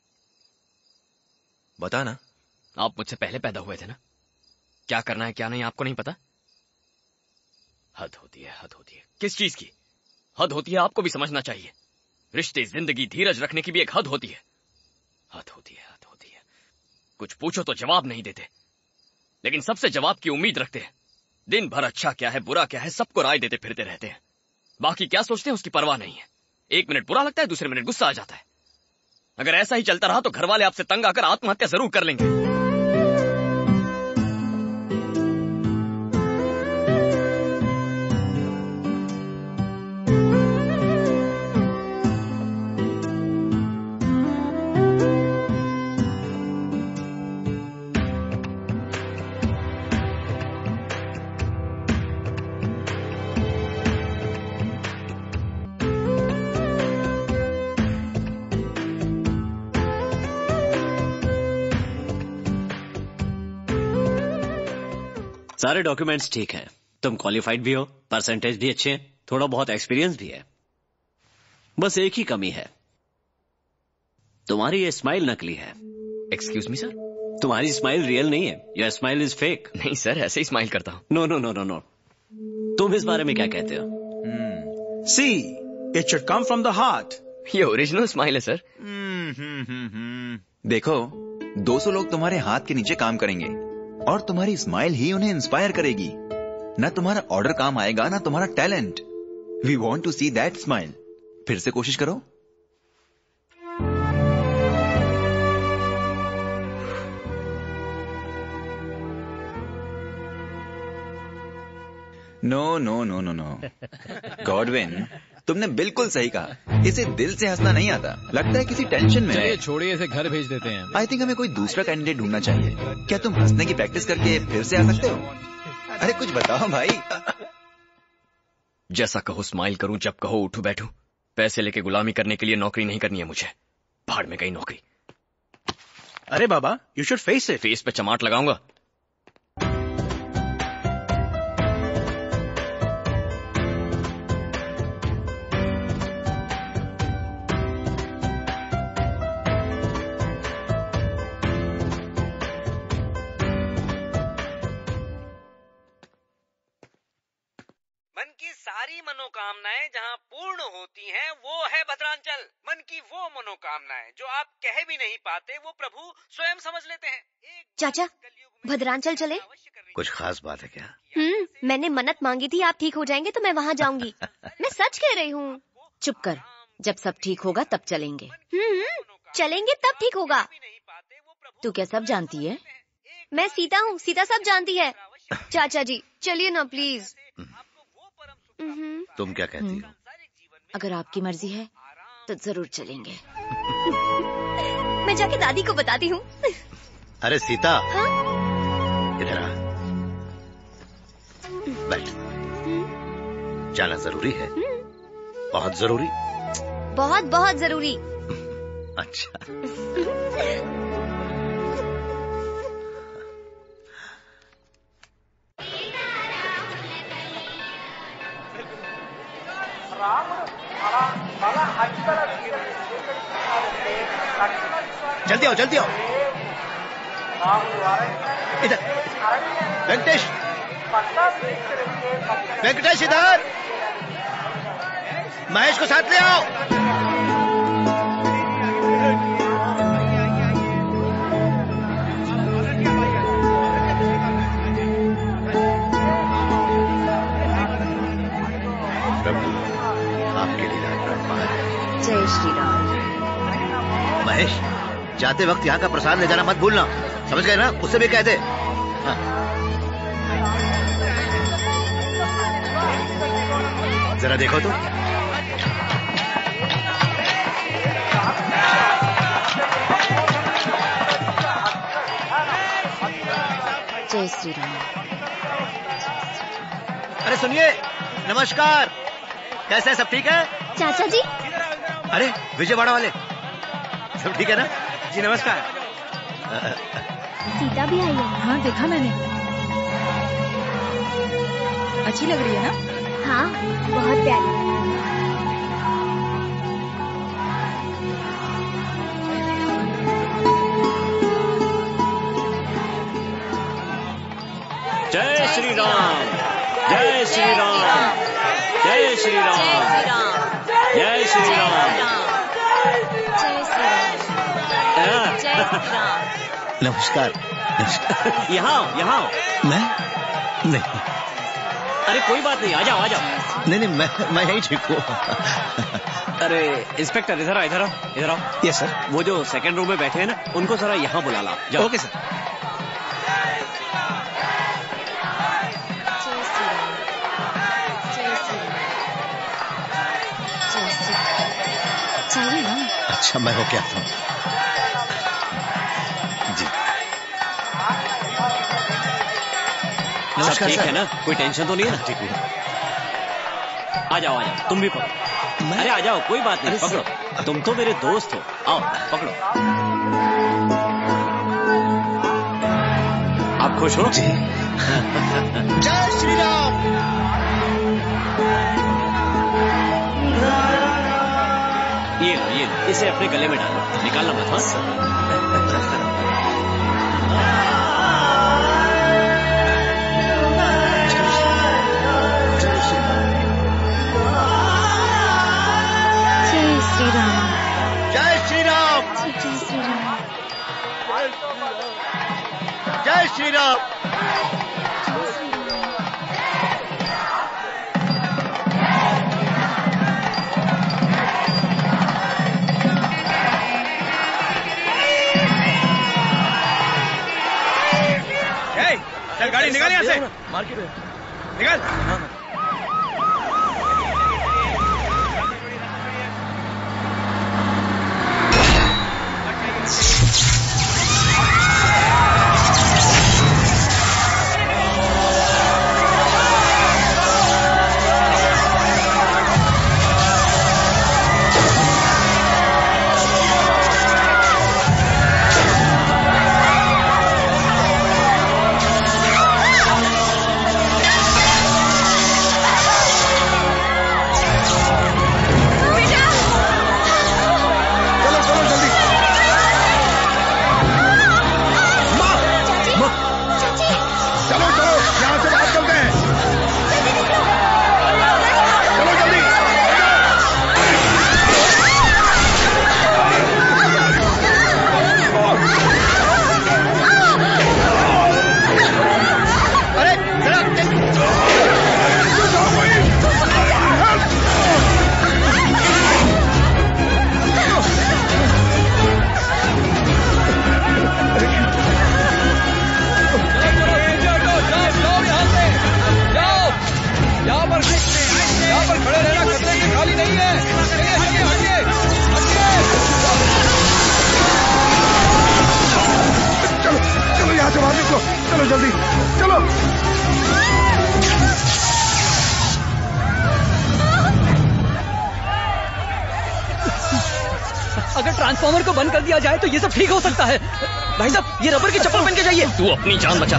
बता ना। आप मुझसे पहले पैदा हुए थे ना? क्या करना है क्या नहीं आपको नहीं पता? हद होती है, हद होती है। किस चीज की हद होती है आपको भी समझना चाहिए। रिश्ते, जिंदगी, धीरज रखने की भी एक हद होती है। हद होती है, हद होती है। कुछ पूछो तो जवाब नहीं देते। लेकिन सबसे जवाब की उम्मीद रखते हैं। दिन भर अच्छा क्या है बुरा क्या है सबको राय देते फिरते रहते हैं। बाकी क्या सोचते हैं उसकी परवाह नहीं है। 1 मिनट बुरा लगता है, दूसरे मिनट गुस्सा आ जाता है। अगर ऐसा ही चलता रहा तो घर वाले आपसे तंग आकर आत्महत्या जरूर कर लेंगे। सारे डॉक्यूमेंट्स ठीक हैं। तुम क्वालिफाइड भी हो, परसेंटेज भी अच्छे हैं, थोड़ा बहुत एक्सपीरियंस भी है। बस एक ही कमी है, तुम्हारी ये स्माइल नकली है। Excuse me sir? तुम्हारी स्माइल रियल नहीं है, योर स्माइल इज फेक। नहीं सर, ऐसे ही स्माइल करता हूँ। No no no no no, तुम इस बारे में क्या कहते हो? See it should come from the heart. ये ओरिजिनल स्माइल है सर। देखो 200 लोग तुम्हारे हाथ के नीचे काम करेंगे और तुम्हारी स्माइल ही उन्हें इंस्पायर करेगी। ना तुम्हारा ऑर्डर काम आएगा ना तुम्हारा talent. We want to see that smile. फिर से कोशिश करो। No no no no no Godwin, तुमने बिल्कुल सही कहा। इसे दिल से हंसना नहीं आता, लगता है किसी टेंशन में है। छोड़िए, इसे घर भेज देते हैं। आई थिंक हमें कोई दूसरा कैंडिडेट ढूंढना चाहिए। क्या तुम हंसने की प्रैक्टिस करके फिर से आ सकते हो? अरे कुछ बताओ भाई। जैसा कहो स्माइल करूं, जब कहो उठूं बैठूं। पैसे लेके गुलामी करने के लिए नौकरी नहीं करनी है मुझे। भाड़ में गई नौकरी। अरे बाबा, you should face it. Face पे चमाट लगाऊंगा। सारी मनोकामनाएं जहां पूर्ण होती हैं वो है भद्रांचल। मन की वो मनोकामनाएं जो आप कह भी नहीं पाते वो प्रभु स्वयं समझ लेते हैं। चाचा, भद्रांचल चले? कुछ खास बात है क्या? मैंने मन्नत मांगी थी, आप ठीक हो जाएंगे तो मैं वहाँ जाऊंगी। मैं सच कह रही हूँ। चुप कर, जब सब ठीक होगा तब चलेंगे। चलेंगे तब ठीक होगा। तू क्या सब जानती है? मैं सीता हूँ, सीता सब जानती है। चाचा जी चलिए ना प्लीज। तुम क्या कहती हो? अगर आपकी मर्जी है तो जरूर चलेंगे। मैं जाके दादी को बताती हूँ। अरे सीता, हाँ? इधर आ, बैठ। जाना जरूरी है? बहुत जरूरी? बहुत बहुत जरूरी। अच्छा। जल्दी आओ, जल्दी आओ। इधर वेंकटेश, वेंकटेश इधर। महेश को साथ ले आओ। आपके लिए जय श्री राम। महेश, जाते वक्त यहाँ का प्रसाद ले जाना मत भूलना, समझ गए ना? उससे भी कह दे। हाँ। जरा देखो तो। जय श्री राम। अरे सुनिए, नमस्कार। कैसे है, सब ठीक है? चाचा जी। अरे विजयवाड़ा वाले, सब ठीक है ना? जी नमस्कार। सीता भी आई है। हाँ देखा मैंने। अच्छी लग रही है ना? हाँ बहुत प्यारी। जय श्री राम, जय श्री राम, जय श्री राम, जय श्री राम, नमस्कार। यहाँ मैं नहीं। अरे कोई बात नहीं, आ जाओ। नहीं, मैं यही ठीक हूँ। अरे इंस्पेक्टर, इधर आओ। Yes sir. वो जो सेकंड रूम में बैठे हैं ना, उनको जरा यहाँ बुला ला। जाओ। Okay sir. चाहिए ना। अच्छा, मैं हो क्या था जी। नमस्कार। ठीक है ना, कोई टेंशन तो नहीं है ना? ठीक है। आ जाओ, तुम भी पकड़ो। अरे आ जाओ, कोई बात नहीं, पकड़ो। तुम तो मेरे दोस्त हो, आओ पकड़ो। आप खुश हो? जी। जय श्री राम। ये लो, इसे अपने गले में डालो, निकालना मत। जय श्री राम। चल गाड़ी निकाल यहाँ से। मार्केट निकाल। चलो जल्दी चलो। अगर ट्रांसफार्मर को बंद कर दिया जाए तो ये सब ठीक हो सकता है। भाई साहब, ये रबर की चप्पल पहन के जाइए। तू अपनी जान बचा।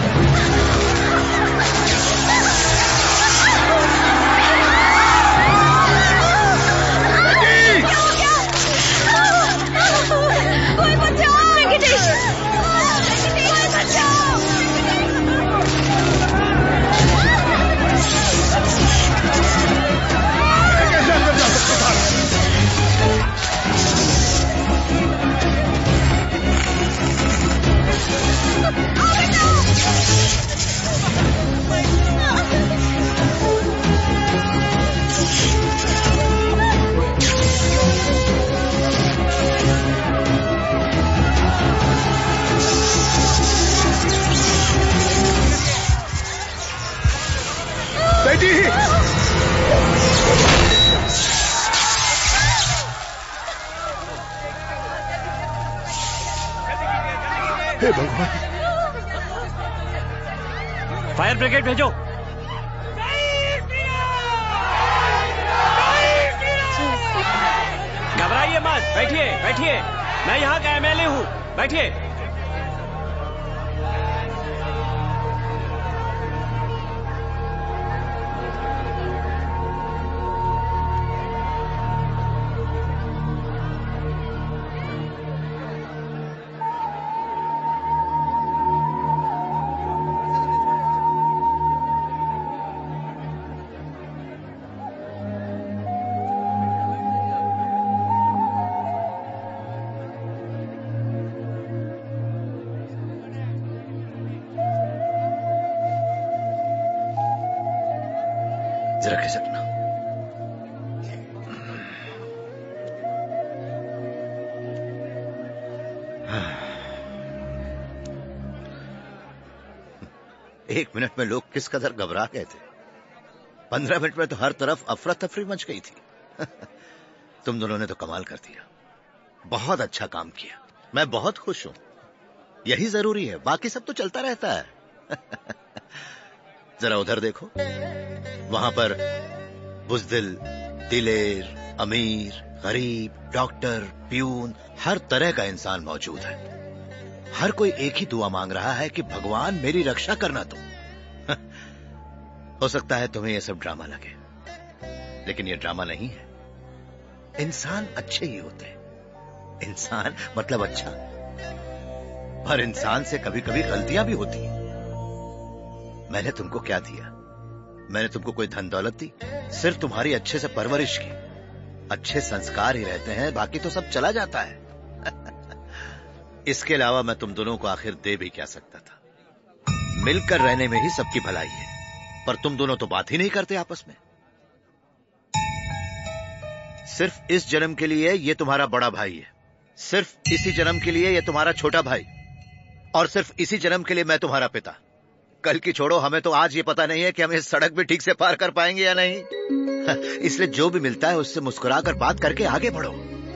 कोई बचाओ, वेंकटेश, कोई बचाओ। बेटी, हे भगवान, फायर ब्रिगेड भेजो। घबराइए मत, बैठिए बैठिए, मैं यहाँ का एमएलए हूँ, बैठिए। जरा खिसकना। एक मिनट में लोग किस कदर घबरा गए थे। 15 मिनट में तो हर तरफ अफरा तफरी मच गई थी। तुम दोनों ने तो कमाल कर दिया, बहुत अच्छा काम किया। मैं बहुत खुश हूं। यही जरूरी है, बाकी सब तो चलता रहता है। जरा उधर देखो, वहां पर बुज़दिल, दिलेर, अमीर, गरीब, डॉक्टर, प्यून, हर तरह का इंसान मौजूद है। हर कोई एक ही दुआ मांग रहा है कि भगवान मेरी रक्षा करना तुम। हो सकता है तुम्हें यह सब ड्रामा लगे, लेकिन यह ड्रामा नहीं है। इंसान अच्छे ही होते हैं। इंसान मतलब अच्छा, पर इंसान से कभी कभी गलतियां भी होती हैं। मैंने तुमको क्या दिया? मैंने तुमको कोई धन दौलत दी? सिर्फ तुम्हारी अच्छे से परवरिश की। अच्छे संस्कार ही रहते हैं, बाकी तो सब चला जाता है। इसके अलावा मैं तुम दोनों को आखिर दे भी क्या सकता था? मिलकर रहने में ही सबकी भलाई है, पर तुम दोनों तो बात ही नहीं करते आपस में। सिर्फ इस जन्म के लिए ये तुम्हारा बड़ा भाई है, सिर्फ इसी जन्म के लिए ये तुम्हारा छोटा भाई, और सिर्फ इसी जन्म के लिए मैं तुम्हारा पिता। कल की छोड़ो, हमें तो आज ये पता नहीं है कि हम इस सड़क भी ठीक से पार कर पाएंगे या नहीं। इसलिए जो भी मिलता है उससे मुस्कुराकर बात करके आगे बढ़ो।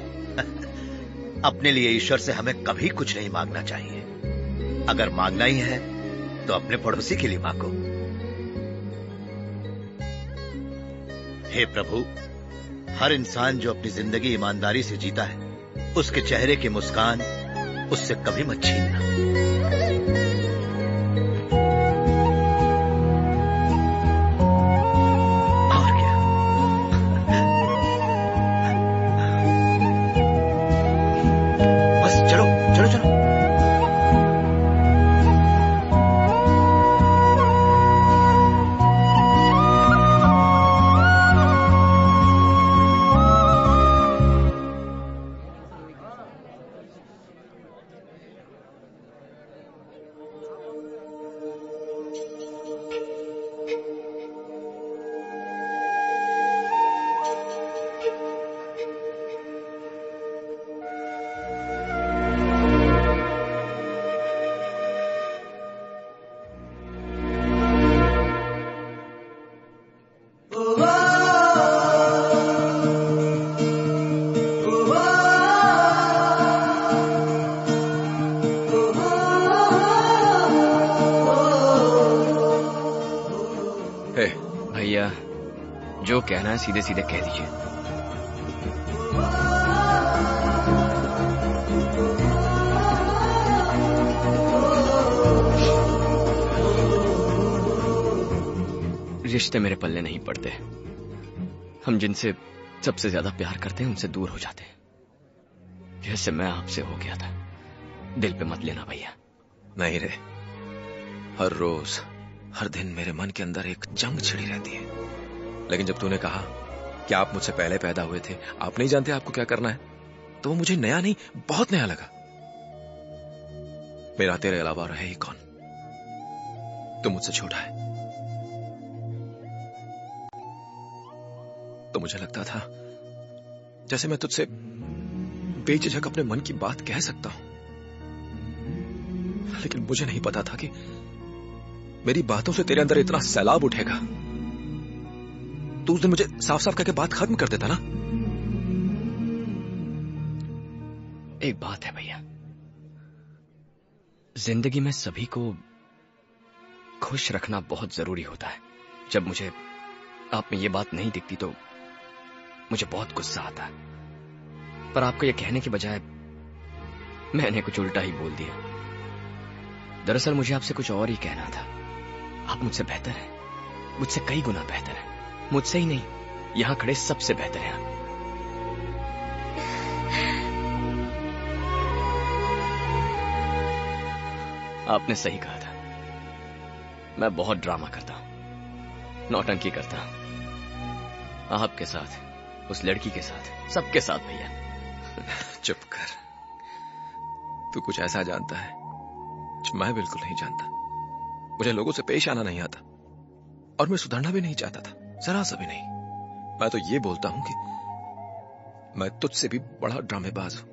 अपने लिए ईश्वर से हमें कभी कुछ नहीं मांगना चाहिए। अगर मांगना ही है तो अपने पड़ोसी के लिए मांगो। हे प्रभु, हर इंसान जो अपनी जिंदगी ईमानदारी से जीता है, उसके चेहरे की मुस्कान उससे कभी मत छीनना। जो कहना है सीधे सीधे कह दीजिए। रिश्ते मेरे पल्ले नहीं पड़ते। हम जिनसे सबसे ज्यादा प्यार करते हैं उनसे दूर हो जाते हैं, जैसे मैं आपसे हो गया था। दिल पे मत लेना भैया। नहीं रे, हर रोज हर दिन मेरे मन के अंदर एक जंग छिड़ी रहती है। लेकिन जब तूने कहा कि आप मुझसे पहले पैदा हुए थे, आप नहीं जानते आपको क्या करना है, तो वो मुझे नया नहीं, बहुत नया लगा। मेरा तेरे अलावा रहे ही कौन? तू मुझसे छोटा है। तो मुझे लगता था जैसे मैं तुझसे बेझिझक अपने मन की बात कह सकता हूं, लेकिन मुझे नहीं पता था कि मेरी बातों से तेरे अंदर इतना सैलाब उठेगा। तू उस दिन मुझे साफ साफ कहकर बात खत्म कर देता ना। एक बात है भैया, जिंदगी में सभी को खुश रखना बहुत जरूरी होता है। जब मुझे आप में ये बात नहीं दिखती तो मुझे बहुत गुस्सा आता है, पर आपको ये कहने की बजाय मैंने कुछ उल्टा ही बोल दिया। दरअसल मुझे आपसे कुछ और ही कहना था। आप मुझसे बेहतर हैं, मुझसे कई गुना बेहतर हैं। मुझसे ही नहीं, यहां खड़े सबसे बेहतर हैं आप। आपने सही कहा था, मैं बहुत ड्रामा करता हूं, नौटंकी करता हूं। आपके साथ, उस लड़की के साथ, सबके साथ भैया। चुप कर। तू कुछ ऐसा जानता है जो मैं बिल्कुल नहीं जानता। मुझे लोगों से पेश आना नहीं आता और मैं सुधरना भी नहीं चाहता था। जरा सा भी नहीं। मैं तो ये बोलता हूं कि मैं तुझसे भी बड़ा ड्रामेबाज हूं।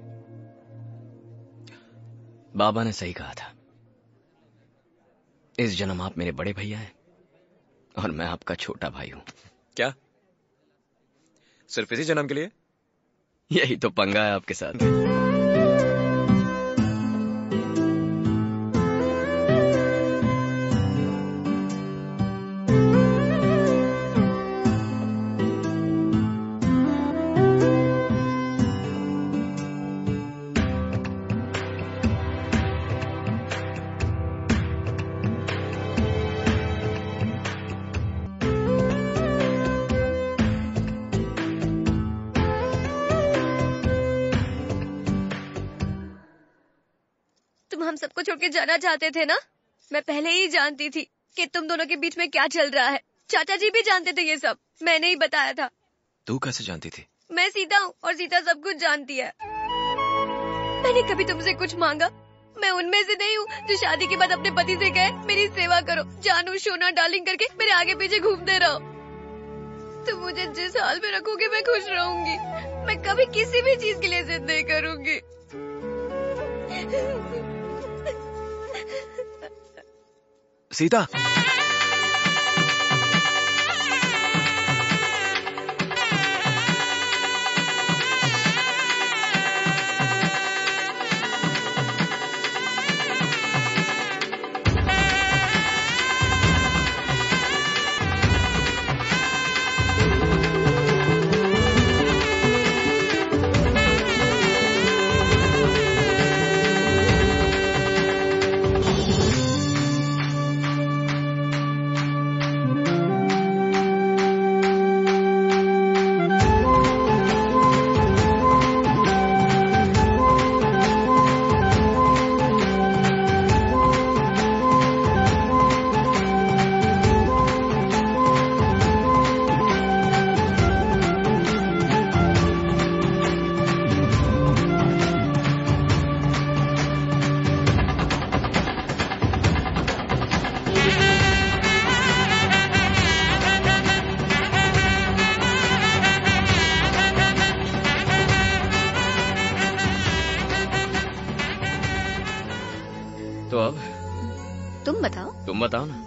बाबा ने सही कहा था, इस जन्म आप मेरे बड़े भैया हैं और मैं आपका छोटा भाई हूं। क्या सिर्फ इसी जन्म के लिए? यही तो पंगा है आपके साथ। हम सबको छोड़ के जाना चाहते थे ना? मैं पहले ही जानती थी कि तुम दोनों के बीच में क्या चल रहा है। चाचा जी भी जानते थे ये सब, मैंने ही बताया था। तू कैसे जानती थी? मैं सीता हूँ और सीता सब कुछ जानती है। मैंने कभी तुमसे कुछ मांगा? मैं उनमें से नहीं हूँ जो शादी के बाद अपने पति से कहे मेरी सेवा करो, जानू सोना डार्लिंग करके मेरे आगे पीछे घूमते रहो। तुम मुझे जिस हाल में रखोगे मैं खुश रहूंगी। मैं कभी किसी भी चीज के लिए जिद नहीं करूंगी। सीता, तुम बताओ ना।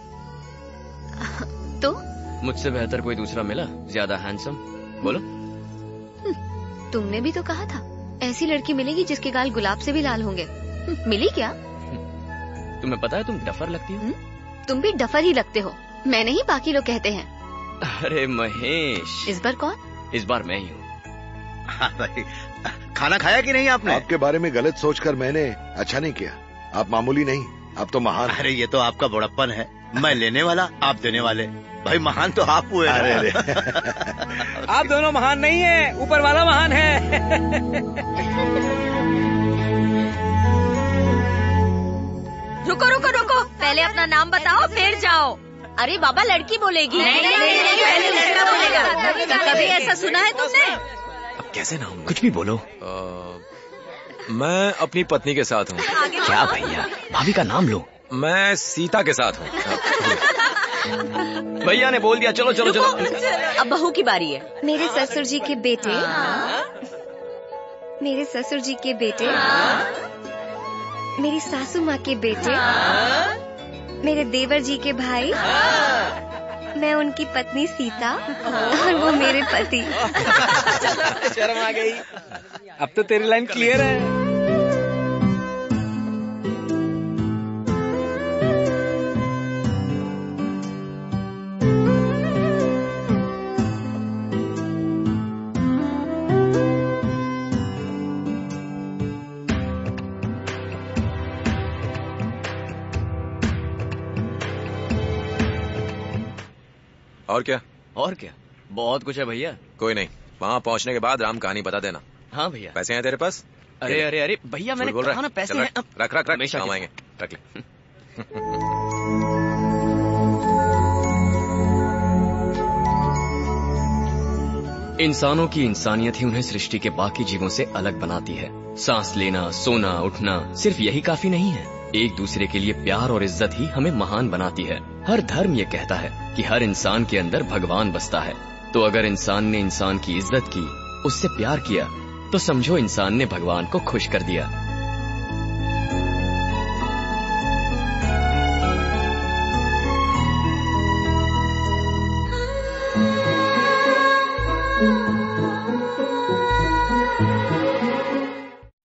तो मुझसे बेहतर कोई दूसरा मिला, ज्यादा हैंडसम? बोलो। तुमने भी तो कहा था ऐसी लड़की मिलेगी जिसके गाल गुलाब से भी लाल होंगे। मिली क्या? तुम्हें पता है तुम डफर लगती हो। तुम भी डफर ही लगते हो। मैं नहीं, बाकी लोग कहते हैं। अरे महेश, इस बार कौन? इस बार मैं ही हूँ। हाँ भाई, खाना खाया कि नहीं आपने? आपके बारे में गलत सोचकर मैंने अच्छा नहीं किया। आप मामूली नहीं, आप तो महान। अरे ये तो आपका बड़प्पन है, मैं लेने वाला आप देने वाले। भाई महान तो आप हुए। अरे आप दोनों महान नहीं है, ऊपर वाला महान है। रुको रुको रुको, पहले अपना नाम बताओ फिर जाओ। अरे बाबा, लड़की बोलेगी। नहीं, पहले लड़का बोलेगा। कभी ऐसा सुना है तुमने? अब कैसे नाम? कुछ भी बोलो। मैं अपनी पत्नी के साथ हूँ। क्या भैया, भाभी का नाम लो। मैं सीता के साथ हूँ। भैया ने बोल दिया, चलो चलो चलो। अब बहू की बारी है। मेरे ससुर जी के बेटे, मेरे ससुर जी के बेटे, मेरी सासू माँ के बेटे, मेरे देवर जी के भाई, मैं उनकी पत्नी सीता और वो मेरे पति। शर्म आ गई। अब तो तेरी लाइन क्लियर है। और क्या? और क्या, बहुत कुछ है भैया। कोई नहीं, वहाँ पहुँचने के बाद राम कहानी बता देना। हाँ भैया। पैसे हैं तेरे पास? अरे अरे अरे भैया, मैंने कहा ना पैसे हैं। रख रख रख, काम आएंगे। रख ले। इंसानों की इंसानियत ही उन्हें सृष्टि के बाकी जीवों से अलग बनाती है। सांस लेना, सोना, उठना, सिर्फ यही काफी नहीं है। एक दूसरे के लिए प्यार और इज्जत ही हमें महान बनाती है। हर धर्म ये कहता है कि हर इंसान के अंदर भगवान बसता है। तो अगर इंसान ने इंसान की इज्जत की, उससे प्यार किया, तो समझो इंसान ने भगवान को खुश कर दिया।